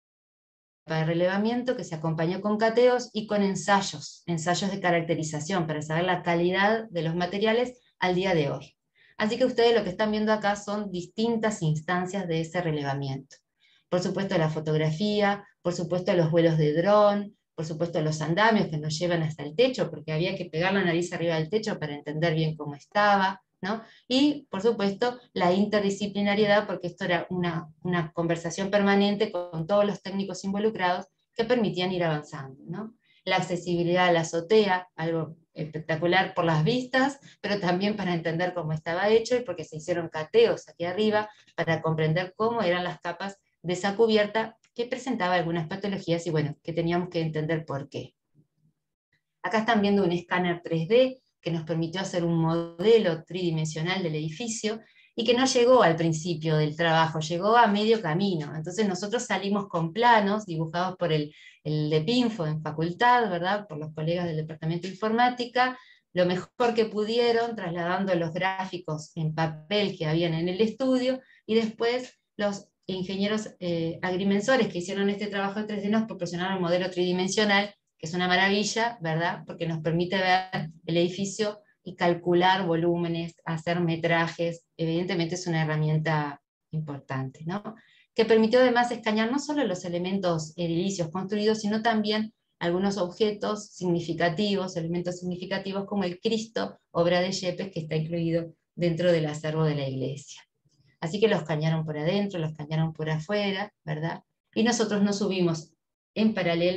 M: de relevamiento que se acompañó con cateos y con ensayos, ensayos de caracterización para saber la calidad de los materiales al día de hoy. Así que ustedes lo que están viendo acá son distintas instancias de ese relevamiento. Por supuesto la fotografía, por supuesto los vuelos de dron, por supuesto los andamios que nos llevan hasta el techo, porque había que pegar la nariz arriba del techo para entender bien cómo estaba, ¿no? Y, por supuesto, la interdisciplinariedad, porque esto era una, una conversación permanente con todos los técnicos involucrados que permitían ir avanzando, ¿no? La accesibilidad a la azotea, algo espectacular por las vistas, pero también para entender cómo estaba hecho, y porque se hicieron cateos aquí arriba para comprender cómo eran las capas de esa cubierta que presentaba algunas patologías, y bueno, que teníamos que entender por qué. Acá están viendo un escáner tres D, que nos permitió hacer un modelo tridimensional del edificio, y que no llegó al principio del trabajo, llegó a medio camino. Entonces nosotros salimos con planos dibujados por el, el de Pinfo en facultad, ¿verdad? Por los colegas del departamento de informática, lo mejor que pudieron, trasladando los gráficos en papel que habían en el estudio, y después los ingenieros eh, agrimensores que hicieron este trabajo en tres D nos proporcionaron un modelo tridimensional, que es una maravilla, ¿verdad? Porque nos permite ver el edificio y calcular volúmenes, hacer metrajes. Evidentemente es una herramienta importante, ¿no? Que permitió además escanear no solo los elementos edilicios construidos, sino también algunos objetos significativos, elementos significativos como el Cristo, obra de Yepes, que está incluido dentro del acervo de la iglesia. Así que los escanearon por adentro, los escanearon por afuera, ¿verdad? Y nosotros nos subimos en paralelo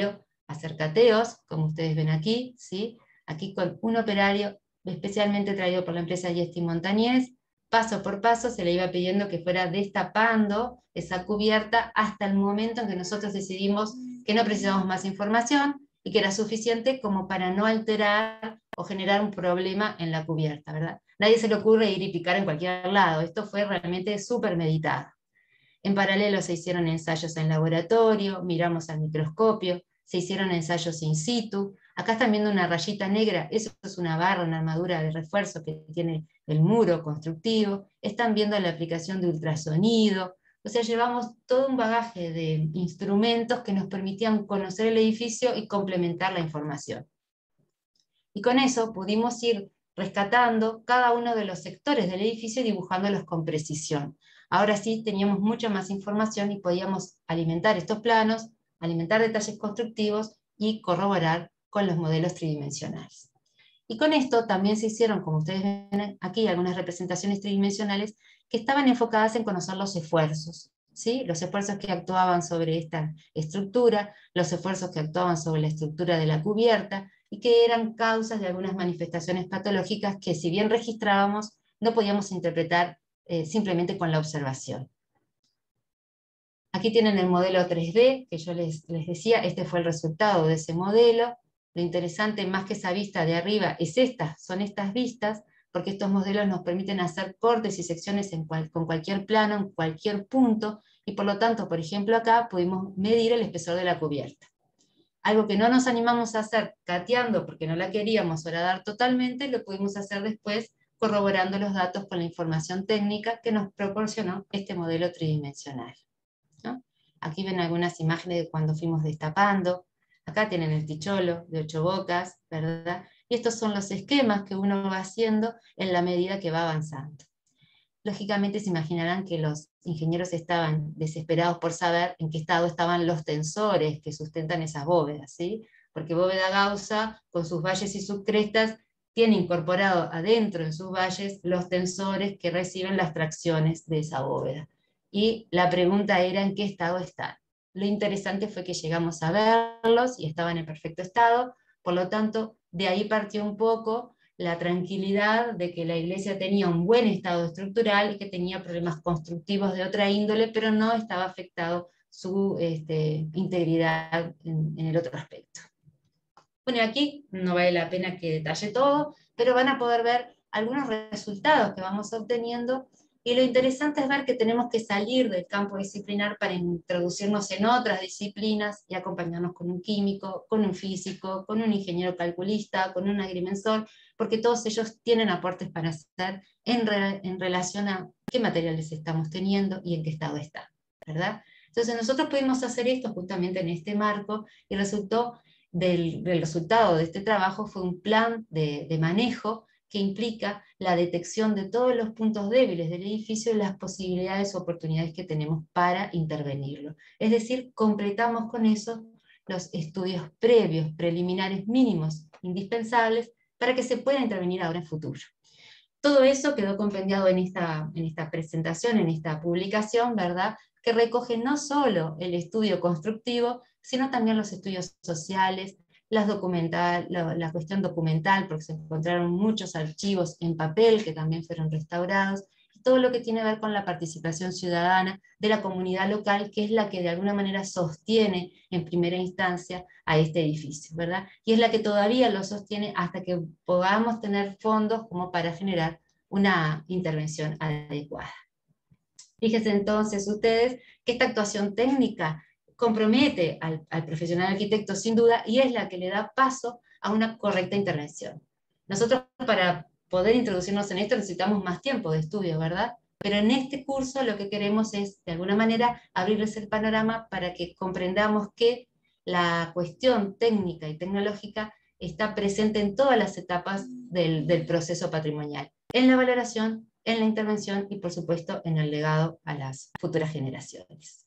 M: hacer cateos, como ustedes ven aquí, ¿sí? Aquí con un operario especialmente traído por la empresa Yesti Montañés, paso por paso se le iba pidiendo que fuera destapando esa cubierta hasta el momento en que nosotros decidimos que no precisábamos más información y que era suficiente como para no alterar o generar un problema en la cubierta, ¿verdad? Nadie se le ocurre ir y picar en cualquier lado, esto fue realmente súper meditado. En paralelo se hicieron ensayos en laboratorio, miramos al microscopio, se hicieron ensayos in situ. Acá están viendo una rayita negra, eso es una barra, una armadura de refuerzo que tiene el muro constructivo. Están viendo la aplicación de ultrasonido. O sea, llevamos todo un bagaje de instrumentos que nos permitían conocer el edificio y complementar la información. Y con eso pudimos ir rescatando cada uno de los sectores del edificio y dibujándolos con precisión. Ahora sí teníamos mucha más información y podíamos alimentar estos planos, alimentar detalles constructivos y corroborar con los modelos tridimensionales. Y con esto también se hicieron, como ustedes ven aquí, algunas representaciones tridimensionales que estaban enfocadas en conocer los esfuerzos, ¿sí? Los esfuerzos que actuaban sobre esta estructura, los esfuerzos que actuaban sobre la estructura de la cubierta, y que eran causas de algunas manifestaciones patológicas que, si bien registrábamos, no podíamos interpretar eh, simplemente con la observación. Aquí tienen el modelo tres D, que yo les, les decía, este fue el resultado de ese modelo. Lo interesante, más que esa vista de arriba, es esta, son estas vistas, porque estos modelos nos permiten hacer cortes y secciones en cual, con cualquier plano, en cualquier punto, y por lo tanto, por ejemplo acá, pudimos medir el espesor de la cubierta. Algo que no nos animamos a hacer cateando porque no la queríamos horadar totalmente, lo pudimos hacer después corroborando los datos con la información técnica que nos proporcionó este modelo tridimensional, ¿no? Aquí ven algunas imágenes de cuando fuimos destapando. Acá tienen el ticholo de ocho bocas, ¿verdad? Y estos son los esquemas que uno va haciendo en la medida que va avanzando. Lógicamente se imaginarán que los ingenieros estaban desesperados por saber en qué estado estaban los tensores que sustentan esas bóvedas, ¿sí? Porque bóveda gaussa, con sus valles y sus crestas, tiene incorporado adentro en sus valles los tensores que reciben las tracciones de esa bóveda. Y la pregunta era en qué estado están. Lo interesante fue que llegamos a verlos y estaban en perfecto estado, por lo tanto, de ahí partió un poco la tranquilidad de que la iglesia tenía un buen estado estructural y que tenía problemas constructivos de otra índole, pero no estaba afectado su este, integridad en, en el otro aspecto. Bueno, aquí no vale la pena que detalle todo, pero van a poder ver algunos resultados que vamos obteniendo, y lo interesante es ver que tenemos que salir del campo disciplinar para introducirnos en otras disciplinas y acompañarnos con un químico, con un físico, con un ingeniero calculista, con un agrimensor, porque todos ellos tienen aportes para hacer en, re, en relación a qué materiales estamos teniendo y en qué estado están, ¿verdad? Entonces nosotros pudimos hacer esto justamente en este marco, y resultó del, del resultado de este trabajo fue un plan de, de manejo que implica la detección de todos los puntos débiles del edificio y las posibilidades o oportunidades que tenemos para intervenirlo. Es decir, completamos con eso los estudios previos, preliminares mínimos, indispensables, para que se pueda intervenir ahora en futuro. Todo eso quedó compendiado en esta, en esta presentación, en esta publicación, ¿verdad?, que recoge no solo el estudio constructivo, sino también los estudios sociales, las documental, la, la cuestión documental, porque se encontraron muchos archivos en papel que también fueron restaurados, y todo lo que tiene que ver con la participación ciudadana de la comunidad local, que es la que de alguna manera sostiene en primera instancia a este edificio, ¿verdad? Y es la que todavía lo sostiene hasta que podamos tener fondos como para generar una intervención adecuada. Fíjense entonces ustedes que esta actuación técnica compromete al, al profesional arquitecto sin duda, y es la que le da paso a una correcta intervención. Nosotros, para poder introducirnos en esto, necesitamos más tiempo de estudio, ¿verdad? Pero en este curso lo que queremos es, de alguna manera, abrirles el panorama para que comprendamos que la cuestión técnica y tecnológica está presente en todas las etapas del, del proceso patrimonial, en la valoración, en la intervención y, por supuesto, en el legado a las futuras generaciones.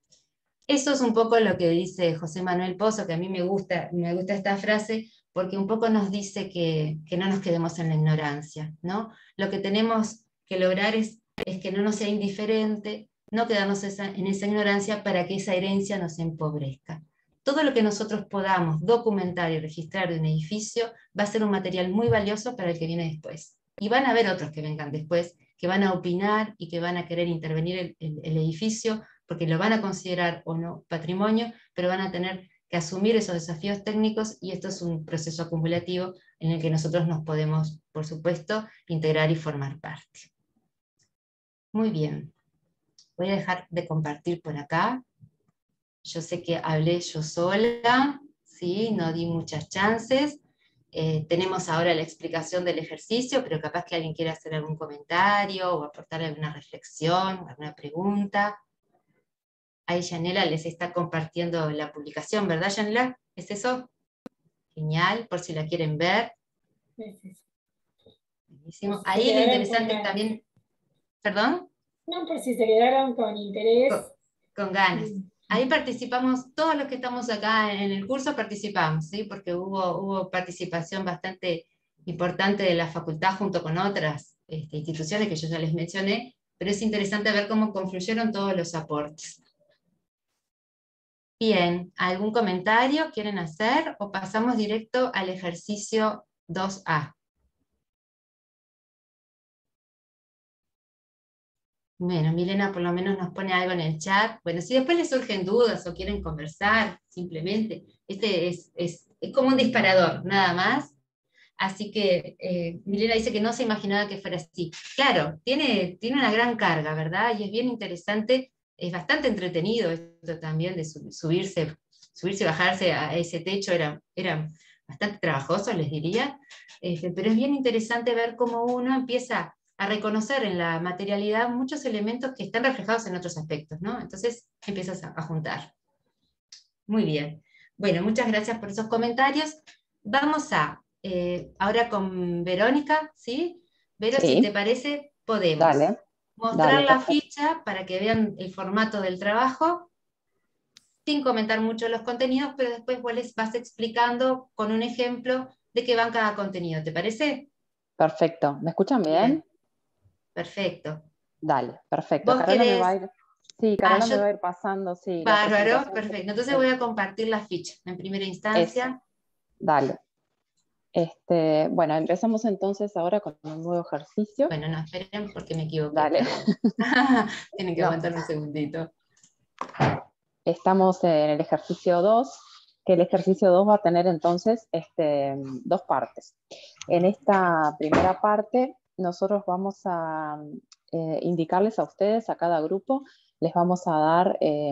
M: Eso es un poco lo que dice José Manuel Pozo, que a mí me gusta, me gusta esta frase, porque un poco nos dice que, que no nos quedemos en la ignorancia, ¿no? Lo que tenemos que lograr es, es que no nos sea indiferente, no quedarnos esa, en esa ignorancia para que esa herencia nos empobrezca. todo lo que nosotros podamos documentar y registrar de un edificio va a ser un material muy valioso para el que viene después. Y van a haber otros que vengan después, que van a opinar y que van a querer intervenir el, el, el edificio, porque lo van a considerar o no patrimonio, pero van a tener que asumir esos desafíos técnicos, y esto es un proceso acumulativo en el que nosotros nos podemos, por supuesto, integrar y formar parte. Muy bien. Voy a dejar de compartir por acá. Yo sé que hablé yo sola, ¿sí? No di muchas chances. Eh, tenemos ahora la explicación del ejercicio, pero capaz que alguien quiera hacer algún comentario o aportar alguna reflexión, alguna pregunta. Ahí Yanela les está compartiendo la publicación, ¿verdad, Yanela? ¿Es eso? Genial, por si la quieren ver. Buenísimo. Ahí lo interesante también... ¿Perdón?
N: No, por si se quedaron con interés.
M: Con, con ganas. Ahí participamos, todos los que estamos acá en el curso participamos, ¿sí? Porque hubo, hubo participación bastante importante de la facultad junto con otras este, instituciones que yo ya les mencioné, pero es interesante ver cómo confluyeron todos los aportes. Bien, ¿algún comentario quieren hacer o pasamos directo al ejercicio dos A? Bueno, Milena por lo menos nos pone algo en el chat. Bueno, si después les surgen dudas o quieren conversar, simplemente, este es, es, es como un disparador, nada más. Así que eh, Milena dice que no se imaginaba que fuera así. Claro, tiene, tiene una gran carga, ¿verdad? Y es bien interesante, es bastante entretenido esto también de subirse, subirse y bajarse a ese techo, era, era bastante trabajoso, les diría. Este, pero es bien interesante ver cómo uno empieza a reconocer en la materialidad muchos elementos que están reflejados en otros aspectos, ¿no? Entonces empiezas a, a juntar. Muy bien. Bueno, muchas gracias por esos comentarios. Vamos a, eh, ahora con Verónica, ¿sí? Vero,
O: Sí.
M: si te parece, podemos
O: Dale.
M: mostrar
O: Dale,
M: la
O: perfecto.
M: ficha para que vean el formato del trabajo, sin comentar mucho los contenidos, pero después vos les vas explicando con un ejemplo de qué van cada contenido, ¿te parece?
O: Perfecto. ¿Me escuchan bien?
M: Bien. Perfecto.
O: Dale, perfecto.
M: ¿Vos
O: Carola me
M: querés?
O: va a ir, sí,
M: Ah,
O: Carola me
M: yo...
O: va a ir pasando, sí, la
M: Bárbaro,
O: presentación.
M: perfecto. Entonces
O: Eh,
M: voy a compartir la ficha en primera instancia.
O: Eso, dale. Este, bueno, empezamos entonces ahora con un nuevo ejercicio.
M: Bueno, no, esperen porque me equivoqué.
O: Dale.
M: Tienen que
O: No.
M: aguantar un segundito.
O: Estamos en el ejercicio dos, que el ejercicio dos va a tener entonces este, dos partes. En esta primera parte nosotros vamos a eh, indicarles a ustedes, a cada grupo, les vamos a dar eh,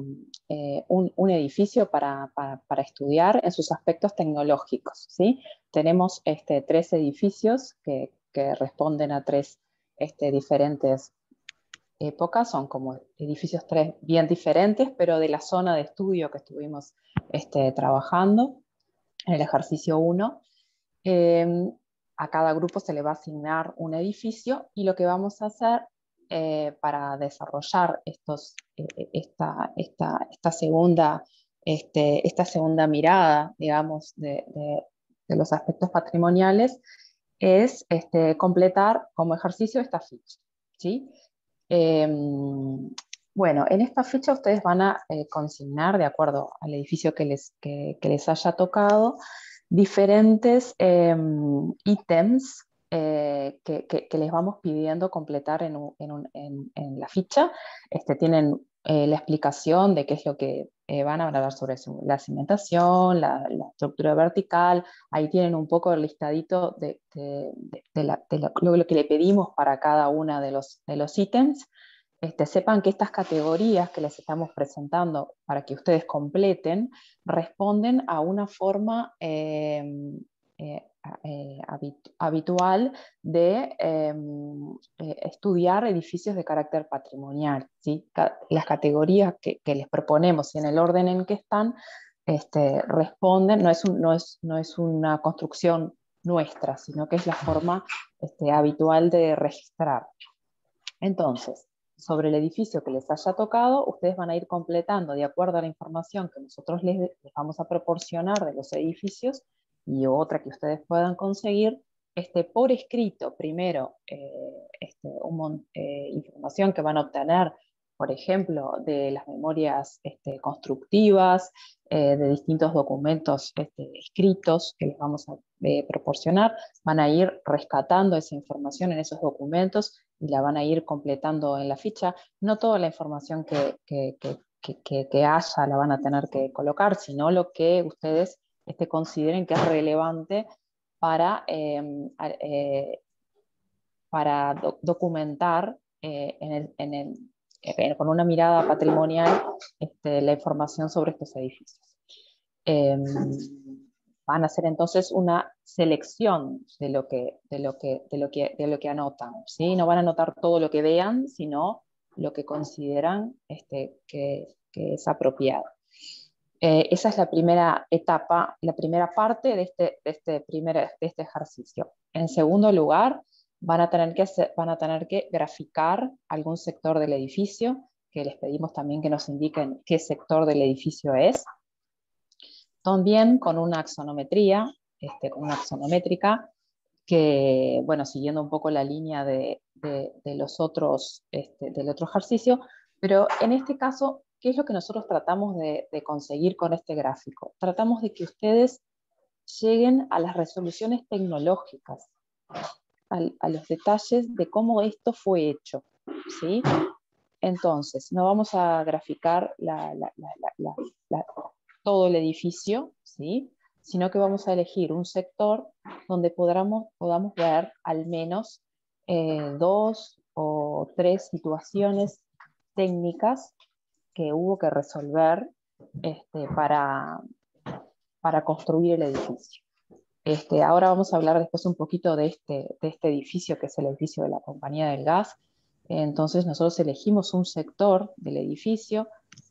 O: eh, un, un edificio para, para, para estudiar en sus aspectos tecnológicos, ¿sí? Tenemos este, tres edificios que, que responden a tres este, diferentes épocas, son como edificios tres bien diferentes, pero de la zona de estudio que estuvimos este, trabajando en el ejercicio uno. Eh, a cada grupo se le va a asignar un edificio y lo que vamos a hacer eh, para desarrollar estos, eh, esta, esta, esta, segunda, este, esta segunda mirada, digamos, de, de, de los aspectos patrimoniales es este, completar como ejercicio esta ficha, ¿sí? Eh, bueno, en esta ficha ustedes van a eh, consignar, de acuerdo al edificio que les, que, que les haya tocado, diferentes eh, ítems eh, que, que, que les vamos pidiendo completar en, un, en, un, en, en la ficha. Este, tienen eh, la explicación de qué es lo que eh, van a hablar sobre su, la cimentación, la, la estructura vertical. Ahí tienen un poco el listadito de, de, de, de, la, de lo, lo que le pedimos para cada uno de los, de los ítems. Este, sepan que estas categorías que les estamos presentando para que ustedes completen responden a una forma eh, eh, eh, habit habitual de eh, eh, estudiar edificios de carácter patrimonial, ¿sí? Las categorías que, que les proponemos y en el orden en que están este, responden, no es, un, no, es, no es una construcción nuestra, sino que es la forma este, habitual de registrar. Entonces, sobre el edificio que les haya tocado, ustedes van a ir completando de acuerdo a la información que nosotros les, les vamos a proporcionar de los edificios y otra que ustedes puedan conseguir, este, por escrito, primero, eh, este, un, eh, información que van a obtener por ejemplo, de las memorias este, constructivas, eh, de distintos documentos este, escritos que les vamos a eh, proporcionar. Van a ir rescatando esa información en esos documentos y la van a ir completando en la ficha. No toda la información que, que, que, que, que haya la van a tener que colocar, sino lo que ustedes este, consideren que es relevante para, eh, eh, para do documentar eh, en el, en el, eh, con una mirada patrimonial este, la información sobre estos edificios. Eh, van a hacer entonces una selección de lo que, de lo que, de lo que, de lo que anotan, ¿sí? No van a anotar todo lo que vean, sino lo que consideran este, que, que es apropiado. Eh, esa es la primera etapa, la primera parte de este, de, este primer, de este ejercicio. En segundo lugar, van a, tener que hacer, van a tener que graficar algún sector del edificio, que les pedimos también que nos indiquen qué sector del edificio es. También con una axonometría, este, con una axonométrica, que, bueno, siguiendo un poco la línea de, de, de los otros, este, del otro ejercicio, pero en este caso, ¿qué es lo que nosotros tratamos de, de conseguir con este gráfico? Tratamos de que ustedes lleguen a las resoluciones tecnológicas, a, a los detalles de cómo esto fue hecho, ¿sí? Entonces, no vamos a graficar la, la, la, la, la, la, todo el edificio, ¿sí? Sino que vamos a elegir un sector donde podamos, podamos ver al menos eh, dos o tres situaciones técnicas que hubo que resolver este, para, para construir el edificio. Este, ahora vamos a hablar después un poquito de este, de este edificio, que es el edificio de la Compañía del Gas. Entonces nosotros elegimos un sector del edificio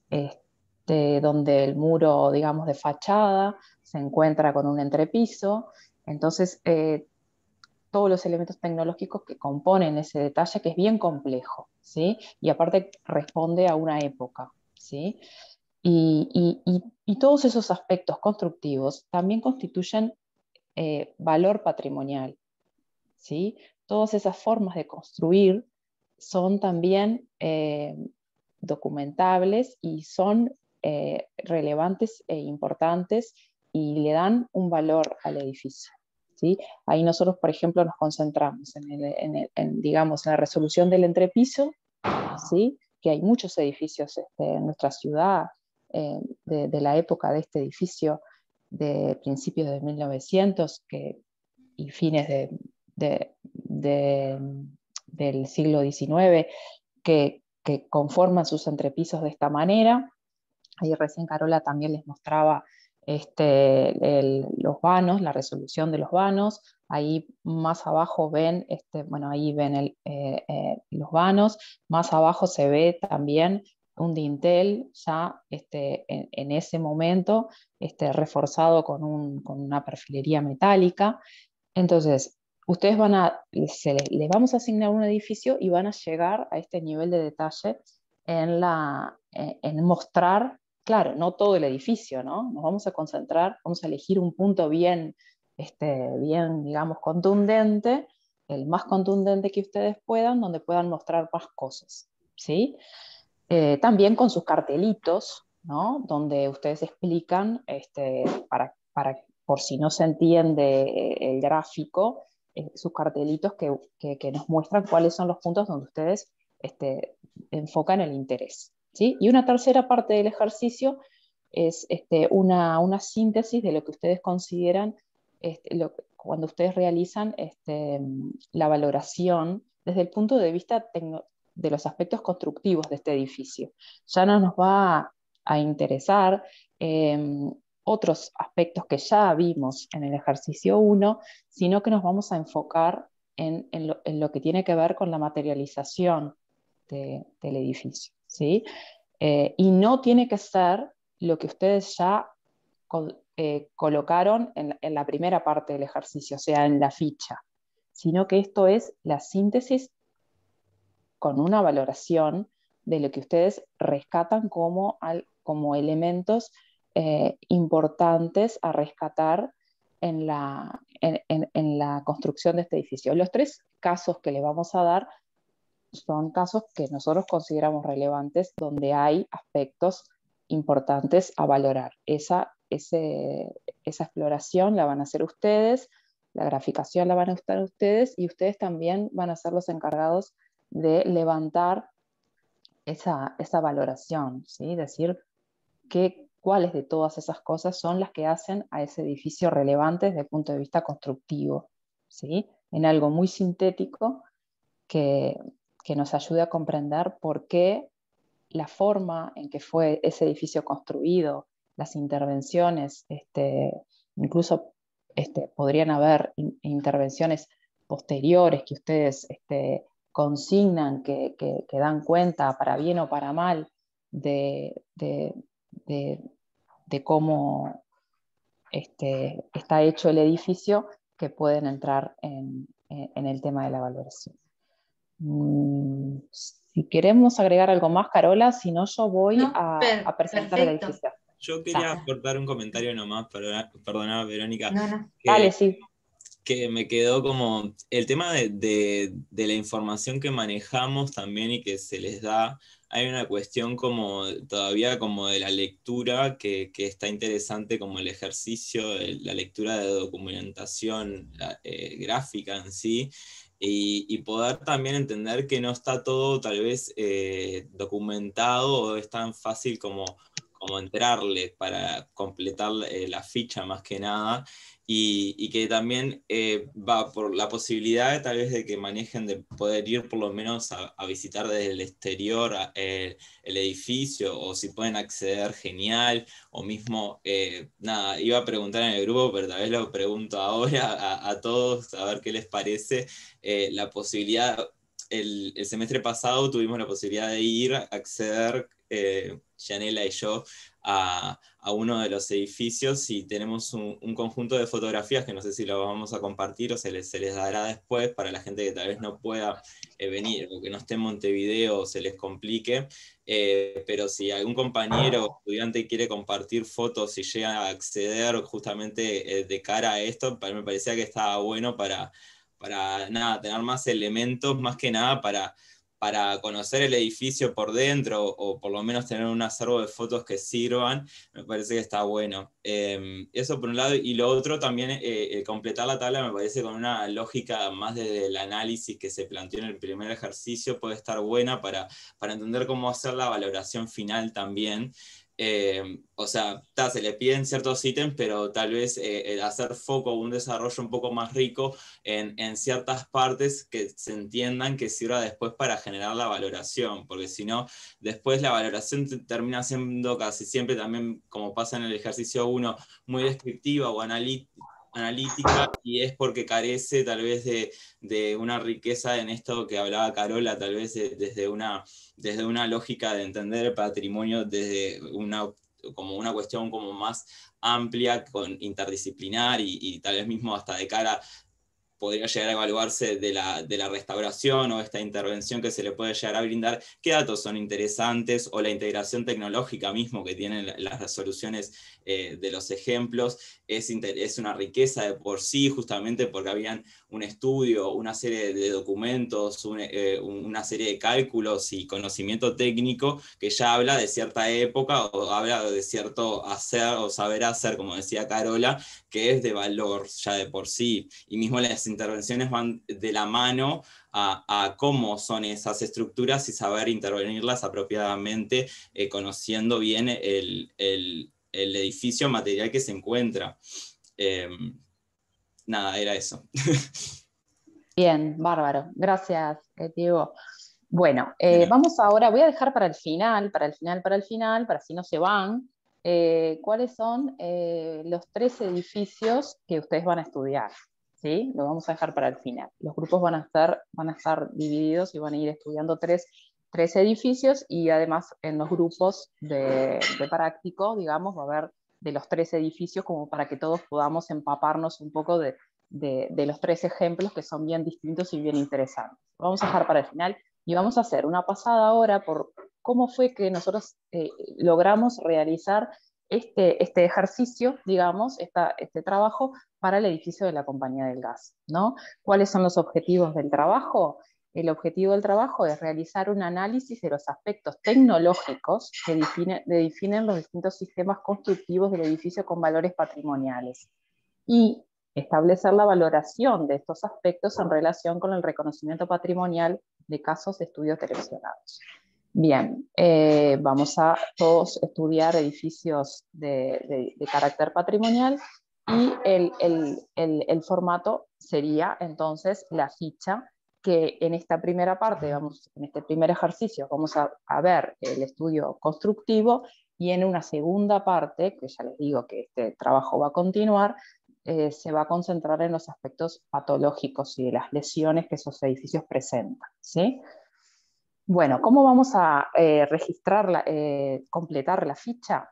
O: este, donde el muro, digamos, de fachada se encuentra con un entrepiso. Entonces eh, todos los elementos tecnológicos que componen ese detalle, que es bien complejo, ¿sí? Y aparte responde a una época, ¿sí? Y, y, y, y todos esos aspectos constructivos también constituyen eh, valor patrimonial, ¿sí? Todas esas formas de construir son también eh, documentables y son eh, relevantes e importantes y le dan un valor al edificio, ¿sí? Ahí nosotros, por ejemplo, nos concentramos en, el, en, el, en digamos, en la resolución del entrepiso, ¿sí? Que hay muchos edificios este, en nuestra ciudad eh, de, de la época de este edificio de principios de mil novecientos que, y fines de, de, de, del siglo diecinueve que, que conforman sus entrepisos de esta manera. Ahí recién Carola también les mostraba este, el, los vanos, la resolución de los vanos. Ahí más abajo ven, este, bueno, ahí ven el, eh, eh, los vanos. Más abajo se ve también un dintel ya este, en, en ese momento este, reforzado con, un, con una perfilería metálica. Entonces, ustedes van a, se les, les vamos a asignar un edificio y van a llegar a este nivel de detalle en, la, en, en mostrar, claro, no todo el edificio, ¿no? Nos vamos a concentrar, vamos a elegir un punto bien, este, bien, digamos, contundente, el más contundente que ustedes puedan, donde puedan mostrar más cosas, ¿sí? Eh, también con sus cartelitos, ¿no? Donde ustedes explican, este, para, para, por si no se entiende el gráfico, eh, sus cartelitos que, que, que nos muestran cuáles son los puntos donde ustedes este, enfocan el interés, ¿sí? Y una tercera parte del ejercicio es este, una, una síntesis de lo que ustedes consideran este, lo, cuando ustedes realizan este, la valoración desde el punto de vista tecnológico, de los aspectos constructivos de este edificio. Ya no nos va a, a interesar eh, otros aspectos que ya vimos en el ejercicio uno, sino que nos vamos a enfocar en, en, lo, en lo que tiene que ver con la materialización de, del edificio, ¿sí? Eh, y no tiene que ser lo que ustedes ya col, eh, colocaron en, en la primera parte del ejercicio, o sea, en la ficha, sino que esto es la síntesis con una valoración de lo que ustedes rescatan como, al, como elementos eh, importantes a rescatar en la, en, en, en la construcción de este edificio. Los tres casos que le vamos a dar son casos que nosotros consideramos relevantes, donde hay aspectos importantes a valorar. Esa, ese, esa exploración la van a hacer ustedes, la graficación la van a hacer ustedes, y ustedes también van a ser los encargados de levantar esa, esa valoración, ¿sí? Decir que, cuáles de todas esas cosas son las que hacen a ese edificio relevante desde el punto de vista constructivo, ¿sí? En algo muy sintético que, que nos ayude a comprender por qué la forma en que fue ese edificio construido, las intervenciones, este, incluso este, podrían haber in, intervenciones posteriores que ustedes este, consignan, que, que, que dan cuenta, para bien o para mal, de, de, de, de cómo este, está hecho el edificio, que pueden entrar en, en, en el tema de la valoración. Mm, si queremos agregar algo más, Carola, si no, yo voy
M: No,
O: a,
M: per,
O: a presentar
M: perfecto.
O: el edificio.
E: Yo quería
O: Dale.
E: aportar un comentario nomás, perdona, perdona Verónica.
M: No, no.
E: Que,
O: Dale, sí.
E: que me quedó como el tema de, de, de la información que manejamos también y que se les da. Hay una cuestión como todavía como de la lectura que, que está interesante, como el ejercicio, el, la lectura de documentación la, eh, gráfica en sí, y, y poder también entender que no está todo tal vez eh, documentado o es tan fácil como, como entrarle para completar eh, la ficha más que nada. Y, y que también eh, va por la posibilidad de, tal vez de que manejen de poder ir por lo menos a, a visitar desde el exterior a, eh, el edificio, o si pueden acceder, genial, o mismo, eh, nada, iba a preguntar en el grupo, pero tal vez lo pregunto ahora a, a todos, a ver qué les parece, eh, la posibilidad, el, el semestre pasado tuvimos la posibilidad de ir, a acceder, eh, Yanela y yo, a, a uno de los edificios, y tenemos un, un conjunto de fotografías que no sé si lo vamos a compartir o se les, se les dará después para la gente que tal vez no pueda eh, venir o que no esté en Montevideo o se les complique, eh, pero si algún compañero o estudiante quiere compartir fotos y llega a acceder justamente eh, de cara a esto, para, me parecía que estaba bueno para, para nada, tener más elementos, más que nada para para conocer el edificio por dentro, o por lo menos tener un acervo de fotos que sirvan, me parece que está bueno. Eh, eso por un lado, y lo otro también, eh, eh, completar la tabla me parece con una lógica más desde el análisis que se planteó en el primer ejercicio, puede estar buena para, para entender cómo hacer la valoración final también. Eh, o sea, ta, se le piden ciertos ítems, pero tal vez eh, hacer foco o un desarrollo un poco más rico en, en ciertas partes que se entiendan que sirva después para generar la valoración, porque si no, después la valoración termina siendo casi siempre también, como pasa en el ejercicio uno, muy descriptiva o analítica, analítica, y es porque carece tal vez de, de una riqueza en esto que hablaba Carola, tal vez de, desde, una, desde una lógica de entender el patrimonio desde una, como una cuestión como más amplia, con interdisciplinar y, y tal vez mismo hasta de cara podría llegar a evaluarse de la, de la restauración o esta intervención que se le puede llegar a brindar, qué datos son interesantes, o la integración tecnológica mismo que tienen las resoluciones eh, de los ejemplos, es, es una riqueza de por sí, justamente porque habían un estudio, una serie de documentos, un, eh, una serie de cálculos y conocimiento técnico que ya habla de cierta época o habla de cierto hacer o saber hacer, como decía Carola, que es de valor ya de por sí, y mismo las intervenciones van de la mano a, a cómo son esas estructuras y saber intervenirlas apropiadamente, eh, conociendo bien el, el, el edificio material que se encuentra. Eh, nada, era eso.
O: Bien, bárbaro. Gracias, eh, Diego. Bueno, eh, vamos ahora, voy a dejar para el final, para el final, para el final, para si no se van, eh, cuáles son eh, los tres edificios que ustedes van a estudiar. ¿Sí? Lo vamos a dejar para el final. Los grupos van a estar, van a estar divididos y van a ir estudiando tres, tres edificios, y además en los grupos de, de práctico, digamos, va a haber de los tres edificios, como para que todos podamos empaparnos un poco de, de, de los tres ejemplos, que son bien distintos y bien interesantes. Lo vamos a dejar para el final y vamos a hacer una pasada ahora por cómo fue que nosotros eh, logramos realizar Este, este ejercicio, digamos, esta, este trabajo para el edificio de la Compañía del Gas, ¿no? ¿Cuáles son los objetivos del trabajo? el objetivo del trabajo es realizar un análisis de los aspectos tecnológicos que define, que definen los distintos sistemas constructivos del edificio con valores patrimoniales y establecer la valoración de estos aspectos en relación con el reconocimiento patrimonial de casos de estudio seleccionados. Bien, eh, vamos a todos estudiar edificios de, de, de carácter patrimonial y el, el, el, el formato sería entonces la ficha, que en esta primera parte, vamos, en este primer ejercicio, vamos a, a ver el estudio constructivo, y en una segunda parte, que ya les digo que este trabajo va a continuar, eh, se va a concentrar en los aspectos patológicos y de las lesiones que esos edificios presentan, ¿sí? Bueno, ¿cómo vamos a eh, registrarla, eh, completar la ficha?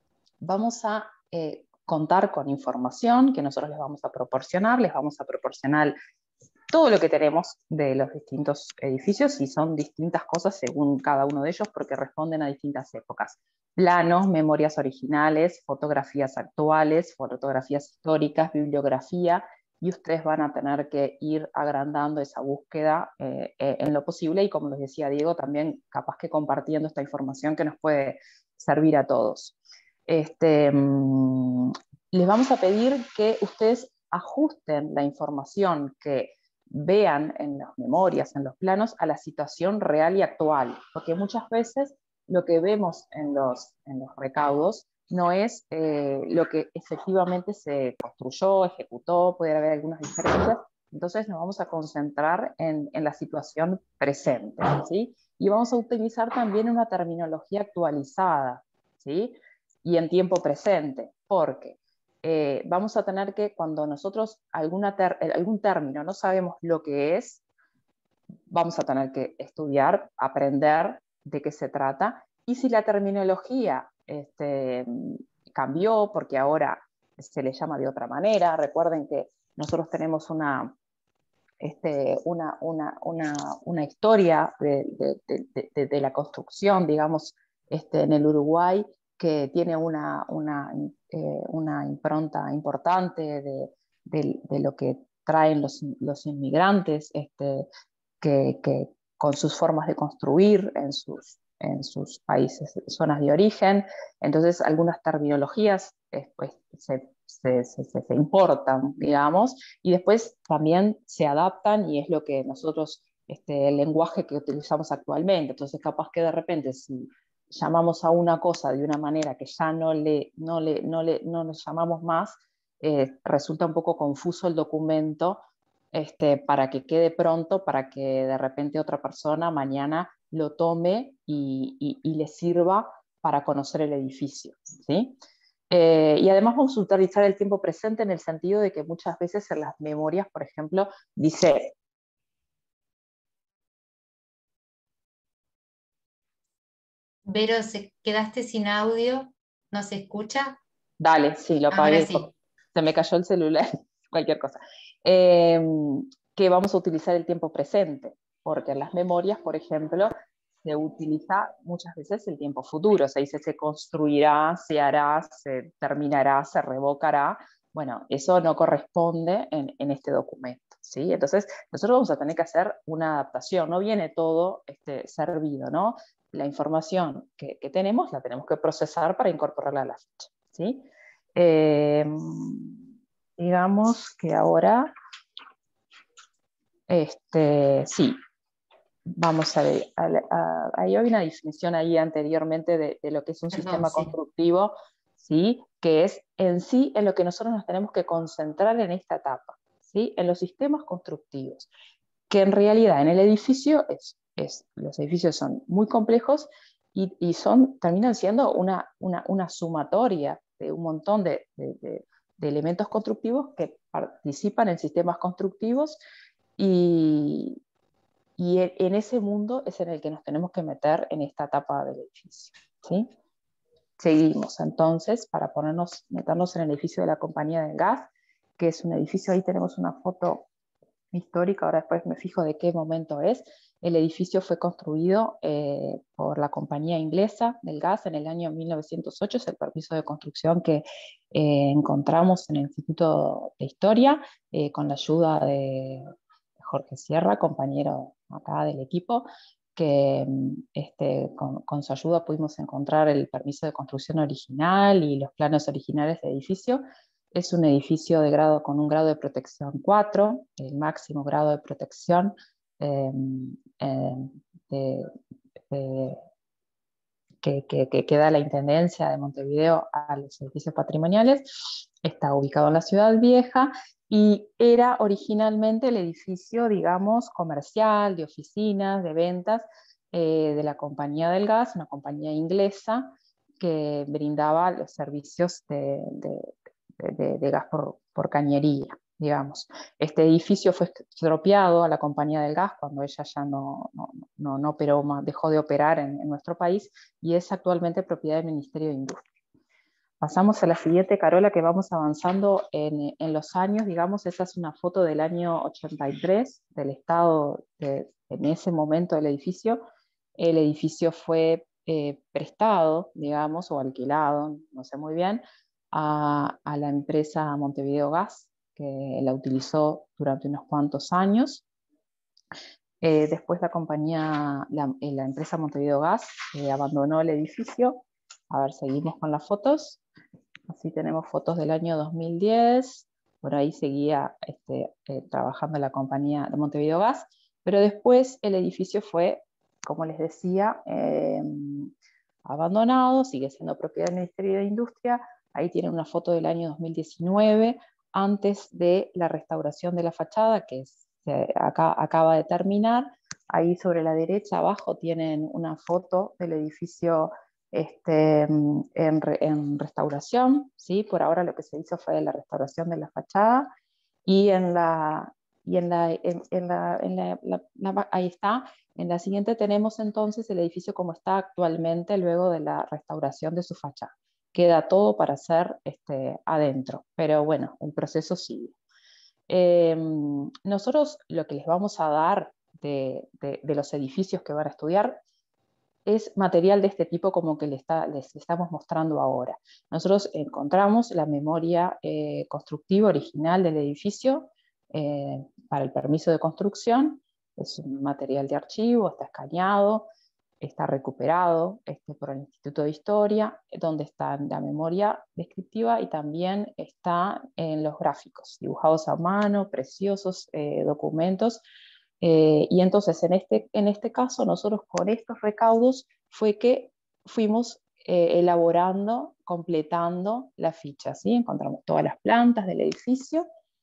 O: Vamos a eh, contar con información que nosotros les vamos a proporcionar, les vamos a proporcionar todo lo que tenemos de los distintos edificios, y son distintas cosas según cada uno de ellos porque responden a distintas épocas. Planos, memorias originales, fotografías actuales, fotografías históricas, bibliografía, y ustedes van a tener que ir agrandando esa búsqueda eh, eh, en lo posible, y como les decía Diego, también capaz que compartiendo esta información que nos puede servir a todos. Este, mmm, les vamos a pedir que ustedes ajusten la información que vean en las memorias, en los planos, a la situación real y actual, porque muchas veces lo que vemos en los, en los recaudos no es eh, lo que efectivamente se construyó, ejecutó, puede haber algunas diferencias, entonces nos vamos a concentrar en, en la situación presente, ¿sí? Y vamos a utilizar también una terminología actualizada, ¿sí? Y en tiempo presente, porque Eh, vamos a tener que, cuando nosotros alguna ter, algún término no sabemos lo que es, vamos a tener que estudiar, aprender de qué se trata, y si la terminología este, cambió, porque ahora se le llama de otra manera, recuerden que nosotros tenemos una, este, una, una, una, una historia de, de, de, de, de la construcción, digamos, este, en el Uruguay, que tiene una, una, eh, una impronta importante de, de, de lo que traen los, los inmigrantes, este, que, que con sus formas de construir en sus, en sus países, zonas de origen. Entonces algunas terminologías después se, se, se, se importan, digamos, y después también se adaptan, y es lo que nosotros, este, el lenguaje que utilizamos actualmente. Entonces capaz que de repente si llamamos a una cosa de una manera que ya no le, no le, no le, no nos llamamos más, eh, resulta un poco confuso el documento, este, para que quede pronto, para que de repente otra persona mañana lo tome y, y, y le sirva para conocer el edificio, ¿sí? Eh, y además vamos a utilizar el tiempo presente en el sentido de que muchas veces en las memorias, por ejemplo, dice...
M: Vero, quedaste sin audio, ¿no se escucha?
O: Dale, sí, lo apagué. Sí. Se me cayó el celular, cualquier cosa. Eh, que vamos a utilizar el tiempo presente, porque en las memorias, por ejemplo, se utiliza muchas veces el tiempo futuro. Se dice se construirá, se hará, se terminará, se revocará. Bueno, eso no corresponde en, en este documento, ¿sí? Entonces, nosotros vamos a tener que hacer una adaptación. No viene todo este, servido, ¿no? La información que, que tenemos la tenemos que procesar para incorporarla a la ficha, ¿sí? Eh, digamos que ahora, este, sí, vamos a ver, a, a, ahí hay una definición ahí anteriormente de, de lo que es un Perdón, sistema sí. constructivo, ¿sí? Que es en sí en lo que nosotros nos tenemos que concentrar en esta etapa, ¿sí? En los sistemas constructivos, que en realidad en el edificio es, es los edificios son muy complejos y, y son, terminan siendo una, una, una sumatoria de un montón de, de, de, de elementos constructivos que participan en sistemas constructivos, y, y en ese mundo es en el que nos tenemos que meter en esta etapa del edificio, ¿sí? Seguimos entonces para ponernos, meternos en el edificio de la Compañía del Gas, que es un edificio, ahí tenemos una foto histórica, ahora después me fijo de qué momento es. El edificio fue construido eh, por la compañía inglesa del gas en el año mil novecientos ocho, es el permiso de construcción que eh, encontramos en el Instituto de Historia, eh, con la ayuda de Jorge Sierra, compañero acá del equipo, que este, con, con su ayuda pudimos encontrar el permiso de construcción original y los planos originales del edificio. Es un edificio de grado, con un grado de protección cuatro, el máximo grado de protección eh, eh, de, de, que, que, que da la Intendencia de Montevideo a los edificios patrimoniales. Está ubicado en la Ciudad Vieja y era originalmente el edificio, digamos, comercial, de oficinas, de ventas, eh, de la Compañía del Gas, una compañía inglesa que brindaba los servicios de, de, de, de gas por, por cañería, digamos. Este edificio fue expropiado a la Compañía del Gas cuando ella ya no, no, no, no operó más, dejó de operar en, en nuestro país, y es actualmente propiedad del Ministerio de Industria. Pasamos a la siguiente, Carola, que vamos avanzando en, en los años, digamos. Esa es una foto del año ochenta y tres, del estado de, en ese momento del edificio. El edificio fue eh, prestado, digamos, o alquilado, no sé muy bien, a, a la empresa Montevideo Gas, que la utilizó durante unos cuantos años. Eh, después la compañía, la, la empresa Montevideo Gas eh, abandonó el edificio. A ver, seguimos con las fotos. Así tenemos fotos del año dos mil diez, por ahí seguía este, eh, trabajando la compañía de Montevideo Gas, pero después el edificio fue, como les decía, eh, abandonado, sigue siendo propiedad del Ministerio de Industria. Ahí tienen una foto del año dos mil diecinueve, antes de la restauración de la fachada, que se acá, acaba de terminar. Ahí sobre la derecha abajo tienen una foto del edificio Este, en, en restauración, ¿sí? Por ahora lo que se hizo fue la restauración de la fachada, y en la, y en la, en, en la, en la, la, la ahí está. En la siguiente tenemos entonces el edificio como está actualmente luego de la restauración de su fachada. Queda todo para hacer este, adentro, pero bueno, el proceso sigue. Eh, nosotros lo que les vamos a dar de, de, de los edificios que van a estudiar es material de este tipo como que les, está, les estamos mostrando ahora. Nosotros encontramos la memoria eh, constructiva original del edificio eh, para el permiso de construcción. Es un material de archivo, está escaneado, está recuperado este, por el Instituto de Historia, donde está la memoria descriptiva y también está en los gráficos, dibujados a mano, preciosos eh, documentos. Eh, y entonces en este, en este caso nosotros con estos recaudos fue que fuimos eh, elaborando, completando la ficha, ¿sí? Encontramos todas las plantas del edificio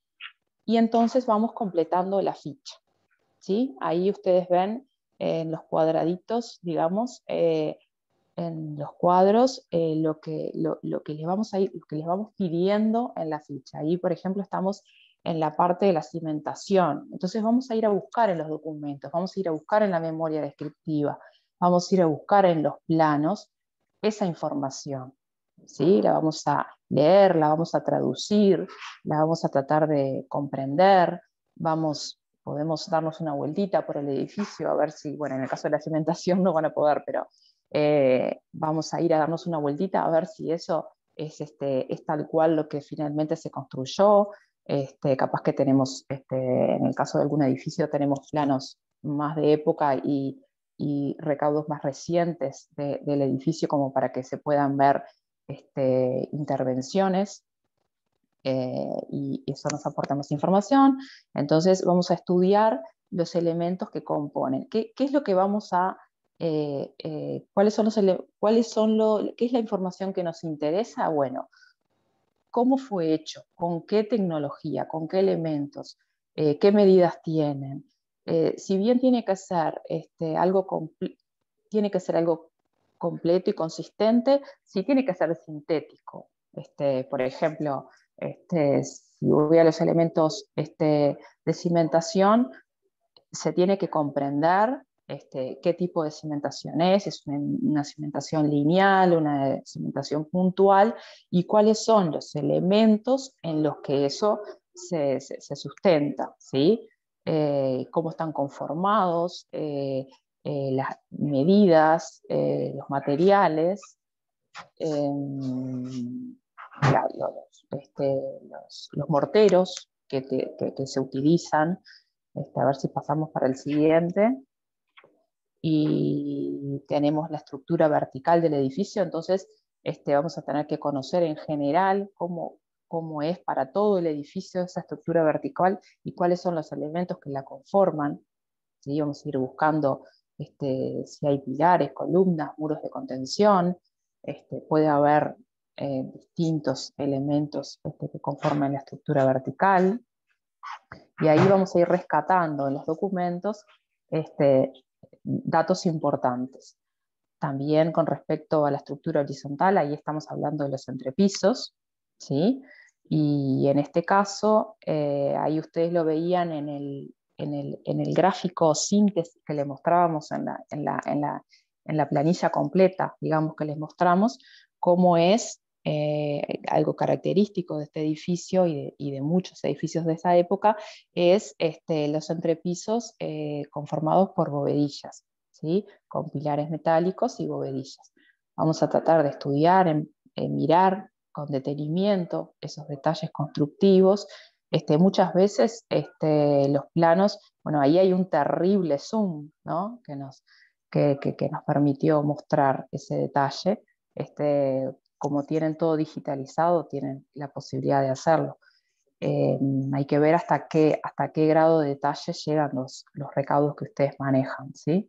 O: y entonces vamos completando la ficha, ¿sí? Ahí ustedes ven eh, en los cuadraditos, digamos, eh, en los cuadros eh, lo, que, lo, lo, que les vamos a ir, lo que les vamos pidiendo en la ficha. Ahí, por ejemplo, estamos en la parte de la cimentación. Entonces vamos a ir a buscar en los documentos, vamos a ir a buscar en la memoria descriptiva, vamos a ir a buscar en los planos esa información, ¿sí? La vamos a leer, la vamos a traducir, la vamos a tratar de comprender, vamos, podemos darnos una vueltita por el edificio a ver si, bueno, en el caso de la cimentación no van a poder, pero eh, vamos a ir a darnos una vueltita a ver si eso es, este, es tal cual lo que finalmente se construyó. Este, capaz que tenemos, este, en el caso de algún edificio, tenemos planos más de época y, y recaudos más recientes de, del edificio como para que se puedan ver este, intervenciones eh, y eso nos aporta más información. Entonces vamos a estudiar los elementos que componen. ¿Qué, qué es lo que vamos a... Eh, eh, ¿cuáles son los ele- cuáles son lo, qué es la información que nos interesa? Bueno, ¿cómo fue hecho? ¿Con qué tecnología? ¿Con qué elementos? Eh, ¿Qué medidas tienen? Eh, si bien tiene que ser este, algo tiene que ser algo completo y consistente, sí tiene que ser sintético. Este, por ejemplo, este, si voy a los elementos este, de cimentación, se tiene que comprender este, qué tipo de cimentación es, es una, una cimentación lineal, una cimentación puntual, y cuáles son los elementos en los que eso se, se, se sustenta, ¿sí? Eh, cómo están conformados, eh, eh, las medidas, eh, los materiales, eh, la, los, este, los, los morteros que, te, que, que se utilizan, Este, a ver si pasamos para el siguiente. Y tenemos la estructura vertical del edificio, entonces este, vamos a tener que conocer en general cómo, cómo es para todo el edificio esa estructura vertical y cuáles son los elementos que la conforman. ¿Sí? Vamos a ir buscando este, si hay pilares, columnas, muros de contención, este, puede haber eh, distintos elementos este, que conforman la estructura vertical, y ahí vamos a ir rescatando en los documentos este, datos importantes. También con respecto a la estructura horizontal, ahí estamos hablando de los entrepisos, ¿sí? Y en este caso, eh, ahí ustedes lo veían en el, en el, en el gráfico síntesis que les mostrábamos en la, en, la, en, la, en la planilla completa, digamos que les mostramos cómo es eh, algo característico de este edificio y de, y de muchos edificios de esa época, es este, los entrepisos eh, conformados por bovedillas, ¿sí? Con pilares metálicos y bovedillas. Vamos a tratar de estudiar, en, en mirar con detenimiento esos detalles constructivos. Este, muchas veces este, los planos, bueno, ahí hay un terrible zoom, ¿no? que, nos, que, que, que nos permitió mostrar ese detalle. Este, como tienen todo digitalizado, tienen la posibilidad de hacerlo. Eh, hay que ver hasta qué, hasta qué grado de detalle llegan los, los recaudos que ustedes manejan, ¿sí?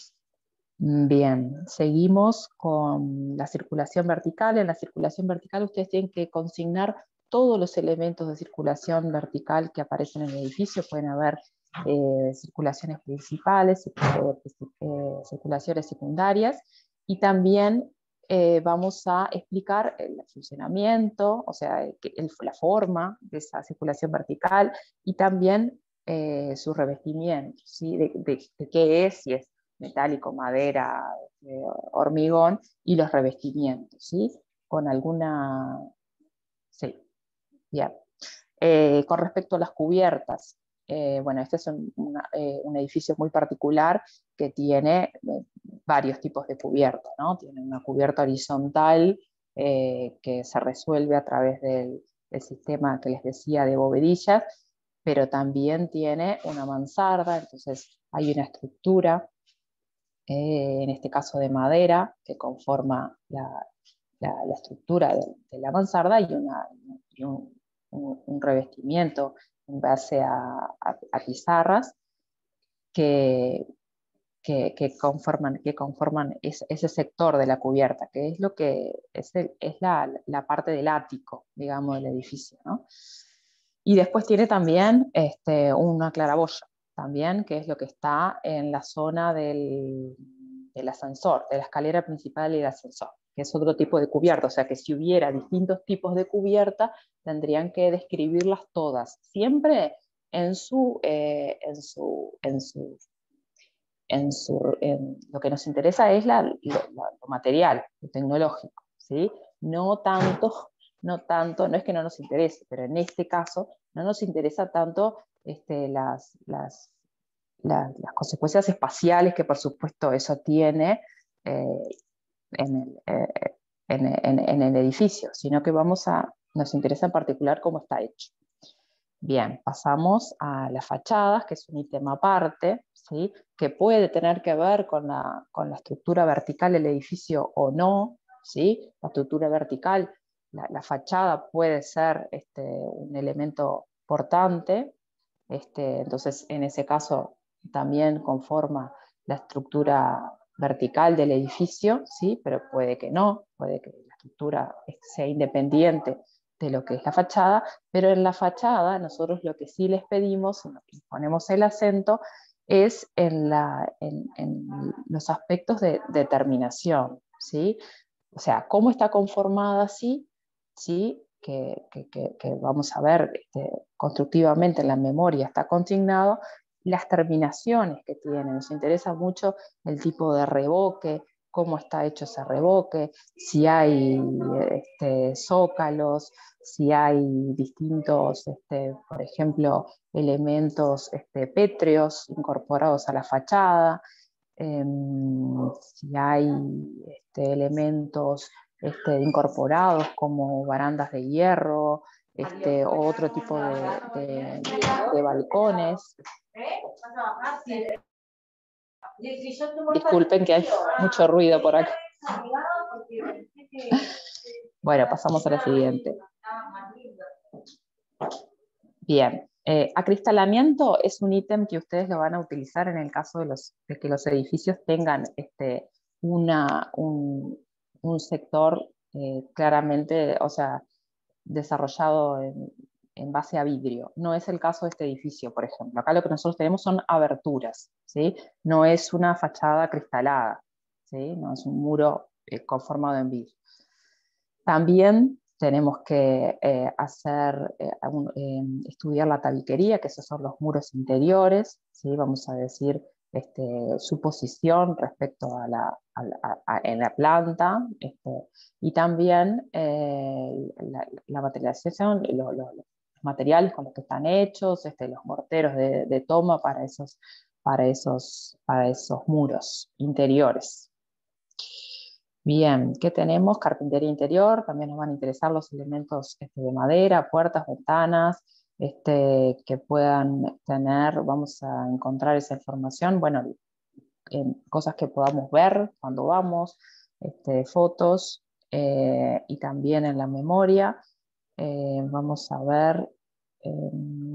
O: Bien, seguimos con la circulación vertical. En la circulación vertical ustedes tienen que consignar todos los elementos de circulación vertical que aparecen en el edificio. Pueden haber eh, circulaciones principales, eh, eh, circulaciones secundarias, y también eh, vamos a explicar el funcionamiento, o sea, el, la forma de esa circulación vertical, y también eh, su revestimiento, ¿sí? de, de, de qué es, si es metálico, madera, eh, hormigón, y los revestimientos, ¿sí? Con alguna... Sí, bien. Eh, con respecto a las cubiertas, eh, bueno, este es un, una, eh, un edificio muy particular que tiene eh, varios tipos de cubierta, ¿no? Tiene una cubierta horizontal eh, que se resuelve a través del, del sistema que les decía de bovedillas, pero también tiene una mansarda, entonces hay una estructura Eh, en este caso de madera, que conforma la, la, la estructura de, de la mansarda, y, una, y un, un, un revestimiento en base a, a, a pizarras que, que, que conforman, que conforman ese, ese sector de la cubierta, que es, lo que, es, el, es la, la parte del ático, digamos, del edificio, ¿no? Y después tiene también este, una claraboya, también, que es lo que está en la zona del, del ascensor, de la escalera principal y del ascensor, que es otro tipo de cubierta. O sea que si hubiera distintos tipos de cubierta, tendrían que describirlas todas, siempre en su, eh, en su, en su, en su en, lo que nos interesa es la, lo, lo material, lo tecnológico, ¿sí? No tanto, no tanto, no es que no nos interese, pero en este caso no nos interesa tanto este, las, las, las, las consecuencias espaciales que por supuesto eso tiene eh, en, el, eh, en, en, en el edificio, sino que vamos a, nos interesa en particular cómo está hecho. Bien, pasamos a las fachadas, que es un ítem aparte, ¿sí? Que puede tener que ver con la, con la estructura vertical del edificio o no, ¿sí? La estructura vertical, la, la fachada puede ser este, un elemento portante, este, entonces en ese caso también conforma la estructura vertical del edificio, ¿sí? Pero puede que no, puede que la estructura sea independiente de lo que es la fachada, pero en la fachada nosotros lo que sí les pedimos, en lo que ponemos el acento, es en, la, en, en los aspectos de determinación, ¿sí? O sea, cómo está conformada así, ¿sí? Que, que, que, que vamos a ver este, constructivamente en la memoria está consignado, las terminaciones que tiene. Nos interesa mucho el tipo de revoque, cómo está hecho ese revoque, si hay este, zócalos, si hay distintos, este, por ejemplo, elementos este, pétreos incorporados a la fachada, eh, si hay este, elementos este, incorporados como barandas de hierro, este, o otro tipo de, de, de balcones. Disculpen que hay mucho ruido por acá. Bueno, pasamos a la siguiente. Bien, eh, acristalamiento es un ítem que ustedes lo van a utilizar en el caso de, los, de que los edificios tengan este, una, un, un sector eh, claramente, o sea, desarrollado en, en base a vidrio. No es el caso de este edificio, por ejemplo. Acá lo que nosotros tenemos son aberturas, ¿sí? No es una fachada acristalada, ¿sí? No es un muro eh, conformado en vidrio. También tenemos que eh, hacer, eh, un, eh, estudiar la tabiquería, que esos son los muros interiores, ¿sí? Vamos a decir este, su posición respecto a la, a la, a, en la planta, este, y también eh, la, la materialización, lo, lo, los materiales con los que están hechos, este, los morteros de, de toma para esos, para, esos, para esos muros interiores. Bien, ¿qué tenemos? Carpintería interior, también nos van a interesar los elementos este, de madera, puertas, ventanas, este, que puedan tener, vamos a encontrar esa información, bueno, en cosas que podamos ver cuando vamos, este, fotos, eh, y también en la memoria. Eh, vamos a ver, eh,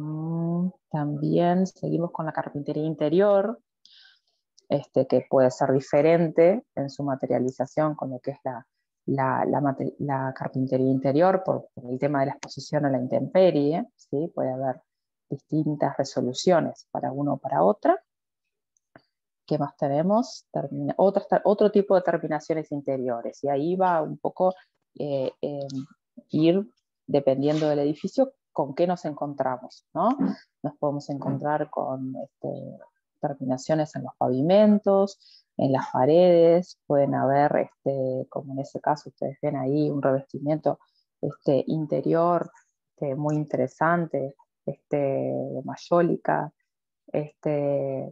O: también seguimos con la carpintería interior, Este, que puede ser diferente en su materialización con lo que es la, la, la, la carpintería interior por, por el tema de la exposición a la intemperie, ¿sí? Puede haber distintas resoluciones para uno o para otra. ¿Qué más tenemos? Termina, otras, otro tipo de terminaciones interiores, y ahí va un poco eh, eh, ir, dependiendo del edificio, con qué nos encontramos, ¿no? Nos podemos encontrar con este, terminaciones en los pavimentos, en las paredes, pueden haber, este, como en ese caso ustedes ven ahí, un revestimiento este, interior este, muy interesante, este, de mayólica, este,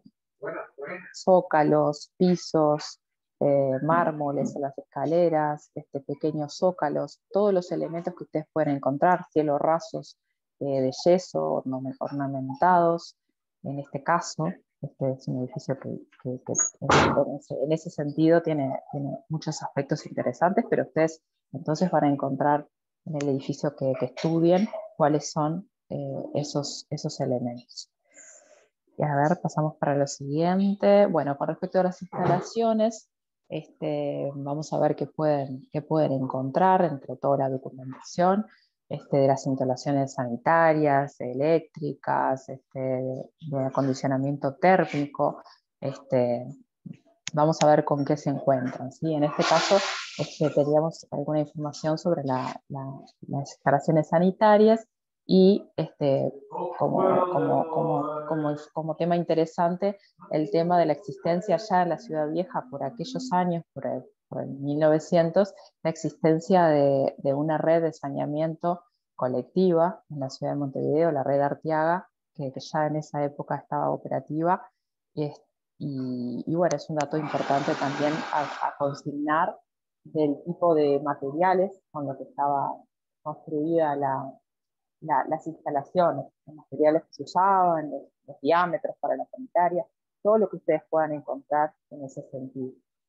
O: zócalos, pisos, eh, mármoles en las escaleras, este, pequeños zócalos, todos los elementos que ustedes pueden encontrar, cielos rasos eh, de yeso, ornamentados, en este caso. Este es un edificio que, que, que en, ese, en ese sentido tiene, tiene muchos aspectos interesantes, pero ustedes entonces van a encontrar en el edificio que, que estudien cuáles son eh, esos, esos elementos. Y a ver, pasamos para lo siguiente. Bueno, con respecto a las instalaciones, este, vamos a ver qué pueden, qué pueden encontrar entre toda la documentación. Este, de las instalaciones sanitarias, eléctricas, este, de, de acondicionamiento térmico. Este, vamos a ver con qué se encuentran, ¿sí? En este caso este, teníamos alguna información sobre la, la, las instalaciones sanitarias y este, como, como, como, como, como tema interesante el tema de la existencia ya en la Ciudad Vieja por aquellos años, por el, por el mil novecientos, la existencia de, de una red de saneamiento colectiva en la ciudad de Montevideo, la red Arteaga, que, que ya en esa época estaba operativa, y, y, y bueno, es un dato importante también a, a consignar del tipo de materiales con los que estaba construida la, la, las instalaciones, los materiales que se usaban, los, los diámetros para la sanitaria, todo lo que ustedes puedan encontrar en ese sentido.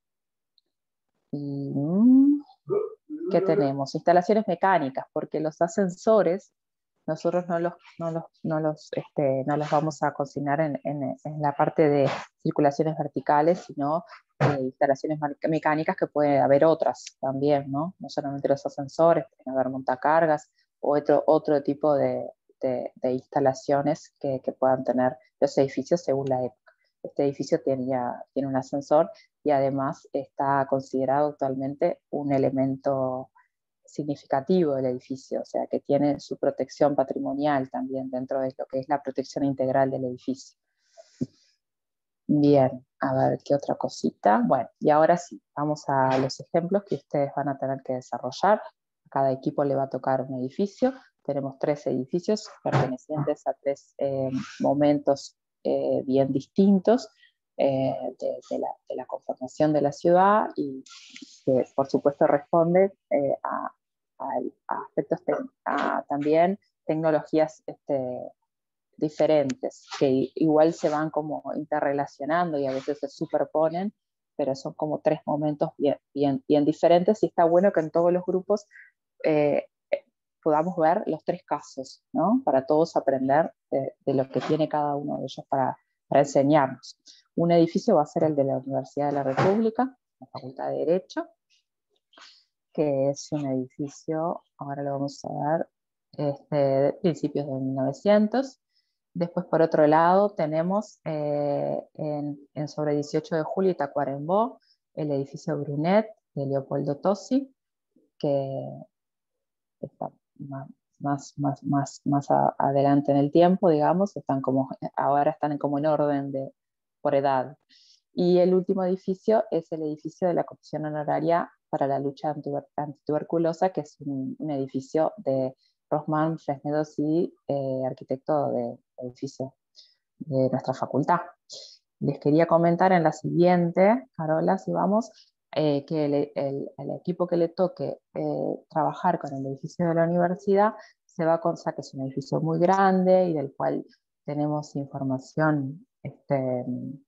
O: Y, ¿qué tenemos? Instalaciones mecánicas, porque los ascensores nosotros no los, no los, no los, este, no los vamos a consignar en, en, en la parte de circulaciones verticales, sino eh, instalaciones mecánicas, que puede haber otras también, ¿no? No solamente los ascensores, pueden haber montacargas o otro, otro tipo de, de, de instalaciones que, que puedan tener los edificios según la época. Este edificio tenía, tiene un ascensor y además está considerado actualmente un elemento significativo del edificio, o sea que tiene su protección patrimonial también dentro de lo que es la protección integral del edificio. Bien, a ver qué otra cosita. Bueno, y ahora sí, vamos a los ejemplos que ustedes van a tener que desarrollar. A cada equipo le va a tocar un edificio. Tenemos tres edificios pertenecientes a tres eh, momentos eh, bien distintos eh, de, de, la, de la conformación de la ciudad, y que por supuesto responde eh, a a, a aspectos te- a también tecnologías este, diferentes, que igual se van como interrelacionando y a veces se superponen, pero son como tres momentos bien, bien, bien diferentes, y está bueno que en todos los grupos eh, podamos ver los tres casos, ¿no? Para todos aprender de, de lo que tiene cada uno de ellos para, para enseñarnos. Un edificio va a ser el de la Universidad de la República, la Facultad de Derecho, que es un edificio, ahora lo vamos a ver, este, de principios de mil novecientos. Después, por otro lado, tenemos eh, en, en sobre dieciocho de julio y Tacuarembó, el edificio Brunet de Leopoldo Tosi, que está más, más, más, más, más a, adelante en el tiempo, digamos, están como, ahora están como en orden de, por edad. Y el último edificio es el edificio de la Comisión Honoraria para la Lucha Antituberculosa, que es un, un edificio de Rosman Fresnedosi, eh, arquitecto de edificio de nuestra facultad. Les quería comentar en la siguiente, Carola, si vamos, eh, que el, el, el equipo que le toque eh, trabajar con el edificio de la universidad se va a contar que es un edificio muy grande y del cual tenemos información este,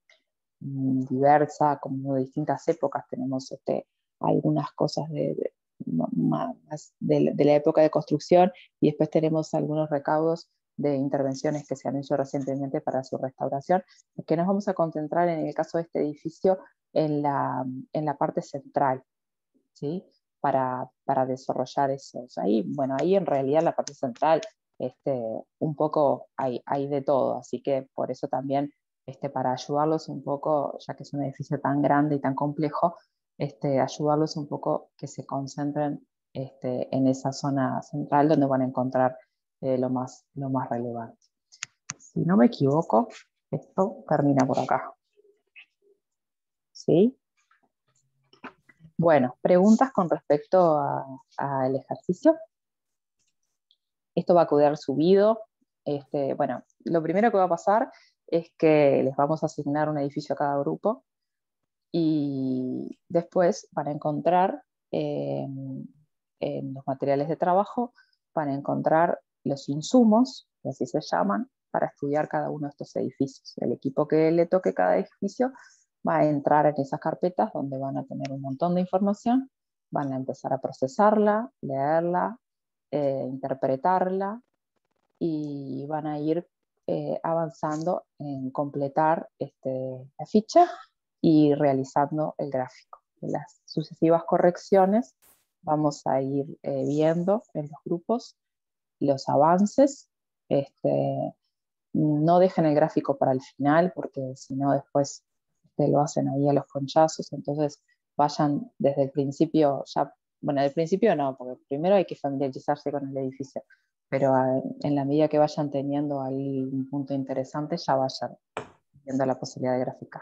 O: diversa, como de distintas épocas. Tenemos este, algunas cosas de, de, más de, de la época de construcción, y después tenemos algunos recaudos de intervenciones que se han hecho recientemente para su restauración, que nos vamos a concentrar en el caso de este edificio en la, en la parte central, ¿sí? Para, para desarrollar eso. Ahí, bueno, ahí en realidad en la parte central este, un poco hay, hay de todo, así que por eso también este, para ayudarlos un poco, ya que es un edificio tan grande y tan complejo, este, ayudarlos un poco que se concentren este, en esa zona central donde van a encontrar eh, lo, más, lo más relevante. Si no me equivoco, esto termina por acá. ¿Sí? Bueno, preguntas con respecto al ejercicio. Esto va a quedar subido. Este, bueno, lo primero que va a pasar es que les vamos a asignar un edificio a cada grupo, y después van a encontrar eh, en los materiales de trabajo, van a encontrar los insumos, que así se llaman, para estudiar cada uno de estos edificios. El equipo que le toque cada edificio va a entrar en esas carpetas donde van a tener un montón de información, van a empezar a procesarla, leerla, eh, interpretarla, y van a ir eh, avanzando en completar este, la ficha y realizando el gráfico. En las sucesivas correcciones vamos a ir eh, viendo en los grupos los avances. Este, no dejen el gráfico para el final, porque si no después este, lo hacen ahí a los conchazos. Entonces vayan desde el principio, ya, bueno, al principio no, porque primero hay que familiarizarse con el edificio, pero a, en la medida que vayan teniendo ahí un punto interesante, ya vayan viendo la posibilidad de graficar.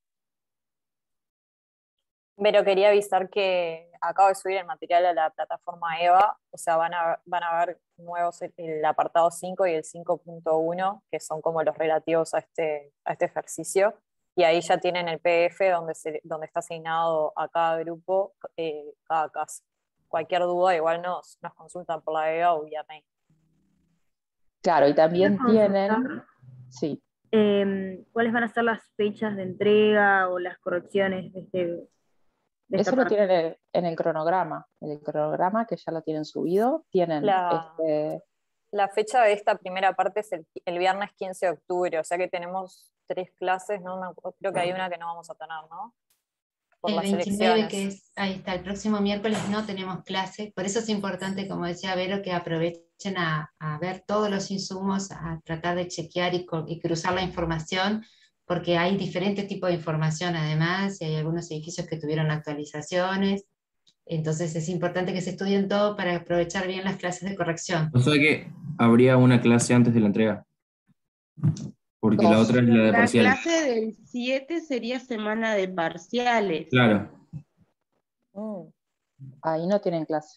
P: Pero quería avisar que acabo de subir el material a la plataforma EVA, o sea, van a, van a ver nuevos el apartado cinco y el cinco punto uno, que son como los relativos a este, a este ejercicio, y ahí ya tienen el P D F donde, se, donde está asignado a cada grupo eh, cada caso. Cualquier duda igual nos, nos consultan por la EVA o vía mail.
O: Claro, y también tienen... Sí.
Q: Eh, ¿Cuáles van a ser las fechas de entrega o las correcciones de este? De
O: Eso lo tienen en el, en el cronograma, en el cronograma que ya lo tienen subido, tienen
P: la,
O: este...
P: la fecha de esta primera parte es el, el viernes quince de octubre, o sea que tenemos tres clases, ¿no? Me, creo que hay una que no vamos a tener, ¿no? Por
M: el
P: las
M: veintinueve,
P: elecciones.
M: que es, ahí está, el próximo miércoles no tenemos clase, por eso es importante, como decía Vero, que aprovechen a, a ver todos los insumos, a tratar de chequear y, y cruzar la información, porque hay diferentes tipos de información además, y hay algunos edificios que tuvieron actualizaciones, entonces es importante que se estudien todo para aprovechar bien las clases de corrección.
R: O sea que habría una clase antes de la entrega, porque Dos. la otra es la de
S: La
R: parciales.
S: clase del siete sería semana de parciales.
R: Claro.
O: Mm. Ahí no tienen clase.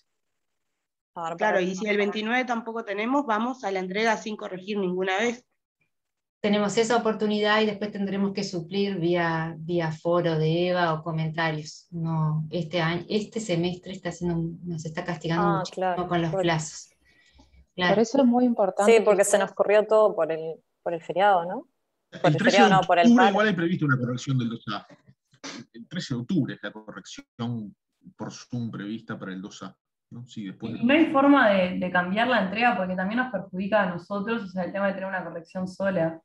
S: Claro, y si el veintinueve tampoco tenemos, vamos a la entrega sin corregir ninguna vez.
M: tenemos esa oportunidad y después tendremos que suplir vía, vía foro de Eva o comentarios. No, este año, este semestre está haciendo, nos está castigando
P: Ah,
M: muchísimo
P: claro.
M: con los
P: Por,
M: plazos.
O: Por
M: Claro.
O: eso es muy importante.
P: sí,
O: que
P: porque se
O: ustedes-
P: nos corrió todo por el, por el feriado, ¿no? Por
C: El
P: el
C: trece de
P: feriado, no, por el
C: octubre
P: paro.
C: igual hay previsto una corrección del dos A. El trece de octubre es la corrección por Zoom prevista para el dos A. ¿No? Sí, después
T: Y
C: del
T: no hay
C: dos A.
T: forma de, de cambiar la entrega porque también nos perjudica a nosotros, o sea, el tema de tener una corrección sola.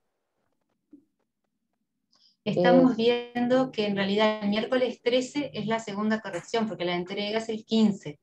M: Estamos viendo que en realidad el miércoles trece es la segunda corrección, porque la entrega es el quince.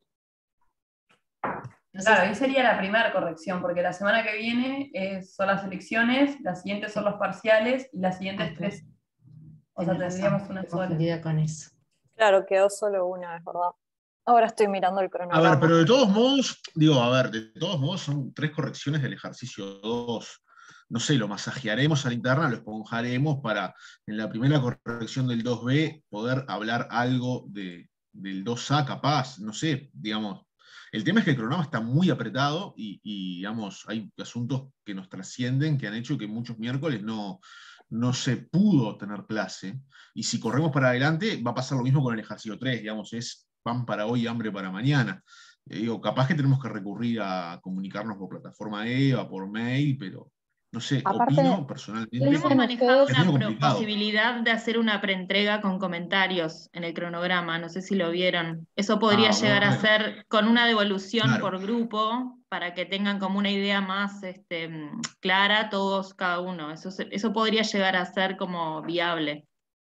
M: Entonces,
T: Claro, ahí sería la primera corrección, porque la semana que viene es- son las elecciones, las siguientes son los parciales y las siguientes tres. O sea,
M: tenés
T: tendríamos
M: razón,
T: una
M: estoy
T: sola.
M: confundida con eso.
P: Claro, quedó solo una, es verdad. Ahora estoy mirando el
C: A
P: cronograma.
C: ver, pero de todos modos, digo, a ver, de todos modos son tres correcciones del ejercicio dos. No sé, lo masajearemos a la interna, lo esponjaremos para en la primera corrección del dos B poder hablar algo de, del dos A capaz, no sé, digamos. El tema es que el cronograma está muy apretado y, y, digamos, hay asuntos que nos trascienden, que han hecho que muchos miércoles no, no se pudo tener clase. Y si corremos para adelante, va a pasar lo mismo con el ejercicio tres, digamos, es pan para hoy, hambre para mañana. Eh, digo, capaz que tenemos que recurrir a comunicarnos por plataforma EVA, por mail, pero no sé,
O: Aparte,
C: opino personalmente
O: dicen
U: Hemos manejado
C: que es medio
U: una pro-
C: complicado.
U: posibilidad de hacer una preentrega con comentarios en el cronograma, no sé si lo vieron. Eso podría
C: Ah,
U: llegar a
C: bueno.
U: ser con una devolución
C: Claro.
U: por grupo, para que tengan como una idea más este, mm, clara todos, cada uno. Eso, se- eso podría llegar a ser como viable.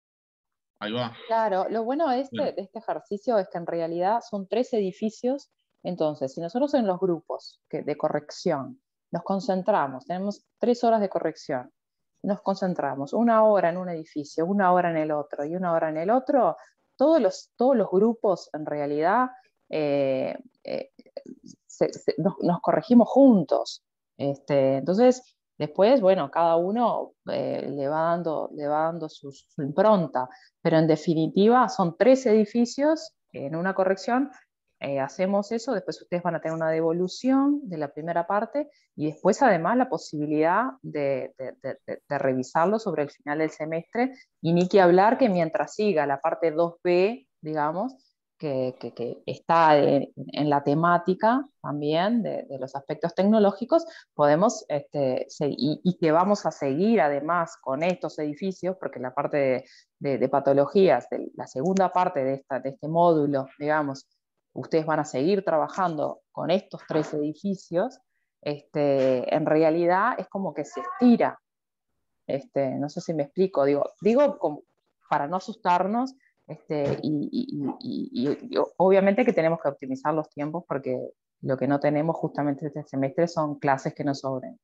C: Ahí va.
O: claro, lo bueno de este,
C: Bueno.
O: de este ejercicio es que en realidad son tres edificios. Entonces, si nosotros en los grupos que, de corrección nos concentramos, tenemos tres horas de corrección, nos concentramos una hora en un edificio, una hora en el otro y una hora en el otro, todos los, todos los grupos en realidad eh, eh, se- se- nos, nos corregimos juntos. Este, entonces, después, bueno, cada uno eh, le va dando, le va dando su, su impronta, pero en definitiva son tres edificios en una corrección. Eh, hacemos eso, después ustedes van a tener una devolución de la primera parte y después además la posibilidad de, de, de, de, de revisarlo sobre el final del semestre, y ni que hablar que mientras siga la parte dos B, digamos, que, que, que está de, en la temática también de, de los aspectos tecnológicos, podemos, este, se, y, y que vamos a seguir además con estos edificios, porque la parte de, de, de patologías, de la segunda parte de, esta, de este módulo, digamos, ustedes van a seguir trabajando con estos tres edificios. Este, en realidad es como que se estira. Este, no sé si me explico, digo, digo como, para no asustarnos, este, y, y, y, y, y obviamente que tenemos que optimizar los tiempos porque lo que no tenemos justamente este semestre son clases que nos sobren.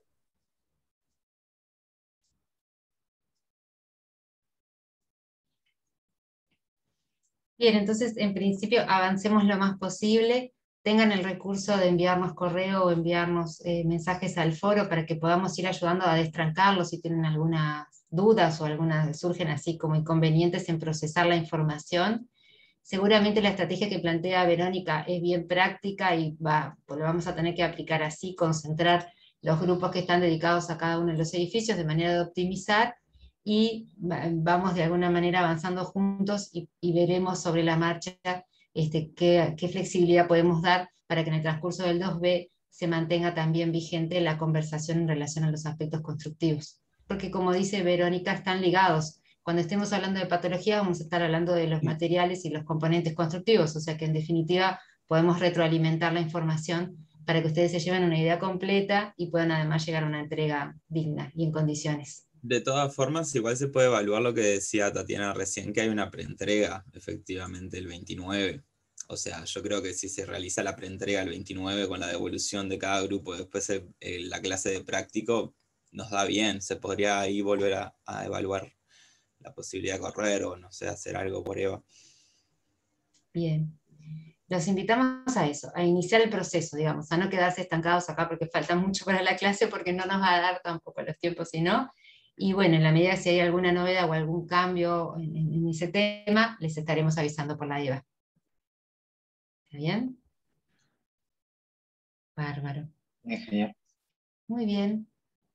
M: Bien, entonces en principio avancemos lo más posible, tengan el recurso de enviarnos correo o enviarnos eh, mensajes al foro para que podamos ir ayudando a destrancarlos si tienen algunas dudas o algunas surgen así como inconvenientes en procesar la información. Seguramente la estrategia que plantea Verónica es bien práctica y va, pues lo vamos a tener que aplicar así, concentrar los grupos que están dedicados a cada uno de los edificios de manera de optimizar, y vamos de alguna manera avanzando juntos y, y veremos sobre la marcha este, qué, qué flexibilidad podemos dar para que en el transcurso del dos B se mantenga también vigente la conversación en relación a los aspectos constructivos. Porque como dice Verónica, están ligados. Cuando estemos hablando de patología vamos a estar hablando de los materiales y los componentes constructivos, o sea que en definitiva podemos retroalimentar la información para que ustedes se lleven una idea completa y puedan además llegar a una entrega digna y en condiciones.
E: De todas formas, igual se puede evaluar lo que decía Tatiana recién, que hay una preentrega, efectivamente, el veintinueve. O sea, yo creo que si se realiza la preentrega el veintinueve con la devolución de cada grupo, después el, el, la clase de práctico, nos da bien. Se podría ahí volver a, a evaluar la posibilidad de correr o, no sé, hacer algo por EVA.
M: Bien. Los invitamos a eso, a iniciar el proceso, digamos, a no quedarse estancados acá porque falta mucho para la clase, porque no nos va a dar tampoco los tiempos, sino, y bueno, en la medida que si hay alguna novedad o algún cambio en, en, en ese tema, les estaremos avisando por la EVA. ¿Está bien? Bárbaro.
V: Genial.
M: Muy bien.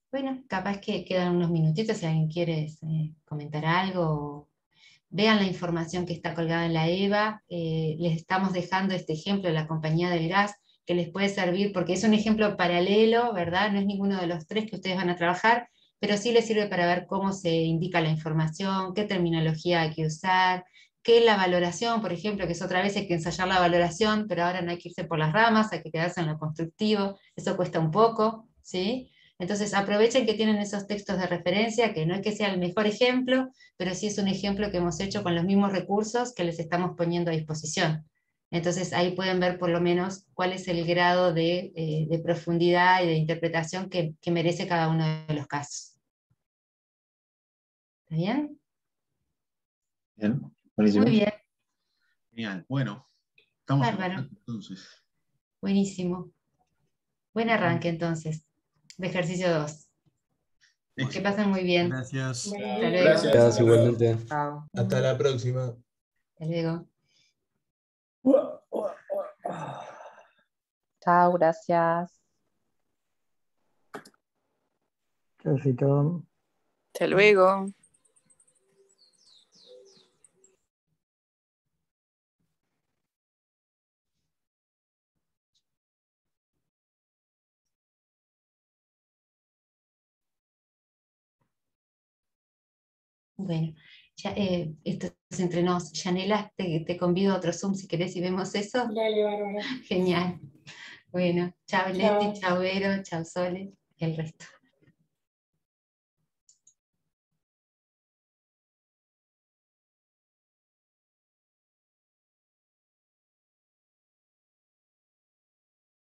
M: Bueno, capaz que quedan unos minutitos si alguien quiere eh, comentar algo. Vean la información que está colgada en la EVA. Eh, les estamos dejando este ejemplo de la compañía del gas que les puede servir porque es un ejemplo paralelo, ¿verdad? No es ninguno de los tres que ustedes van a trabajar, pero sí les sirve para ver cómo se indica la información, qué terminología hay que usar, qué es la valoración, por ejemplo, que es otra vez hay que ensayar la valoración, pero ahora no hay que irse por las ramas, hay que quedarse en lo constructivo, eso cuesta un poco, ¿sí? Entonces aprovechen que tienen esos textos de referencia, que no es que sea el mejor ejemplo, pero sí es un ejemplo que hemos hecho con los mismos recursos que les estamos poniendo a disposición. Entonces ahí pueden ver por lo menos cuál es el grado de, eh, de profundidad y de interpretación que, que merece cada uno de los casos. ¿Está bien?
C: Bien, buenísimo.
M: Muy bien.
C: Genial, bueno, estamos
M: Bárbaro.
C: entonces.
M: Buenísimo. Buen arranque entonces, de ejercicio dos. Que pasen muy bien.
F: Gracias.
M: Hasta luego.
F: Gracias, igualmente.
M: Chao.
F: Hasta la próxima.
M: Hasta luego.
O: Chao, gracias.
L: Chaucito.
V: Hasta luego.
M: Bueno, ya, eh, esto es entre nos. Yanela, te, te convido a otro Zoom si querés y vemos eso.
N: Dale, Bárbara.
M: Genial. Bueno, chao
N: Chao.
M: Leti, chao Vero, chao Sole y el resto.